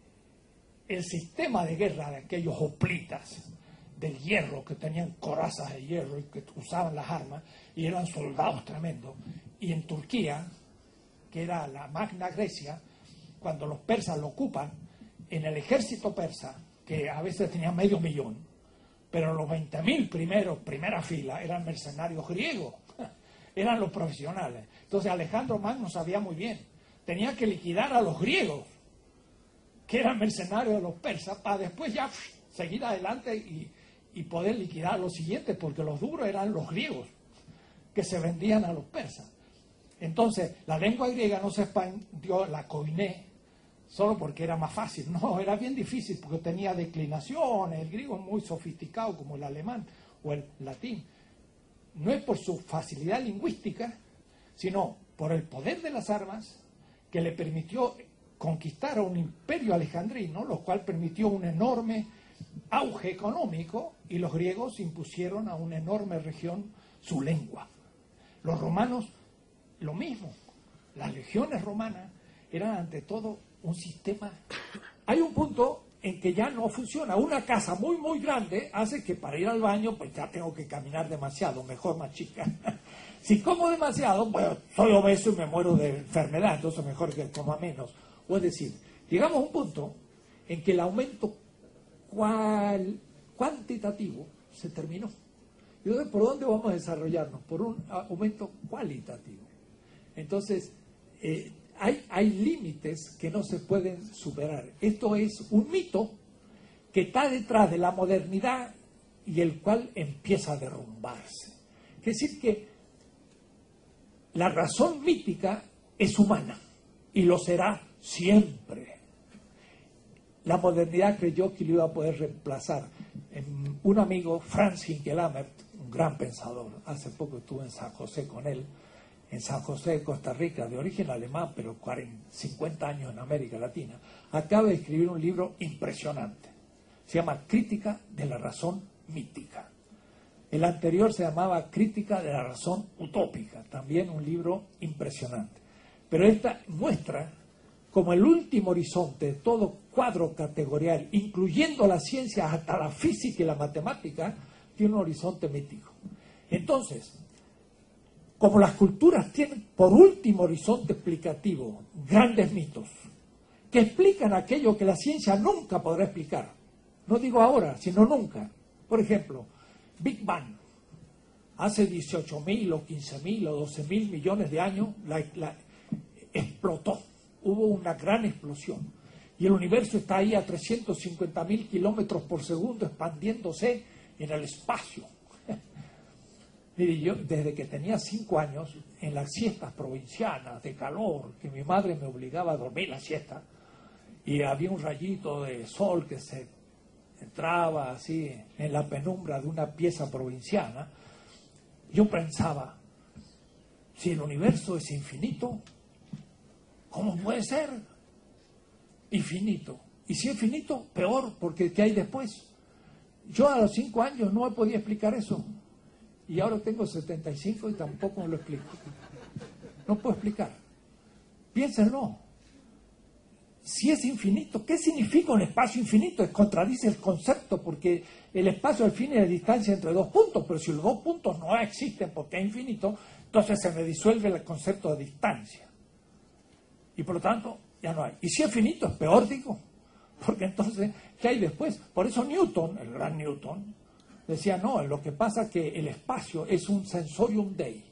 el sistema de guerra de aquellos hoplitas del hierro, que tenían corazas de hierro y que usaban las armas, y eran soldados tremendos. Y en Turquía, que era la Magna Grecia, cuando los persas lo ocupan, en el ejército persa, que a veces tenía medio millón, pero los veinte mil primeros, primera fila, eran mercenarios griegos, eran los profesionales. Entonces Alejandro Magno sabía muy bien, tenía que liquidar a los griegos, que eran mercenarios de los persas, para después ya pff, seguir adelante y, y poder liquidar a los siguientes, porque los duros eran los griegos, que se vendían a los persas. Entonces, la lengua griega no se expandió, la koiné, solo porque era más fácil. No, era bien difícil porque tenía declinaciones. El griego es muy sofisticado como el alemán o el latín. No es por su facilidad lingüística, sino por el poder de las armas que le permitió conquistar a un imperio alejandrino, lo cual permitió un enorme auge económico, y los griegos impusieron a una enorme región su lengua. Los romanos, lo mismo. Las legiones romanas eran ante todo un sistema. Hay un punto en que ya no funciona. Una casa muy muy grande hace que para ir al baño pues ya tengo que caminar demasiado, mejor más chica. Si como demasiado, bueno, soy obeso y me muero de enfermedad, entonces mejor que coma menos. O es decir, llegamos a un punto en que el aumento cual, cuantitativo se terminó. ¿Y entonces por dónde vamos a desarrollarnos? Por un aumento cualitativo. Entonces, eh, hay, hay límites que no se pueden superar. Esto es un mito que está detrás de la modernidad y el cual empieza a derrumbarse. Es decir que la razón mítica es humana y lo será siempre. La modernidad creyó que lo iba a poder reemplazar. Un amigo, Franz Hinkelamer, un gran pensador, hace poco estuve en San José con él, en San José de Costa Rica, de origen alemán, pero cuarenta, cincuenta años en América Latina, acaba de escribir un libro impresionante. Se llama Crítica de la razón mítica. El anterior se llamaba Crítica de la razón utópica, también un libro impresionante. Pero esta muestra como el último horizonte de todo cuadro categorial, incluyendo las ciencias hasta la física y la matemática, tiene un horizonte mítico. Entonces, como las culturas tienen por último horizonte explicativo grandes mitos, que explican aquello que la ciencia nunca podrá explicar, no digo ahora, sino nunca. Por ejemplo, Big Bang, hace dieciocho mil o quince mil o doce mil millones de años, la, la, explotó, hubo una gran explosión, y el universo está ahí a trescientos cincuenta mil kilómetros por segundo, expandiéndose en el espacio. Mire, yo desde que tenía cinco años, en las siestas provincianas de calor, que mi madre me obligaba a dormir la siesta, y había un rayito de sol que se entraba así en la penumbra de una pieza provinciana, yo pensaba, si el universo es infinito, ¿cómo puede ser infinito? Y si es finito, peor, porque ¿qué hay después? Yo a los cinco años no podía explicar eso. Y ahora tengo setenta y cinco y tampoco me lo explico. No puedo explicar. Piénsenlo. Si es infinito, ¿qué significa un espacio infinito? Contradice el concepto, porque el espacio al fin es la distancia entre dos puntos, pero si los dos puntos no existen porque es infinito, entonces se me disuelve el concepto de distancia. Y por lo tanto, ya no hay. Y si es finito, es peor, digo. Porque entonces, ¿qué hay después? Por eso Newton, el gran Newton, decía, no, lo que pasa es que el espacio es un sensorium Dei.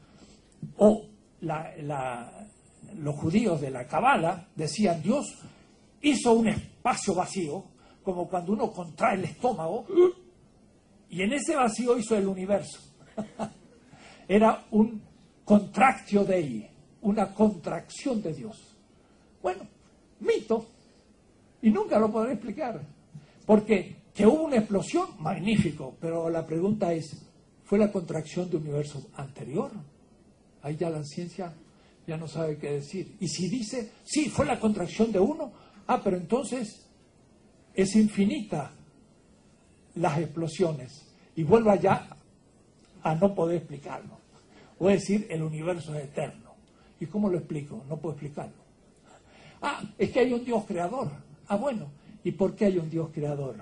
O la, la, los judíos de la Cabala decían, Dios hizo un espacio vacío, como cuando uno contrae el estómago, y en ese vacío hizo el universo. Era un contractio Dei, una contracción de Dios. Bueno, mito, y nunca lo podré explicar, porque que hubo una explosión, magnífico, pero la pregunta es, ¿fue la contracción de un universo anterior? Ahí ya la ciencia ya no sabe qué decir. Y si dice, sí, fue la contracción de uno, ah, pero entonces es infinita las explosiones, y vuelvo allá a no poder explicarlo. O es decir, el universo es eterno. ¿Y cómo lo explico? No puedo explicarlo. Ah, es que hay un Dios creador. Ah, bueno, ¿y por qué hay un Dios creador?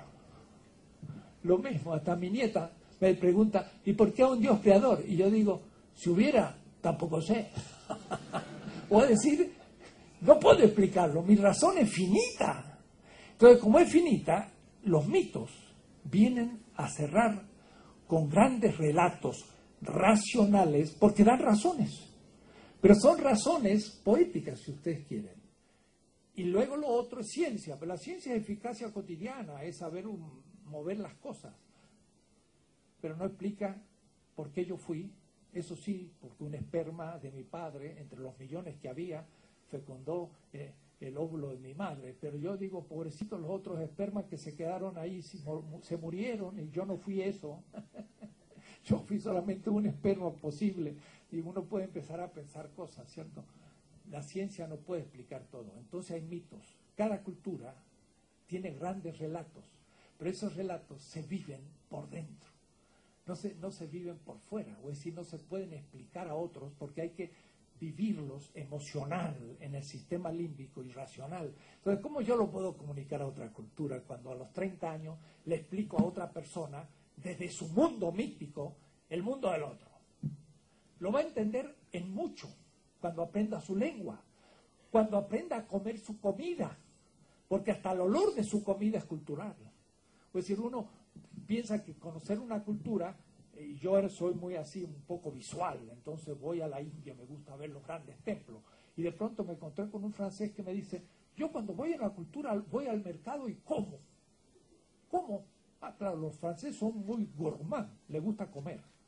Lo mismo, hasta mi nieta me pregunta, ¿y por qué hay un Dios creador? Y yo digo, si hubiera, tampoco sé. O es decir, no puedo explicarlo, mi razón es finita. Entonces, como es finita, los mitos vienen a cerrar con grandes relatos racionales, porque dan razones. Pero son razones poéticas, si ustedes quieren. Y luego lo otro es ciencia, pero la ciencia es eficacia cotidiana, es saber un, mover las cosas. Pero no explica por qué yo fui, eso sí, porque un esperma de mi padre, entre los millones que había, fecundó eh, el óvulo de mi madre. Pero yo digo, pobrecitos los otros espermas que se quedaron ahí, se murieron y yo no fui eso. Yo fui solamente un esperma posible. Y uno puede empezar a pensar cosas, ¿cierto? La ciencia no puede explicar todo. Entonces hay mitos. Cada cultura tiene grandes relatos, pero esos relatos se viven por dentro. No se, no se viven por fuera. O es decir, no se pueden explicar a otros porque hay que vivirlos emocional, en el sistema límbico y racional. Entonces, ¿cómo yo lo puedo comunicar a otra cultura cuando a los treinta años le explico a otra persona desde su mundo mítico el mundo del otro? Lo va a entender en mucho cuando aprenda su lengua, cuando aprenda a comer su comida, porque hasta el olor de su comida es cultural. Es decir, uno piensa que conocer una cultura, y yo soy muy así, un poco visual, entonces voy a la India, me gusta ver los grandes templos, y de pronto me encontré con un francés que me dice, yo cuando voy a una cultura voy al mercado y como. ¿Cómo? Ah, claro, los franceses son muy gourmand, les gusta comer.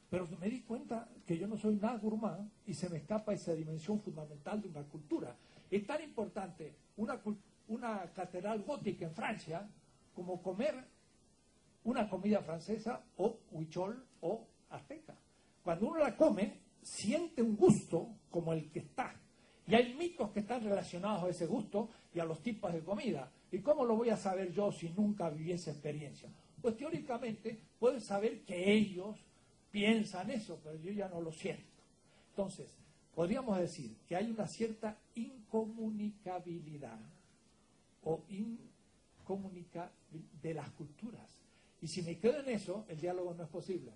Pero me di cuenta que yo no soy nada gourmand y se me escapa esa dimensión fundamental de una cultura. Es tan importante una, una catedral gótica en Francia como comer una comida francesa o huichol o azteca. Cuando uno la come, siente un gusto como el que está. Y hay mitos que están relacionados a ese gusto y a los tipos de comida. ¿Y cómo lo voy a saber yo si nunca viví esa experiencia? Pues teóricamente puedo saber que ellos piensan eso, pero yo ya no lo siento. Entonces, podríamos decir que hay una cierta incomunicabilidad o incomunicabilidad de las culturas. Y si me quedo en eso, el diálogo no es posible.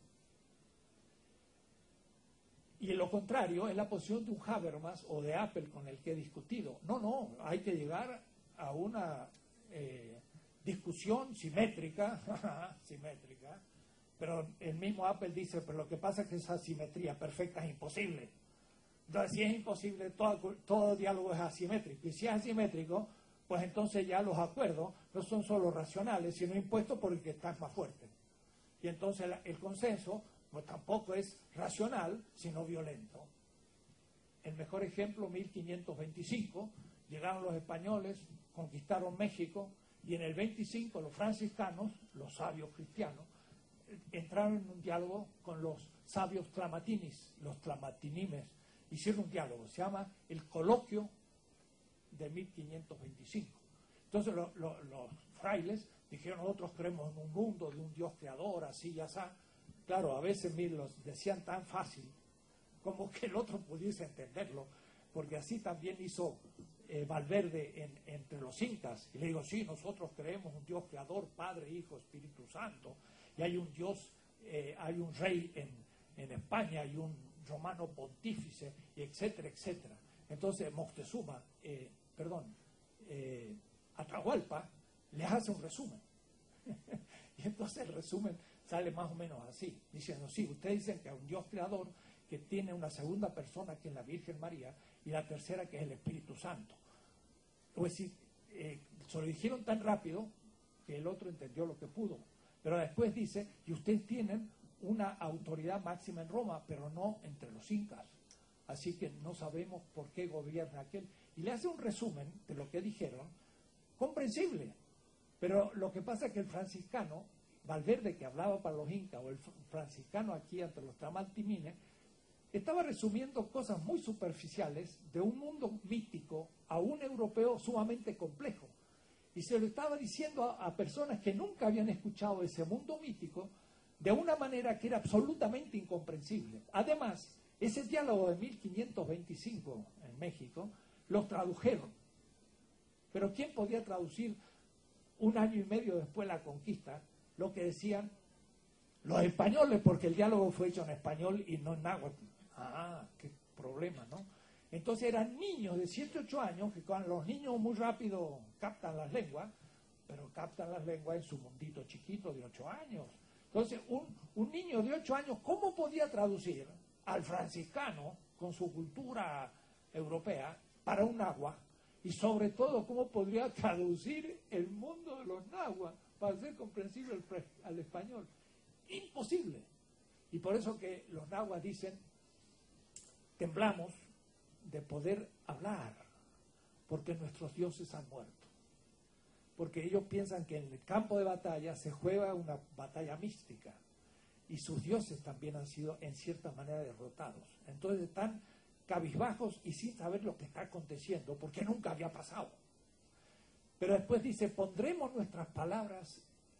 Y en lo contrario, es la posición de un Habermas o de Apple con el que he discutido. No, no, hay que llegar a una eh, discusión simétrica, simétrica, pero el mismo Apple dice, pero lo que pasa es que esa simetría perfecta es imposible. Entonces, si es imposible, todo, todo diálogo es asimétrico. Y si es asimétrico, pues entonces ya los acuerdos no son solo racionales, sino impuestos por el que está más fuerte. Y entonces la, el consenso pues tampoco es racional, sino violento. El mejor ejemplo, mil quinientos veinticinco, llegaron los españoles, conquistaron México, y en el veinticinco los franciscanos, los sabios cristianos, entraron en un diálogo con los sabios tlamatinis, los tlamatinimes, hicieron un diálogo, se llama el Coloquio de mil quinientos veinticinco. Entonces lo, lo, los frailes dijeron, nosotros creemos en un mundo de un Dios creador, así y así. Claro, a veces me los decían tan fácil como que el otro pudiese entenderlo, porque así también hizo eh, Valverde en, entre los incas. Y le digo, sí, nosotros creemos un Dios creador, Padre, Hijo, Espíritu Santo, y hay un Dios, eh, hay un rey en, en España, hay un romano pontífice, y etcétera, etcétera. Entonces Moctezuma, eh, perdón, eh, Atahualpa, les hace un resumen. Y entonces el resumen sale más o menos así, diciendo, sí, ustedes dicen que hay un Dios creador que tiene una segunda persona que es la Virgen María y la tercera que es el Espíritu Santo. Es decir, eh, se lo dijeron tan rápido que el otro entendió lo que pudo. Pero después dice, y ustedes tienen una autoridad máxima en Roma, pero no entre los incas. Así que no sabemos por qué gobierna aquel. Y le hace un resumen de lo que dijeron, comprensible. Pero lo que pasa es que el franciscano, Valverde, que hablaba para los incas, o el franciscano aquí ante los tlamatinimes, estaba resumiendo cosas muy superficiales de un mundo mítico a un europeo sumamente complejo. Y se lo estaba diciendo a, a personas que nunca habían escuchado ese mundo mítico de una manera que era absolutamente incomprensible. Además, ese diálogo de mil quinientos veinticinco en México, los tradujeron. Pero ¿quién podía traducir un año y medio después de la conquista lo que decían los españoles? Porque el diálogo fue hecho en español y no en náhuatl. Ah, qué problema, ¿no? Entonces eran niños de siete, ocho años, que cuando los niños muy rápido captan las lenguas, pero captan las lenguas en su mundito chiquito de ocho años. Entonces, un, un niño de ocho años, ¿cómo podía traducir al franciscano con su cultura europea para un náhuatl? Y sobre todo, ¿cómo podría traducir el mundo de los náhuatl para ser comprensible al, al español? Imposible. Y por eso que los náhuatl dicen, temblamos de poder hablar, porque nuestros dioses han muerto. Porque ellos piensan que en el campo de batalla se juega una batalla mística, y sus dioses también han sido en cierta manera derrotados. Entonces están cabizbajos y sin saber lo que está aconteciendo, porque nunca había pasado. Pero después dice, pondremos nuestras palabras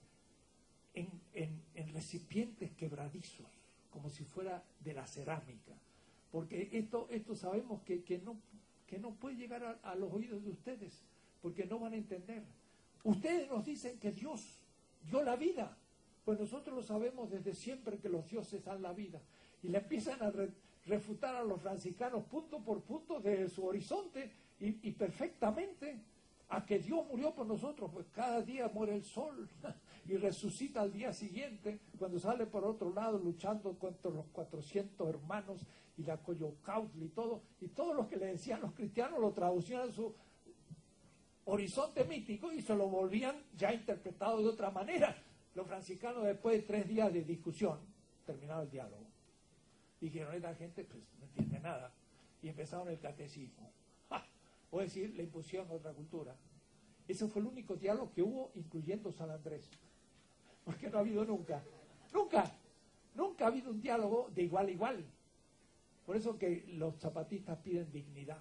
en, en, en recipientes quebradizos, como si fuera de la cerámica, porque esto, esto sabemos que, que, no, que no puede llegar a, a los oídos de ustedes, porque no van a entender. Ustedes nos dicen que Dios dio la vida, pues nosotros lo sabemos desde siempre que los dioses dan la vida, y le empiezan a re, refutar a los franciscanos punto por punto desde su horizonte, y, y perfectamente, a que Dios murió por nosotros, pues cada día muere el sol y resucita al día siguiente, cuando sale por otro lado luchando contra los cuatrocientos hermanos y la Coyocautl y todo, y todo lo que le decían los cristianos lo traducían a su horizonte mítico y se lo volvían ya interpretado de otra manera. Los franciscanos, después de tres días de discusión, terminaron el diálogo. Dijeron, esta gente pues no entiende nada. Y empezaron el catecismo. ¡Ja! O decir, le impusieron otra cultura. Ese fue el único diálogo que hubo, incluyendo San Andrés. Porque no ha habido nunca. Nunca. Nunca ha habido un diálogo de igual a igual. Por eso que los zapatistas piden dignidad.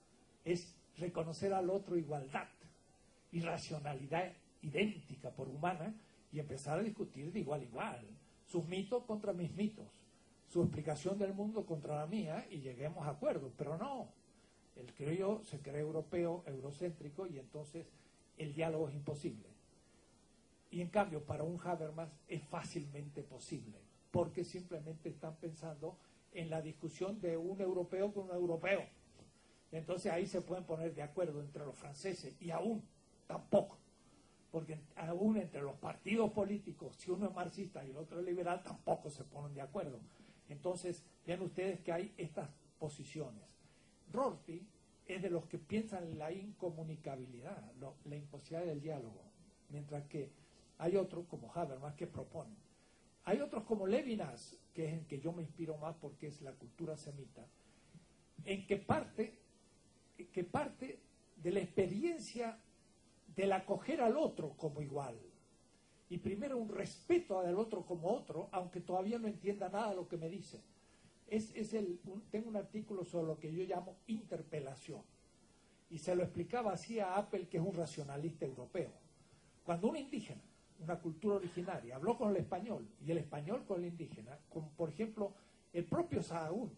Es reconocer al otro igualdad y racionalidad idéntica por humana y empezar a discutir de igual a igual. Sus mitos contra mis mitos. Su explicación del mundo contra la mía y lleguemos a acuerdos. Pero no. El criollo se cree europeo, eurocéntrico y entonces el diálogo es imposible. Y en cambio para un Habermas es fácilmente posible. Porque simplemente están pensando en la discusión de un europeo con un europeo. Entonces ahí se pueden poner de acuerdo entre los franceses y aún tampoco. Porque aún entre los partidos políticos, si uno es marxista y el otro es liberal, tampoco se ponen de acuerdo. Entonces, vean ustedes que hay estas posiciones. Rorty es de los que piensan en la incomunicabilidad, lo, la imposibilidad del diálogo, mientras que hay otros como Habermas que proponen. Hay otros como Levinas, que es en que yo me inspiro más porque es la cultura semita, en que parte, que parte de la experiencia del acoger al otro como igual. Y primero un respeto al otro como otro, aunque todavía no entienda nada de lo que me dice. Es, es el, un, tengo un artículo sobre lo que yo llamo interpelación. Y se lo explicaba así a Apple, que es un racionalista europeo. Cuando un indígena, una cultura originaria, habló con el español, y el español con el indígena, como por ejemplo el propio Sahagún.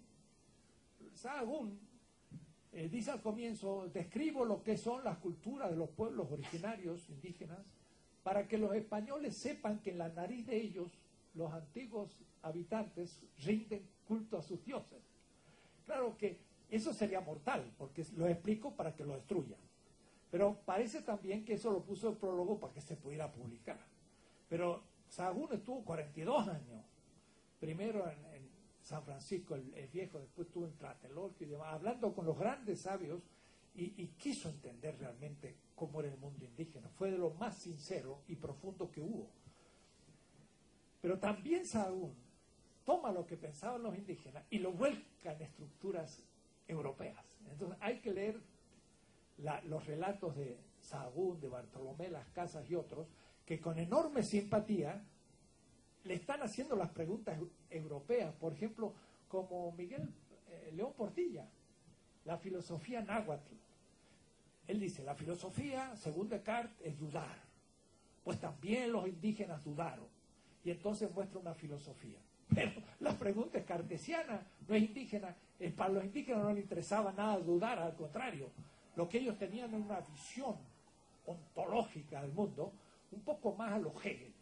Sahagún eh, dice al comienzo, describo lo que son las culturas de los pueblos originarios indígenas, para que los españoles sepan que en la nariz de ellos, los antiguos habitantes rinden culto a sus dioses. Claro que eso sería mortal, porque lo explico para que lo destruyan. Pero parece también que eso lo puso el prólogo para que se pudiera publicar. Pero Sahagún estuvo cuarenta y dos años, primero en, en San Francisco, el, el viejo, después estuvo en Tlatelolco y demás, hablando con los grandes sabios y, y quiso entender realmente cómo era el mundo indígena. Fue de lo más sincero y profundo que hubo. Pero también Sahagún toma lo que pensaban los indígenas y lo vuelca en estructuras europeas. Entonces hay que leer la, los relatos de Sahagún, de Bartolomé Las Casas y otros, que con enorme simpatía le están haciendo las preguntas europeas. Por ejemplo, como Miguel eh, León Portilla, la filosofía náhuatl. Él dice, la filosofía, según Descartes, es dudar. Pues también los indígenas dudaron. Y entonces muestra una filosofía. Pero la pregunta es cartesiana, no es indígena. Eh, para los indígenas no les interesaba nada dudar, al contrario. Lo que ellos tenían era una visión ontológica del mundo, un poco más a lo Hegel.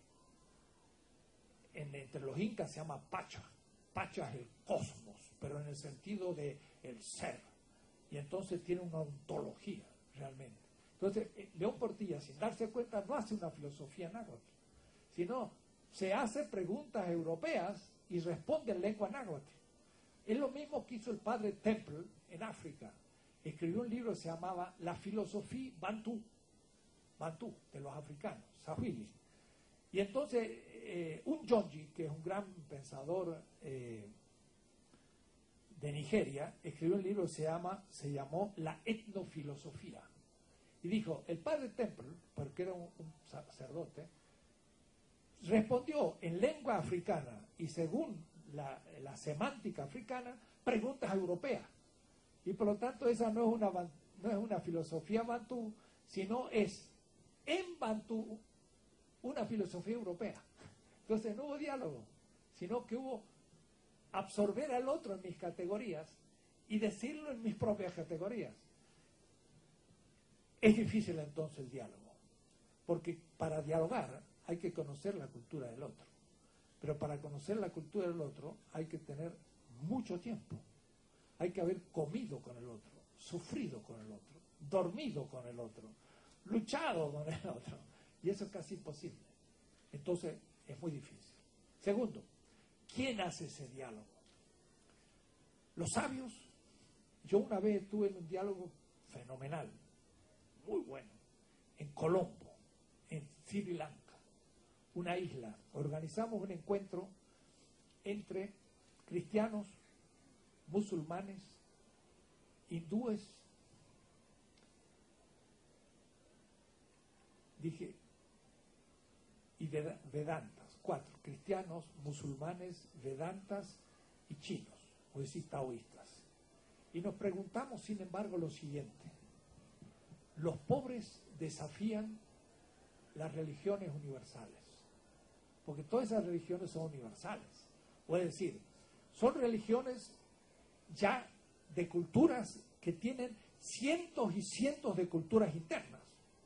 En, entre los incas se llama Pacha. Pacha es el cosmos, pero en el sentido de el ser. Y entonces tiene una ontología, realmente. Entonces, León Portilla, sin darse cuenta, no hace una filosofía náhuatl, sino se hace preguntas europeas y responde en lengua náhuatl. Es lo mismo que hizo el padre Temple en África. Escribió un libro que se llamaba La filosofía bantú, bantú, de los africanos, Sahwili. Y entonces, eh, un Yonji, que es un gran pensador eh, de Nigeria, escribió un libro que se, llama, se llamó La etnofilosofía. Y dijo, el padre Temple, porque era un, un sacerdote, respondió en lengua africana y según la, la semántica africana, preguntas europeas. Y por lo tanto esa no es una, no es una filosofía bantú, sino es en bantú una filosofía europea. Entonces no hubo diálogo, sino que hubo absorber al otro en mis categorías y decirlo en mis propias categorías. Es difícil entonces el diálogo, porque para dialogar hay que conocer la cultura del otro, pero para conocer la cultura del otro hay que tener mucho tiempo, hay que haber comido con el otro, sufrido con el otro, dormido con el otro, luchado con el otro, y eso es casi imposible. Entonces es muy difícil. Segundo, ¿quién hace ese diálogo? Los sabios. Yo una vez estuve en un diálogo fenomenal, muy bueno, en Colombo, en Sri Lanka, una isla. Organizamos un encuentro entre cristianos, musulmanes, hindúes, dije, y vedantas, cuatro, cristianos, musulmanes, vedantas y chinos, o decir taoístas. Y nos preguntamos, sin embargo, lo siguiente: los pobres desafían las religiones universales, porque todas esas religiones son universales, o es decir, son religiones ya de culturas que tienen cientos y cientos de culturas internas.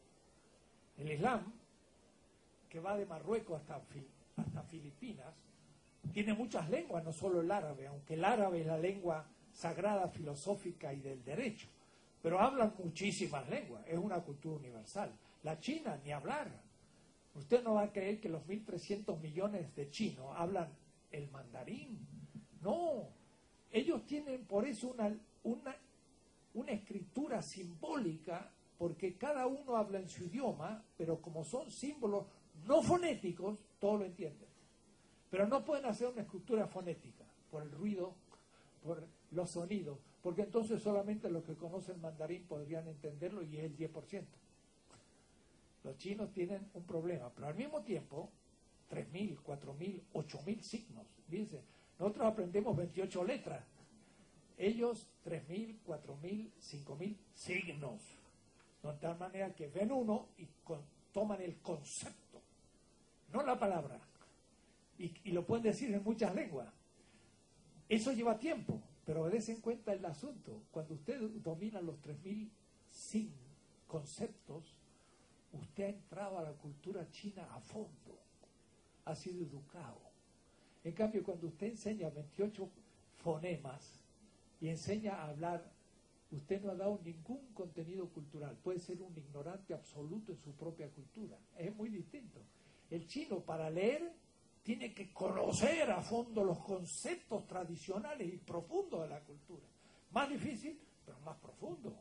El Islam, que va de Marruecos hasta, hasta Filipinas, tiene muchas lenguas, no solo el árabe, aunque el árabe es la lengua sagrada, filosófica y del derecho, pero hablan muchísimas lenguas, es una cultura universal. La China, ni hablar. Usted no va a creer que los mil trescientos millones de chinos hablan el mandarín. No, ellos tienen por eso una, una, una escritura simbólica, porque cada uno habla en su idioma, pero como son símbolos no fonéticos, todos lo entienden. Pero no pueden hacer una escritura fonética, por el ruido, por los sonidos, porque entonces solamente los que conocen mandarín podrían entenderlo, y es el diez por ciento. Los chinos tienen un problema, pero al mismo tiempo, tres mil, cuatro mil, ocho mil signos. Dice, nosotros aprendemos veintiocho letras, ellos tres mil, cuatro mil, cinco mil signos. De tal manera que ven uno y con, toman el concepto, no la palabra, y, y lo pueden decir en muchas lenguas. Eso lleva tiempo, pero dése en cuenta el asunto. Cuando usted domina los tres mil conceptos, usted ha entrado a la cultura china a fondo, ha sido educado. En cambio, cuando usted enseña veintiocho fonemas y enseña a hablar, usted no ha dado ningún contenido cultural. Puede ser un ignorante absoluto en su propia cultura. Es muy distinto. El chino, para leer, tiene que conocer a fondo los conceptos tradicionales y profundos de la cultura. Más difícil, pero más profundo.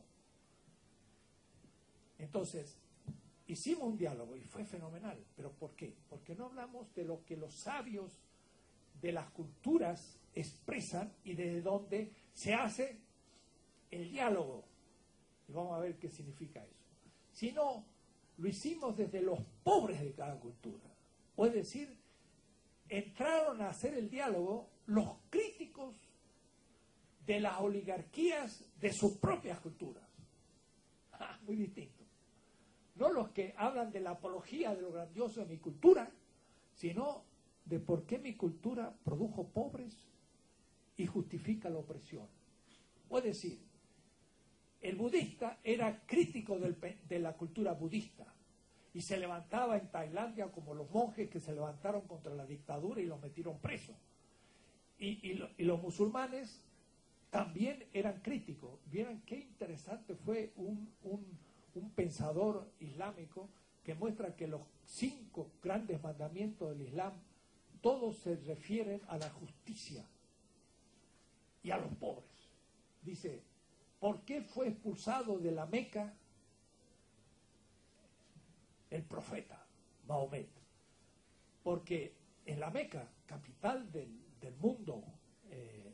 Entonces, hicimos un diálogo y fue fenomenal. ¿Pero por qué? Porque no hablamos de lo que los sabios de las culturas expresan y desde donde se hace el diálogo. Y vamos a ver qué significa eso. Sino, lo hicimos desde los pobres de cada cultura. O es decir, entraron a hacer el diálogo los críticos de las oligarquías de sus propias culturas. Ah, muy distinto. No los que hablan de la apología de lo grandioso de mi cultura, sino de por qué mi cultura produjo pobres y justifica la opresión. O es decir, el budista era crítico del, de la cultura budista y se levantaba en Tailandia como los monjes que se levantaron contra la dictadura y los metieron presos. Y, y, lo, y los musulmanes también eran críticos. Vieran qué interesante fue un, un, un pensador islámico que muestra que los cinco grandes mandamientos del Islam todos se refieren a la justicia y a los pobres. Dice, ¿por qué fue expulsado de la Meca el profeta Mahomet? Porque en la Meca, capital del, del mundo eh,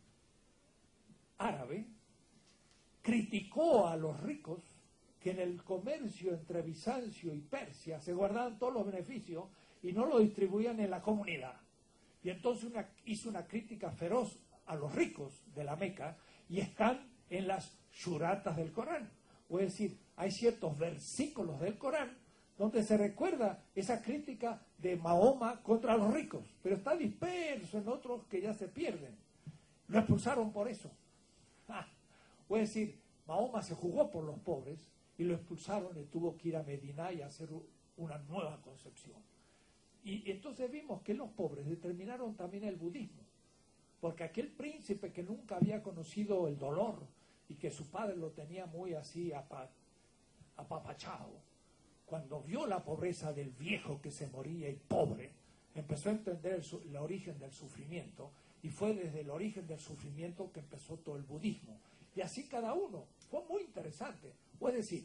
árabe, criticó a los ricos que en el comercio entre Bizancio y Persia se guardaban todos los beneficios y no lo distribuían en la comunidad. Y entonces una, hizo una crítica feroz a los ricos de la Meca, y están en las shuratas del Corán. O es decir, hay ciertos versículos del Corán donde se recuerda esa crítica de Mahoma contra los ricos, pero está disperso en otros que ya se pierden. Lo expulsaron por eso. Ah, o es decir, Mahoma se jugó por los pobres y lo expulsaron y tuvo que ir a Medina y hacer una nueva concepción. Y entonces vimos que los pobres determinaron también el budismo, porque aquel príncipe que nunca había conocido el dolor y que su padre lo tenía muy así apapachado, cuando vio la pobreza del viejo que se moría y pobre, empezó a entender el, el origen del sufrimiento, y fue desde el origen del sufrimiento que empezó todo el budismo. Y así cada uno. Fue muy interesante. O es decir,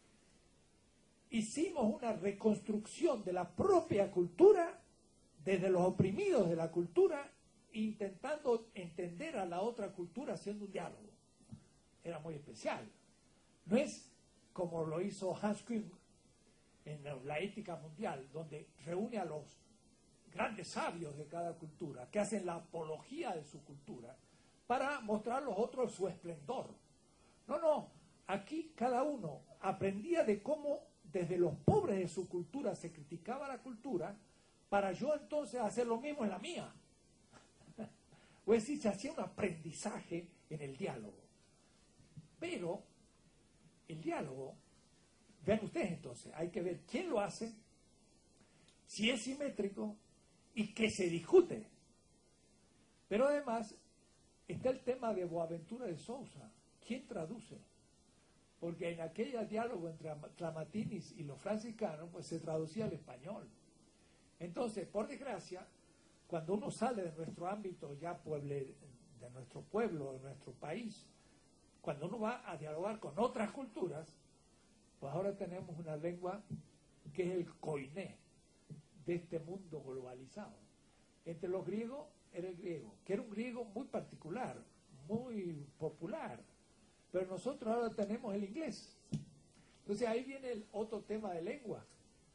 hicimos una reconstrucción de la propia cultura, desde los oprimidos de la cultura, intentando entender a la otra cultura haciendo un diálogo. Era muy especial. No es como lo hizo Hans Küng en la Ética Mundial, donde reúne a los grandes sabios de cada cultura, que hacen la apología de su cultura, para mostrar a los otros su esplendor. No, no, aquí cada uno aprendía de cómo desde los pobres de su cultura se criticaba la cultura, para yo entonces hacer lo mismo en la mía. O es decir, se hacía un aprendizaje en el diálogo. Pero el diálogo, vean ustedes entonces, hay que ver quién lo hace, si es simétrico y que se discute. Pero además está el tema de Boaventura de Sousa. ¿Quién traduce? Porque en aquel diálogo entre Tlamatinis y los franciscanos, pues se traducía al español. Entonces, por desgracia, cuando uno sale de nuestro ámbito ya pueble, de nuestro pueblo, de nuestro país, cuando uno va a dialogar con otras culturas, pues ahora tenemos una lengua que es el koiné de este mundo globalizado. Entre los griegos era el griego, que era un griego muy particular, muy popular, pero nosotros ahora tenemos el inglés. Entonces ahí viene el otro tema de lengua.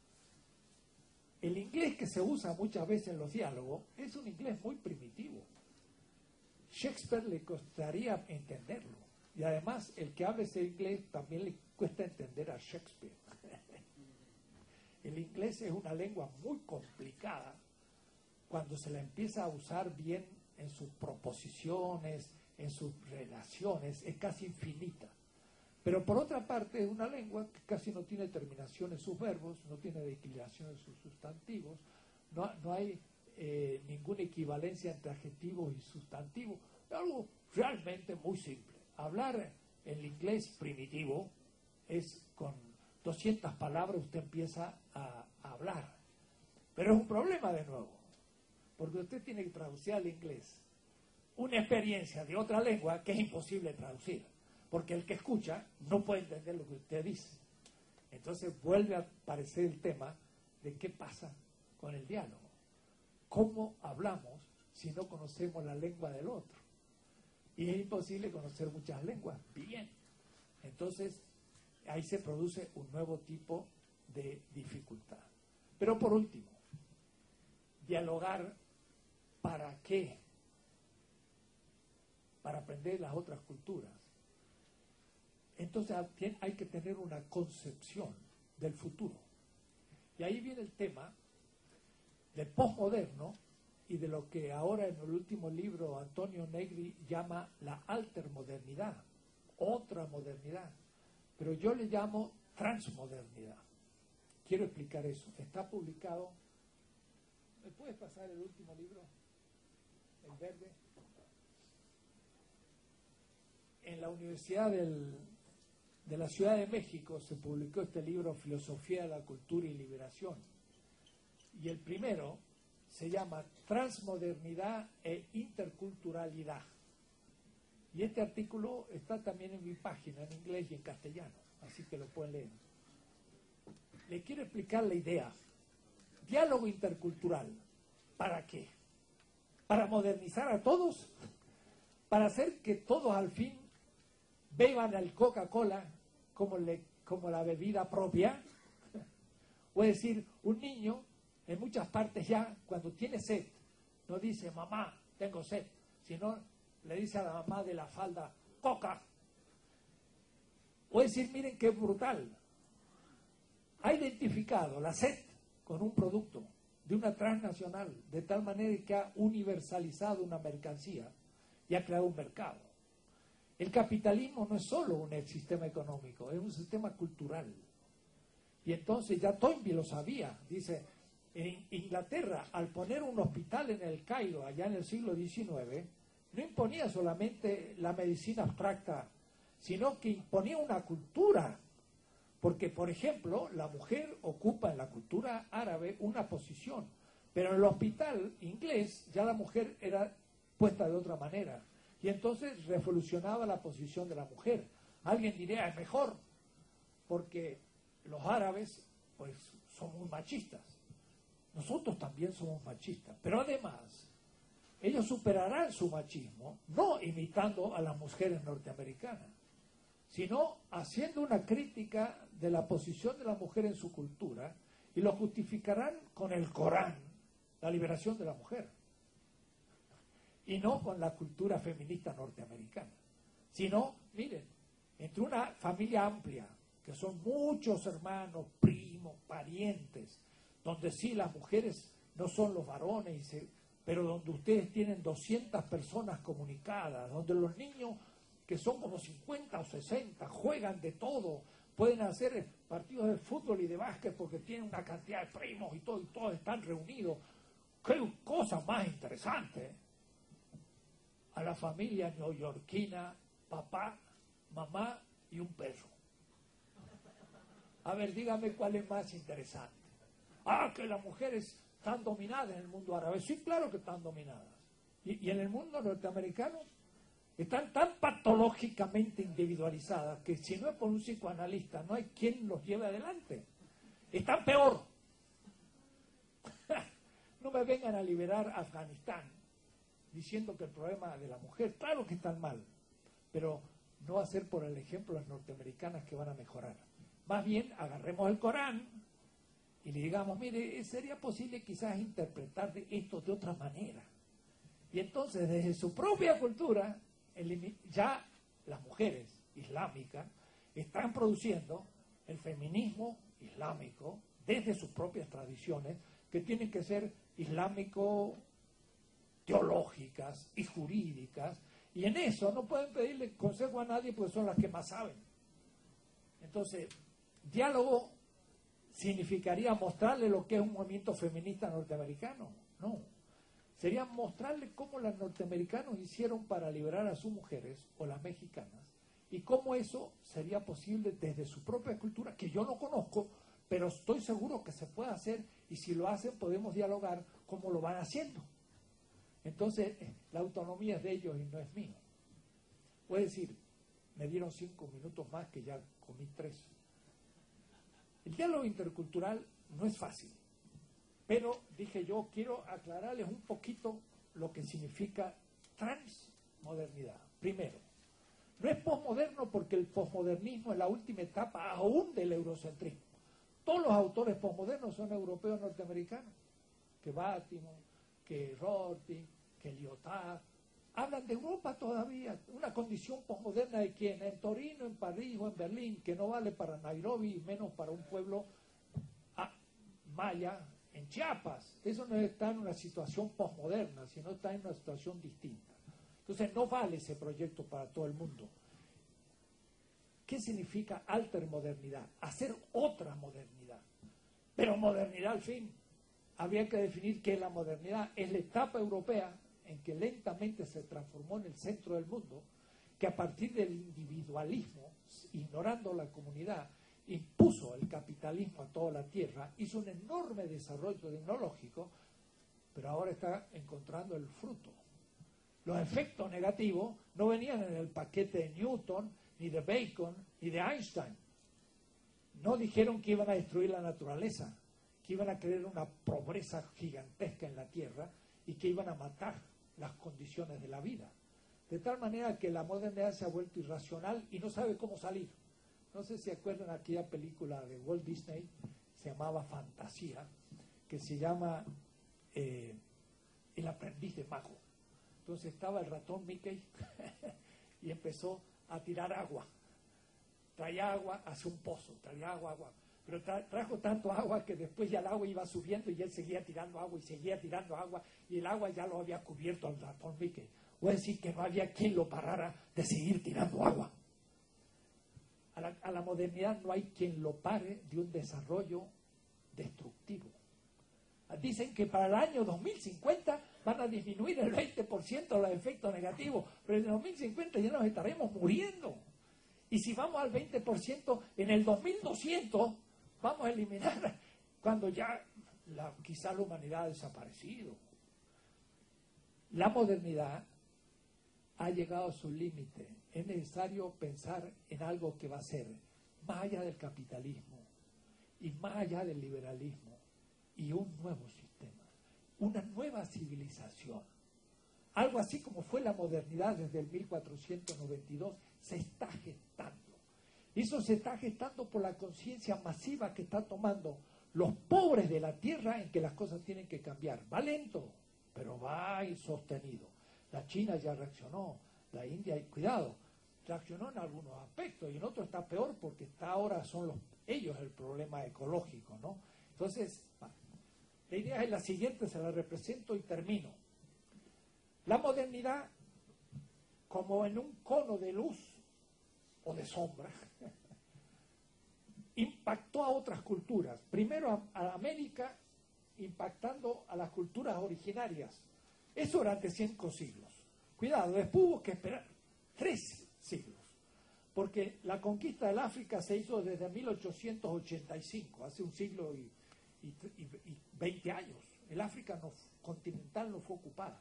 El inglés que se usa muchas veces en los diálogos es un inglés muy primitivo. Shakespeare le costaría entenderlo. Y además, el que habla ese inglés también le cuesta entender a Shakespeare. El inglés es una lengua muy complicada cuando se la empieza a usar bien en sus proposiciones, en sus relaciones, es casi infinita. Pero por otra parte es una lengua que casi no tiene terminación en sus verbos, no tiene declinación en sus sustantivos, no, no hay eh, ninguna equivalencia entre adjetivos y sustantivos, es algo realmente muy simple. Hablar el inglés primitivo es con doscientas palabras usted empieza a, a hablar, pero es un problema de nuevo, porque usted tiene que traducir al inglés una experiencia de otra lengua que es imposible traducir, porque el que escucha no puede entender lo que usted dice. Entonces vuelve a aparecer el tema de qué pasa con el diálogo. ¿Cómo hablamos si no conocemos la lengua del otro? Y es imposible conocer muchas lenguas bien. Entonces ahí se produce un nuevo tipo de dificultad. Pero por último, dialogar, ¿para qué? Para aprender las otras culturas. Entonces hay que tener una concepción del futuro. Y ahí viene el tema del posmoderno y de lo que ahora en el último libro Antonio Negri llama la altermodernidad, otra modernidad. Pero yo le llamo transmodernidad. Quiero explicar eso. Está publicado. ¿Me puedes pasar el último libro? El verde. En la Universidad del, de la Ciudad de México se publicó este libro, Filosofía de la Cultura y Liberación. Y el primero se llama Transmodernidad e Interculturalidad. Y este artículo está también en mi página, en inglés y en castellano, así que lo pueden leer. Le quiero explicar la idea. Diálogo intercultural. ¿Para qué? ¿Para modernizar a todos? ¿Para hacer que todos al fin beban el Coca-Cola como, le, como la bebida propia? O es decir, un niño en muchas partes ya, cuando tiene sed, no dice, mamá, tengo sed, sino le dice a la mamá de la falda, Coca. O es decir, miren qué brutal. Ha identificado la sed con un producto de una transnacional, de tal manera que ha universalizado una mercancía y ha creado un mercado. El capitalismo no es solo un sistema económico, es un sistema cultural. Y entonces ya Toynbee lo sabía, dice, en Inglaterra, al poner un hospital en el Cairo, allá en el siglo diecinueve, no imponía solamente la medicina abstracta, sino que imponía una cultura. Porque, por ejemplo, la mujer ocupa en la cultura árabe una posición, pero en el hospital inglés ya la mujer era puesta de otra manera. Y entonces revolucionaba la posición de la mujer. Alguien diría, es mejor, porque los árabes pues son muy machistas. Nosotros también somos machistas. Pero además, ellos superarán su machismo, no imitando a las mujeres norteamericanas, sino haciendo una crítica de la posición de la mujer en su cultura, y lo justificarán con el Corán, la liberación de la mujer, y no con la cultura feminista norteamericana, sino, miren, entre una familia amplia, que son muchos hermanos, primos, parientes, donde sí las mujeres no son los varones, y se, pero donde ustedes tienen doscientas personas comunicadas, donde los niños, que son como cincuenta o sesenta, juegan de todo, pueden hacer partidos de fútbol y de básquet porque tienen una cantidad de primos y todo, y todos están reunidos. ¡Qué cosa más interesante! A la familia neoyorquina, papá, mamá y un perro. A ver, dígame cuál es más interesante. Ah, que las mujeres están dominadas en el mundo árabe. Sí, claro que están dominadas. Y, y en el mundo norteamericano están tan patológicamente individualizadas que si no es por un psicoanalista no hay quien los lleve adelante. Están peor. No me vengan a liberar Afganistán diciendo que el problema de la mujer, claro que están mal, pero no va a ser por el ejemplo de las norteamericanas que van a mejorar. Más bien, agarremos el Corán y le digamos, mire, sería posible quizás interpretar esto de otra manera. Y entonces, desde su propia cultura, ya las mujeres islámicas están produciendo el feminismo islámico desde sus propias tradiciones, que tienen que ser islámico teológicas y jurídicas, y en eso no pueden pedirle consejo a nadie porque son las que más saben. Entonces, diálogo significaría mostrarle lo que es un movimiento feminista norteamericano. No, sería mostrarle cómo los norteamericanos hicieron para liberar a sus mujeres o las mexicanas, y cómo eso sería posible desde su propia cultura, que yo no conozco, pero estoy seguro que se puede hacer, y si lo hacen podemos dialogar cómo lo van haciendo. Entonces, la autonomía es de ellos y no es mío. Voy a decir, me dieron cinco minutos más que ya comí tres. El diálogo intercultural no es fácil, pero dije yo, quiero aclararles un poquito lo que significa transmodernidad. Primero, no es posmoderno porque el posmodernismo es la última etapa aún del eurocentrismo. Todos los autores posmodernos son europeos norteamericanos, que Bátimo, que Rorty, que Lyotard, hablan de Europa todavía, una condición posmoderna de quién, en Torino, en París o en Berlín, que no vale para Nairobi y menos para un pueblo ah, maya en Chiapas. Eso no está en una situación posmoderna, sino está en una situación distinta. Entonces no vale ese proyecto para todo el mundo. ¿Qué significa altermodernidad? Hacer otra modernidad. Pero modernidad al fin. Habría que definir qué es la modernidad. Es la etapa europea en que lentamente se transformó en el centro del mundo, que a partir del individualismo, ignorando la comunidad, impuso el capitalismo a toda la tierra, hizo un enorme desarrollo tecnológico, pero ahora está encontrando el fruto. Los efectos negativos no venían en el paquete de Newton, ni de Bacon, ni de Einstein. No dijeron que iban a destruir la naturaleza, que iban a crear una pobreza gigantesca en la tierra y que iban a matar las condiciones de la vida. De tal manera que la modernidad se ha vuelto irracional y no sabe cómo salir. No sé si acuerdan aquella película de Walt Disney, se llamaba Fantasía, que se llama eh, El aprendiz de mago. Entonces estaba el ratón Mickey y empezó a tirar agua. Traía agua hacia un pozo, traía agua, agua. Pero tra trajo tanto agua que después ya el agua iba subiendo y él seguía tirando agua y seguía tirando agua y el agua ya lo había cubierto al ratón Mickey. O es decir, que no había quien lo parara de seguir tirando agua. A la, a la modernidad no hay quien lo pare de un desarrollo destructivo. Dicen que para el año dos mil cincuenta van a disminuir el veinte por ciento los efectos negativos, pero en el dos mil cincuenta ya nos estaremos muriendo. Y si vamos al veinte por ciento, en el dos mil doscientos vamos a eliminar cuando ya la, quizá la humanidad ha desaparecido. La modernidad ha llegado a su límite. Es necesario pensar en algo que va a ser más allá del capitalismo y más allá del liberalismo y un nuevo sistema, una nueva civilización. algo así como fue la modernidad desde el mil cuatrocientos noventa y dos, se está gestando. Y eso se está gestando por la conciencia masiva que están tomando los pobres de la tierra en que las cosas tienen que cambiar. Va lento, pero va y sostenido. La China ya reaccionó, la India, cuidado, reaccionó en algunos aspectos y en otros está peor porque está ahora son los, ellos el problema ecológico, ¿no? Entonces, la idea es la siguiente, se la represento y termino. La modernidad, como en un cono de luz o de sombra, impactó a otras culturas. Primero a, a América, impactando a las culturas originarias. Eso durante cinco siglos. Cuidado, después hubo que esperar tres siglos, porque la conquista del África se hizo desde mil ochocientos ochenta y cinco, hace un siglo y, y, y, y veinte años. El África no, continental no fue ocupada.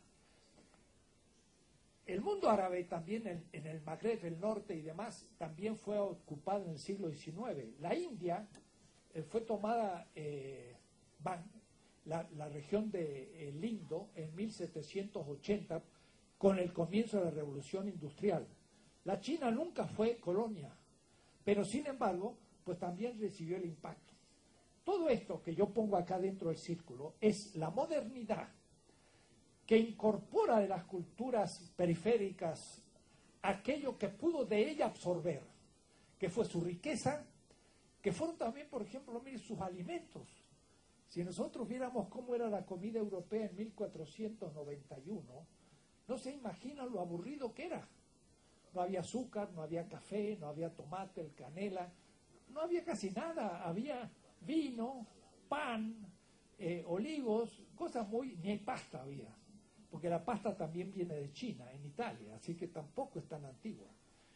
El mundo árabe también en, en el Magreb, el norte y demás, también fue ocupado en el siglo diecinueve. La India eh, fue tomada, eh, van, la, la región de eh, Indo en mil setecientos ochenta con el comienzo de la revolución industrial. La China nunca fue colonia, pero sin embargo, pues también recibió el impacto. Todo esto que yo pongo acá dentro del círculo es la modernidad que incorpora de las culturas periféricas aquello que pudo de ella absorber, que fue su riqueza, que fueron también, por ejemplo, mire, sus alimentos. Si nosotros viéramos cómo era la comida europea en mil cuatrocientos noventa y uno, no se imaginan lo aburrido que era. No había azúcar, no había café, no había tomate, el canela, no había casi nada, había vino, pan, eh, olivos, cosas muy... ni pasta había. Porque la pasta también viene de China, en Italia, así que tampoco es tan antigua.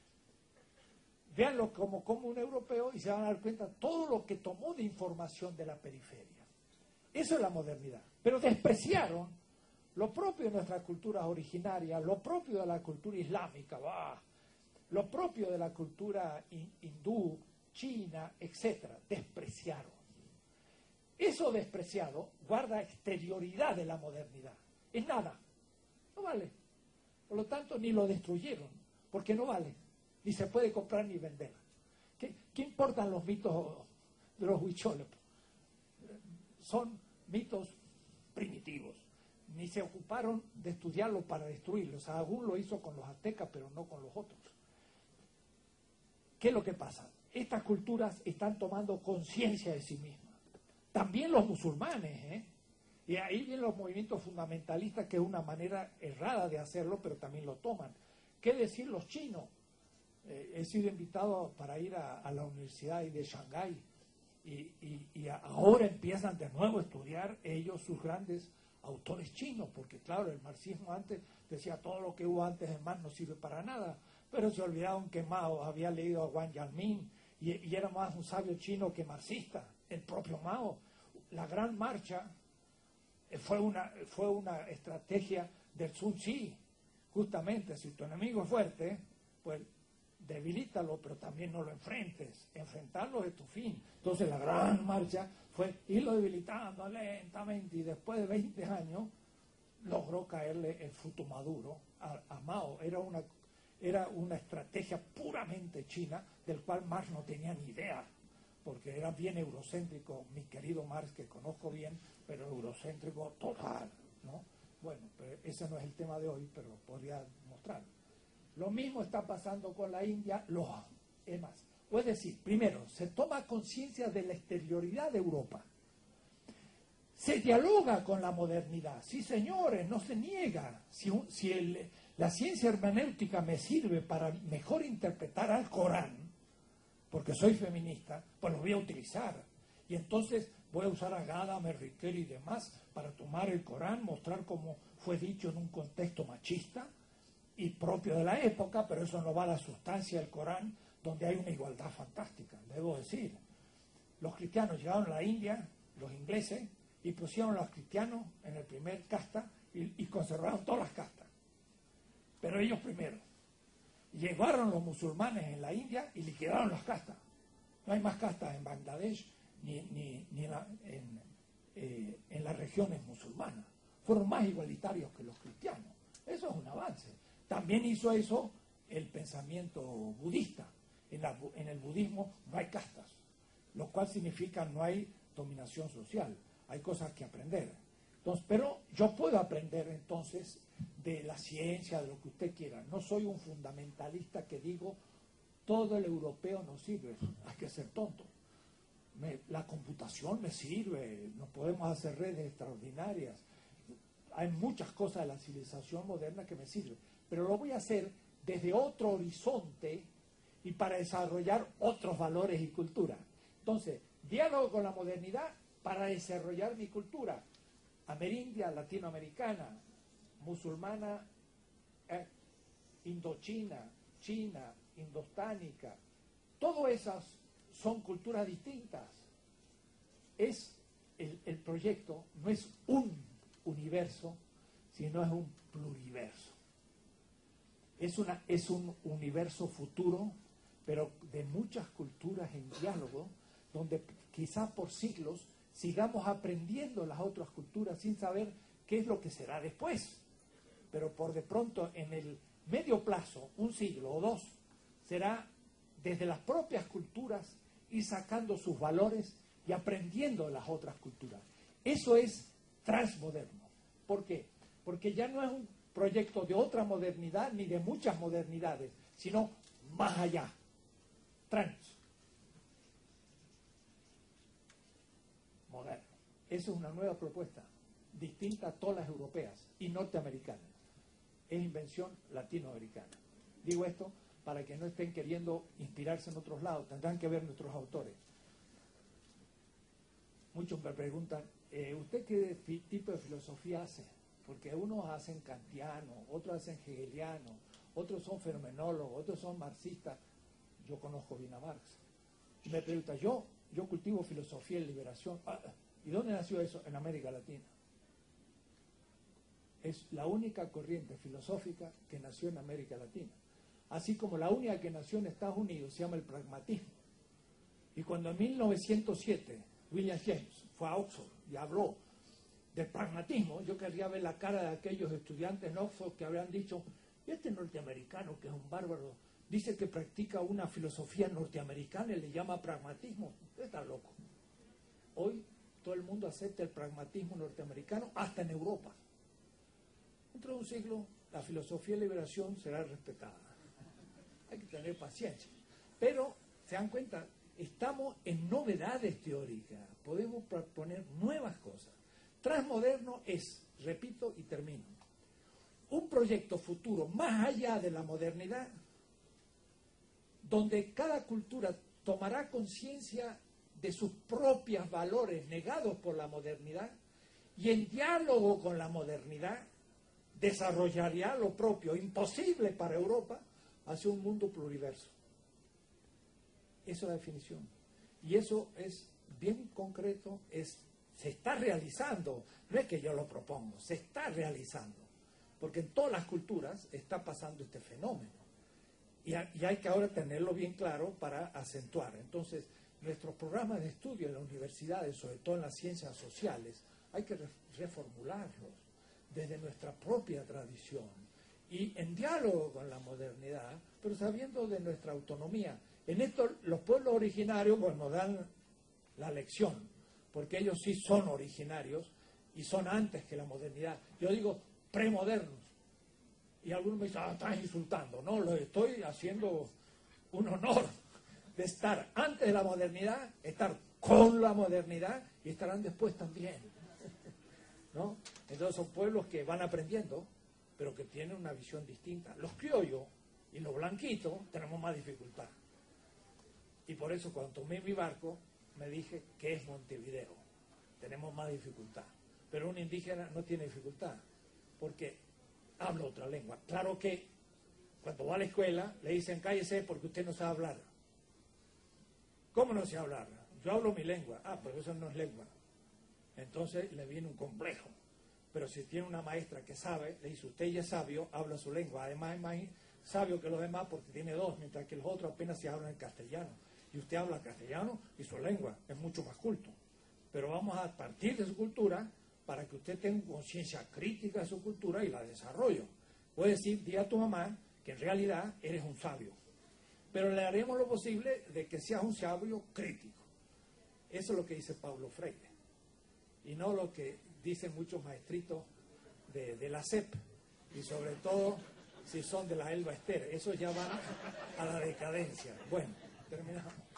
Véanlo como, como un europeo y se van a dar cuenta todo lo que tomó de información de la periferia. Eso es la modernidad. Pero despreciaron lo propio de nuestras culturas originarias, lo propio de la cultura islámica, bah, lo propio de la cultura hindú, china, etcétera. Despreciaron. Eso despreciado guarda exterioridad de la modernidad. Es nada. No vale. Por lo tanto, ni lo destruyeron, porque no vale. Ni se puede comprar ni vender. ¿Qué, qué importan los mitos de los huicholes? Son mitos primitivos. Ni se ocuparon de estudiarlo para destruirlos. Algún lo hizo con los aztecas, pero no con los otros. ¿Qué es lo que pasa? Estas culturas están tomando conciencia de sí mismas. También los musulmanes, ¿eh? Y ahí vienen los movimientos fundamentalistas, que es una manera errada de hacerlo, pero también lo toman. ¿Qué decir los chinos? Eh, he sido invitado para ir a, a la Universidad de Shanghái y, y, y ahora empiezan de nuevo a estudiar ellos sus grandes autores chinos, porque claro, el marxismo antes decía todo lo que hubo antes de Mao no sirve para nada, pero se olvidaron que Mao había leído a Wang Yanmin y, y era más un sabio chino que marxista. El propio Mao, la gran marcha fue una, fue una estrategia del Sun Tzu, justamente, si tu enemigo es fuerte, pues debilítalo, pero también no lo enfrentes. Enfrentarlo es tu fin. Entonces la gran marcha fue irlo debilitando lentamente y después de veinte años logró caerle el fruto maduro a, a Mao. Era una, era una estrategia puramente china, del cual Marx no tenía ni idea, porque era bien eurocéntrico, mi querido Marx, que conozco bien, pero eurocéntrico total, ¿no? Bueno, pero ese no es el tema de hoy, pero podría mostrarlo. Lo mismo está pasando con la India, los demás. Es decir, primero, se toma conciencia de la exterioridad de Europa. Se dialoga con la modernidad. Sí, señores, no se niega. Si, un, si el, la ciencia hermenéutica me sirve para mejor interpretar al Corán, porque soy feminista, pues lo voy a utilizar. Y entonces voy a usar a Gadamer, Riquel y demás para tomar el Corán, mostrar cómo fue dicho en un contexto machista y propio de la época, pero eso no va a la sustancia del Corán, donde hay una igualdad fantástica, debo decir. Los cristianos llegaron a la India, los ingleses, y pusieron a los cristianos en el primer casta y, y conservaron todas las castas. Pero ellos primero. Llegaron los musulmanes en la India y liquidaron las castas. No hay más castas en Bangladesh ni, ni, ni en, la, en, eh, en las regiones musulmanas. Fueron más igualitarios que los cristianos. Eso es También hizo eso el pensamiento budista. En, la, en el budismo no hay castas, lo cual significa no hay dominación social, hay cosas que aprender. Entonces, pero yo puedo aprender entonces de la ciencia, de lo que usted quiera. No soy un fundamentalista que digo todo el europeo no sirve, hay que ser tonto. Me, la computación me sirve, nos podemos hacer redes extraordinarias. Hay muchas cosas de la civilización moderna que me sirven, pero lo voy a hacer desde otro horizonte y para desarrollar otros valores y cultura. Entonces, diálogo con la modernidad para desarrollar mi cultura amerindia, latinoamericana, musulmana, eh, indochina, china, indostánica, todas esas son culturas distintas. Es el, el proyecto no es un universo, sino es un pluriverso. Es, una, es un universo futuro, pero de muchas culturas en diálogo, donde quizás por siglos sigamos aprendiendo las otras culturas sin saber qué es lo que será después. Pero por de pronto en el medio plazo, un siglo o dos, será desde las propias culturas ir sacando sus valores y aprendiendo de las otras culturas. Eso es transmoderno. ¿Por qué? Porque ya no es un proyecto de otra modernidad ni de muchas modernidades, sino más allá. Trans. Moderno. Esa es una nueva propuesta, distinta a todas las europeas y norteamericanas. Es invención latinoamericana. Digo esto para que no estén queriendo inspirarse en otros lados, tendrán que ver nuestros autores. Muchos me preguntan, eh, ¿usted qué tipo de filosofía hace? Porque unos hacen kantiano, otros hacen hegeliano, otros son fenomenólogos, otros son marxistas. Yo conozco bien a Marx. Y me pregunta, yo, yo cultivo filosofía y liberación. Ah, ¿y dónde nació eso? En América Latina. Es la única corriente filosófica que nació en América Latina. Así como la única que nació en Estados Unidos se llama el pragmatismo. Y cuando en mil novecientos siete William James fue a Oxford y habló del pragmatismo, yo quería ver la cara de aquellos estudiantes en Oxford que habrían dicho, este norteamericano que es un bárbaro, dice que practica una filosofía norteamericana y le llama pragmatismo. Usted está loco. Hoy todo el mundo acepta el pragmatismo norteamericano, hasta en Europa. Dentro de un siglo, la filosofía de liberación será respetada. Hay que tener paciencia. Pero, ¿se dan cuenta? Estamos en novedades teóricas. Podemos proponer nuevas cosas. Transmoderno es, repito y termino, un proyecto futuro más allá de la modernidad, donde cada cultura tomará conciencia de sus propios valores negados por la modernidad y en diálogo con la modernidad desarrollaría lo propio, imposible para Europa, hacia un mundo pluriverso. Esa es la definición. Y eso es bien concreto, es, se está realizando, no es que yo lo propongo, se está realizando. Porque en todas las culturas está pasando este fenómeno. Y, a, y hay que ahora tenerlo bien claro para acentuar. Entonces, nuestros programas de estudio en las universidades, sobre todo en las ciencias sociales, hay que re, reformularlos desde nuestra propia tradición y en diálogo con la modernidad, pero sabiendo de nuestra autonomía. En esto los pueblos originarios pues, nos dan la lección, porque ellos sí son originarios y son antes que la modernidad. Yo digo premodernos. Y algunos me dicen, ah, estás insultando. No, lo estoy haciendo un honor de estar antes de la modernidad, estar con la modernidad y estarán después también. ¿No? Entonces son pueblos que van aprendiendo, pero que tienen una visión distinta. Los criollos y los blanquitos tenemos más dificultad. Y por eso cuando tomé mi barco me dije que es Montevideo. Tenemos más dificultad. Pero un indígena no tiene dificultad, porque habla otra lengua. Claro que cuando va a la escuela le dicen cállese porque usted no sabe hablar. ¿Cómo no sé hablar? Yo hablo mi lengua. Ah, pero eso no es lengua. Entonces le viene un complejo. Pero si tiene una maestra que sabe, le dice usted ya es sabio, habla su lengua. Además es más sabio que los demás porque tiene dos, mientras que los otros apenas se hablan en castellano. Y usted habla castellano y su lengua es mucho más culto. Pero vamos a partir de su cultura para que usted tenga conciencia crítica de su cultura y la desarrolle. Puedes decir, di a tu mamá que en realidad eres un sabio. Pero le haremos lo posible de que seas un sabio crítico. Eso es lo que dice Paulo Freire. Y no lo que dicen muchos maestritos de, de la S E P. Y sobre todo si son de la Elba Ester. Esos ya van a la decadencia. Bueno, terminamos.